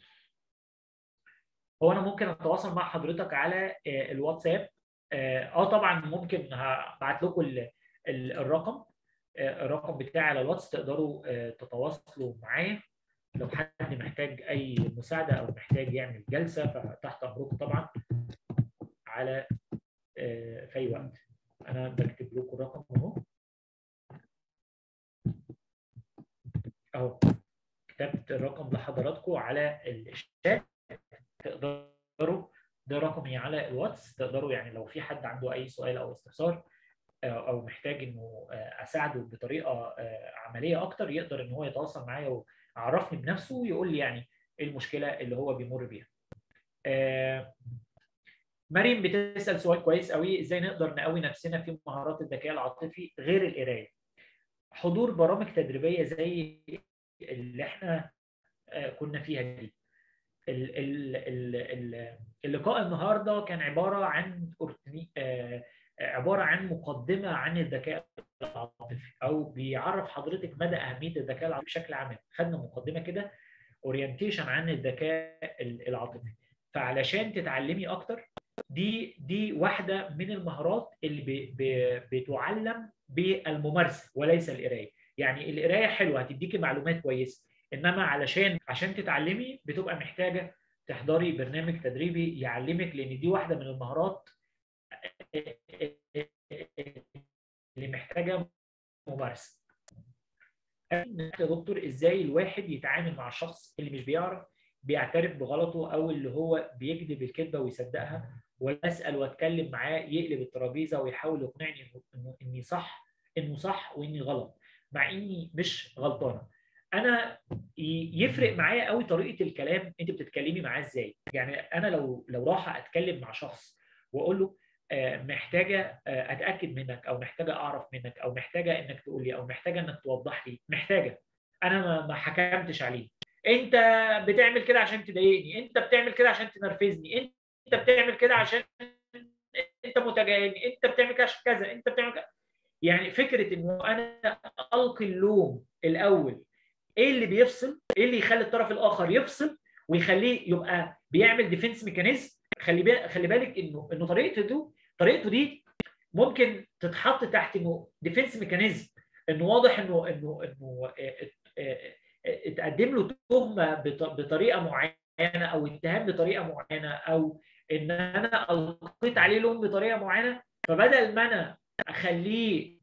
[SPEAKER 2] هو انا ممكن اتواصل مع حضرتك على الواتساب؟ طبعا ممكن هبعت لكم الرقم، الرقم بتاعي على الواتس، تقدروا تتواصلوا معايا لو حد محتاج اي مساعده او محتاج يعمل جلسه، فتحت امركم طبعا على في اي وقت. انا بكتب لكم الرقم اهو، كتبت الرقم لحضراتكم على الشات، تقدروا، ده رقمي على الواتس، تقدروا يعني لو في حد عنده اي سؤال او استفسار او محتاج انه اساعده بطريقه عمليه اكتر، يقدر ان هو يتواصل معايا ويعرفني بنفسه ويقول لي يعني ايه المشكله اللي هو بيمر بيها. مريم بتسال سؤال كويس قوي، ازاي نقدر نقوي نفسنا في مهارات الذكاء العاطفي غير القرايه؟ حضور برامج تدريبيه زي اللي احنا كنا فيها دي. اللقاء النهارده كان عباره عن مقدمه عن الذكاء العاطفي، او بيعرف حضرتك مدى اهميه الذكاء العاطفي بشكل عام. خدنا مقدمه كده، اورينتيشن عن الذكاء العاطفي. فعلشان تتعلمي اكتر، دي واحده من المهارات اللي بتعلم بالممارسه وليس القرايه. يعني القرايه حلوه، هتديكي معلومات كويسه، انما عشان تتعلمي بتبقى محتاجه تحضري برنامج تدريبي يعلمك، لان دي واحده من المهارات اللي محتاجه ممارسه. يا دكتور ازاي الواحد يتعامل مع الشخص اللي مش بيعترف بغلطه، او اللي هو بيكذب الكذبه ويصدقها، واسال واتكلم معاه يقلب الترابيزه ويحاول يقنعني اني صح، انه صح واني غلط، مع اني مش غلطانه. انا يفرق معايا قوي طريقه الكلام، انت بتتكلمي معاه ازاي. يعني انا لو راح اتكلم مع شخص واقول له محتاجه اتاكد منك، او محتاجه اعرف منك، او محتاجه انك تقول لي، او محتاجه انك توضح لي، محتاجه، انا ما حكمتش عليه. انت بتعمل كده عشان تضايقني، انت بتعمل كده عشان تنرفزني، انت بتعمل كده عشان انت متجاهلني، انت بتعمل كده عشان كذا، انت بتعمل كده. يعني فكره انه انا القي اللوم الاول، ايه اللي بيفصل، ايه اللي يخلي الطرف الاخر يفصل ويخليه يبقى بيعمل ديفنس ميكانيزم. خلي بالك انه طريقته دي ممكن تتحط تحت انه ديفنس ميكانيزم، انه واضح انه اتقدم له تهمه بطريقه معينه، او اتهام بطريقه معينه، او ان انا القيت عليه لوم بطريقه معينه، فبدل ما انا اخليه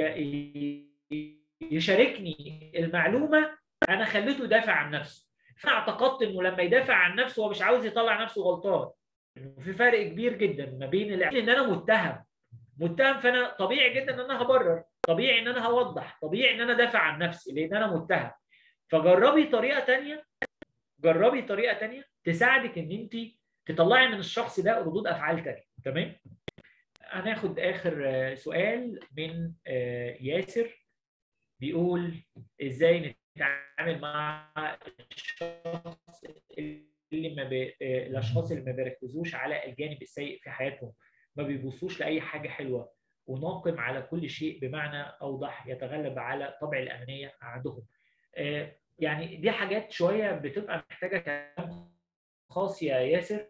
[SPEAKER 2] يشاركني المعلومه، انا خليته يدافع عن نفسه. فانا اعتقدت انه لما يدافع عن نفسه هو مش عاوز يطلع نفسه غلطان. في فرق كبير جدا ما بين ان انا متهم، فانا طبيعي جدا ان انا هبرر، طبيعي ان انا هوضح، طبيعي ان انا دافع عن نفسي لان انا متهم. فجربي طريقه ثانيه تساعدك ان انت تطلعي من الشخص ده ردود افعال ثانيه. تمام. هناخد اخر سؤال من ياسر، بيقول ازاي نتعامل مع الاشخاص اللي ما بيركزوش على الجانب السيء في حياتهم، ما بيبصوش لاي حاجه حلوه وناقم على كل شيء، بمعنى أوضح يتغلب على طبع الأنانية عندهم. يعني دي حاجات شوية بتبقى محتاجة كلام خاص يا ياسر.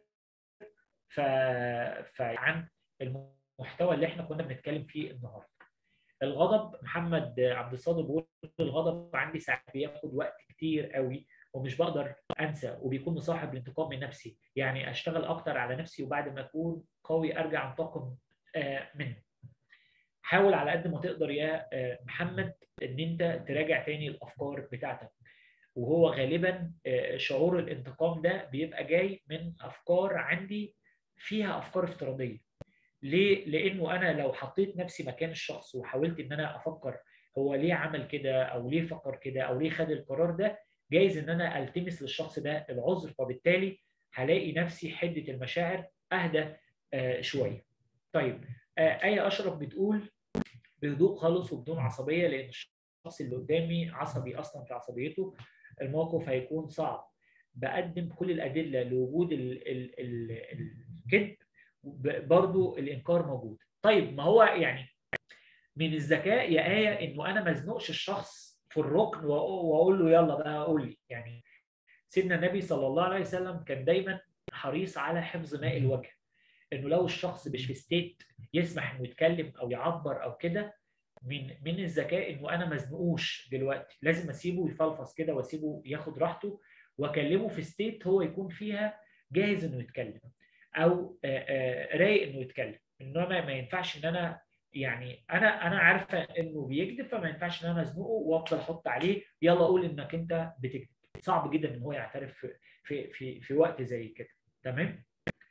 [SPEAKER 2] عن المحتوى اللي احنا كنا بنتكلم فيه النهارده. الغضب، محمد عبد الصادق بيقول الغضب عندي ساعات بياخد وقت كتير قوي ومش بقدر انسى، وبيكون مصاحب لانتقام من نفسي، يعني اشتغل اكتر على نفسي وبعد ما اكون قوي ارجع انتقم منه. حاول على قد ما تقدر يا محمد ان انت تراجع تاني الافكار بتاعتك، وهو غالبا شعور الانتقام ده بيبقى جاي من افكار عندي فيها افكار افتراضيه. ليه؟ لانه انا لو حطيت نفسي مكان الشخص وحاولت ان انا افكر هو ليه عمل كده او ليه فكر كده او ليه خد القرار ده، جايز ان انا التمس للشخص ده العذر، فبالتالي هلاقي نفسي حده المشاعر اهدى شويه. طيب آية أشرف بتقول بهدوء خالص وبدون عصبيه، لان الشخص اللي قدامي عصبي اصلا في عصبيته، الموقف هيكون صعب. بقدم كل الادله لوجود الكذب، برضو الانكار موجود. طيب ما هو يعني من الذكاء يا آية انه انا ما ازنقش الشخص في الركن واقول له يلا بقى قول لي. يعني سيدنا النبي صلى الله عليه وسلم كان دايما حريص على حفظ ماء الوجه، انه لو الشخص مش في ستيت يسمح انه يتكلم او يعبر او كده، من الذكاء انه انا ما ازنقوش دلوقتي، لازم اسيبه يفلفص كده واسيبه ياخد راحته واكلمه في ستيت هو يكون فيها جاهز انه يتكلم او رايق انه يتكلم. انما ما ينفعش ان انا يعني انا عارفه انه بيكذب، فما ينفعش ان انا ازنقه وافضل احط عليه يلا قول انك انت بتكذب. صعب جدا ان هو يعترف في وقت زي كده. تمام.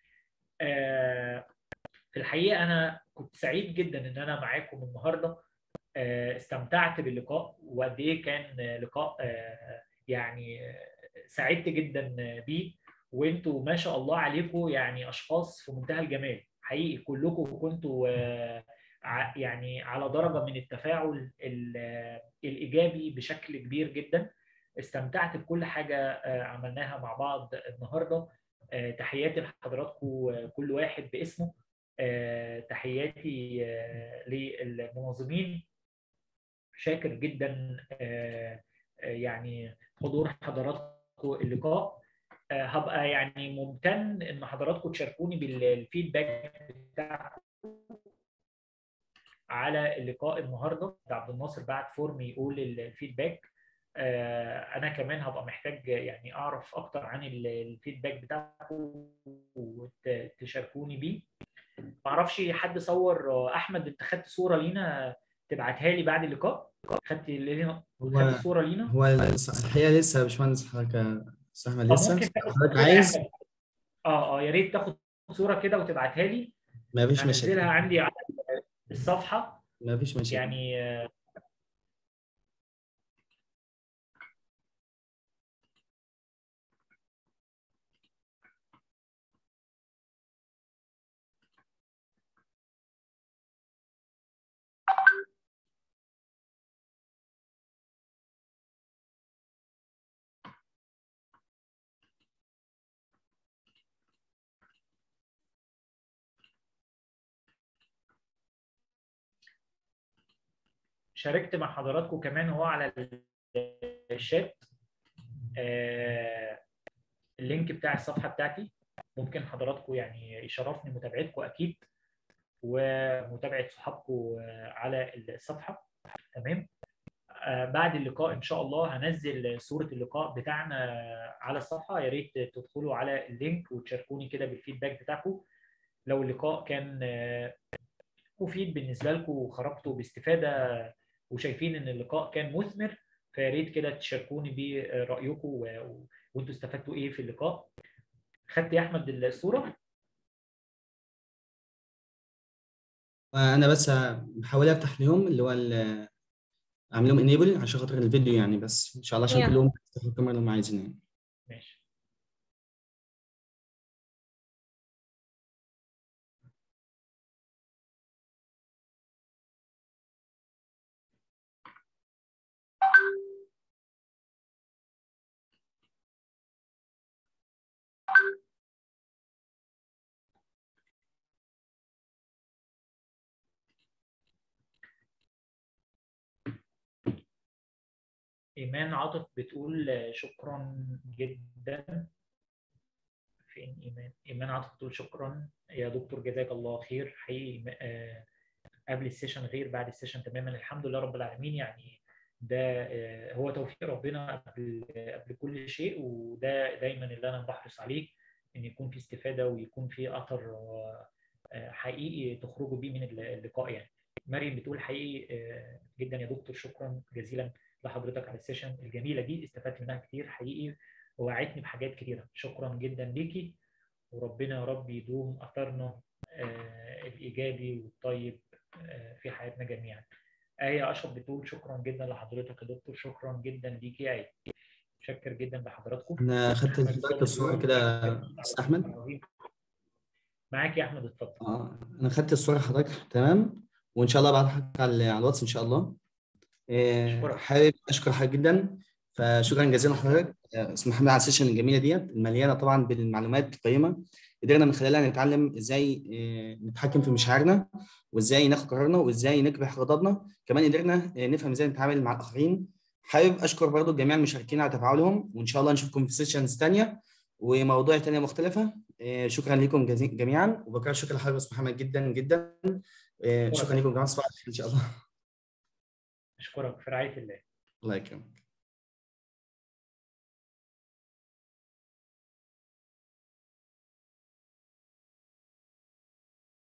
[SPEAKER 2] في الحقيقه انا كنت سعيد جدا ان انا معاكم النهارده. استمتعت باللقاء، وقد ايه كان لقاء يعني سعدت جدا بيه. وانتوا ما شاء الله عليكم يعني اشخاص في منتهى الجمال حقيقي، كلكم كنتوا يعني على درجة من التفاعل الإيجابي بشكل كبير جدا. استمتعت بكل حاجة عملناها مع بعض النهاردة. تحياتي لحضراتكم كل واحد باسمه. تحياتي للمنظمين. شاكر جدا يعني حضور حضراتكم اللقاء. هبقى يعني ممتن ان حضراتكم تشاركوني بالفيدباك بتاعكم على اللقاء النهارده. عبد الناصر بعت فورم يقول الفيدباك. انا كمان هبقى محتاج يعني اعرف اكتر عن الفيدباك بتاعكم وتشاركوني بيه. معرفش حد صور. احمد انت خدت صوره لينا تبعتها لي بعد اللقاء؟ خدت صوره لينا؟
[SPEAKER 1] هو الحقيقه لسه يا باشمهندس حضرتك احمد لسه
[SPEAKER 2] ممكن تاخد
[SPEAKER 1] حضرتك
[SPEAKER 2] صوره يا
[SPEAKER 1] عايز.
[SPEAKER 2] احمد؟ يا ريت تاخد صوره كده وتبعتها لي.
[SPEAKER 1] ما فيش مشاكل.
[SPEAKER 2] هنزلها عندي على الصفحه.
[SPEAKER 1] ما فيش مشاكل.
[SPEAKER 2] يعني شاركت مع حضراتكم كمان هو على الشات اللينك بتاع الصفحه بتاعتي. ممكن حضراتكم يعني يشرفني متابعتكم اكيد، ومتابعه صحابكم على الصفحه. تمام. بعد اللقاء ان شاء الله هنزل صوره اللقاء بتاعنا على الصفحه. يا ريت تدخلوا على اللينك وتشاركوني كده بالفيدباك بتاعكم. لو اللقاء كان مفيد بالنسبه لكم وخرجتوا باستفاده وشايفين ان اللقاء كان مثمر، فيا ريت كده تشاركوني برايكم وانتوا استفدتوا ايه في اللقاء. خدت يا احمد الصوره؟
[SPEAKER 1] انا بس بحاول افتح لهم اللي هو اعمل لهم انيبل عشان خاطر الفيديو يعني، بس ان شاء الله عشان كلهم يفتحوا الكاميرا اللي هم عايزينها يعني.
[SPEAKER 2] ماشي. ايمان عاطف بتقول شكرا جدا. فين ايمان؟ ايمان عاطف بتقول شكرا يا دكتور جزاك الله خير حقيقي. قبل السيشن غير بعد السيشن تماما. الحمد لله رب العالمين. يعني ده هو توفيق ربنا قبل كل شيء، وده دايما اللي انا بحرص عليه، ان يكون في استفاده ويكون في اثر حقيقي تخرجوا بيه من اللقاء. يعني مريم بتقول حقيقي جدا يا دكتور، شكرا جزيلا لحضرتك على السيشن الجميله دي، استفدت منها كتير حقيقي ووعدتني بحاجات كتيره. شكرا جدا ليكي، وربنا يا رب يدوم اثرنا الايجابي والطيب في حياتنا جميعا. آية أشرف بتقول شكرا جدا لحضرتك يا دكتور. شكرا جدا ليك يا آية. متشكر جدا لحضراتكم.
[SPEAKER 1] انا خدت لحضرتك الصوره كده استاذ احمد.
[SPEAKER 2] معاك يا احمد، اتفضل.
[SPEAKER 1] انا خدت الصوره حضرتك تمام، وان شاء الله ابعتها على الواتس ان شاء الله. حابب اشكر حضرتك جدا، فشكرا جزيلا لحضرتك استاذ محمد على السيشن الجميله ديت المليانه طبعا بالمعلومات القيمه، قدرنا من خلالها نتعلم ازاي نتحكم في مشاعرنا، وازاي ناخد قرارنا، وازاي نكبح غضبنا، كمان قدرنا نفهم ازاي نتعامل مع الاخرين. حابب اشكر برضو جميع المشاركين على تفاعلهم، وان شاء الله نشوفكم في سيشنز ثانيه ومواضيع ثانيه مختلفه. شكرا لكم جميعا، وبكرر شكرا لحضرتك استاذ محمد جدا جدا. شكرا لكم جميعا، صباح الخير ان شاء الله.
[SPEAKER 2] اشكرك في رعايه الله.
[SPEAKER 1] الله يكرمك.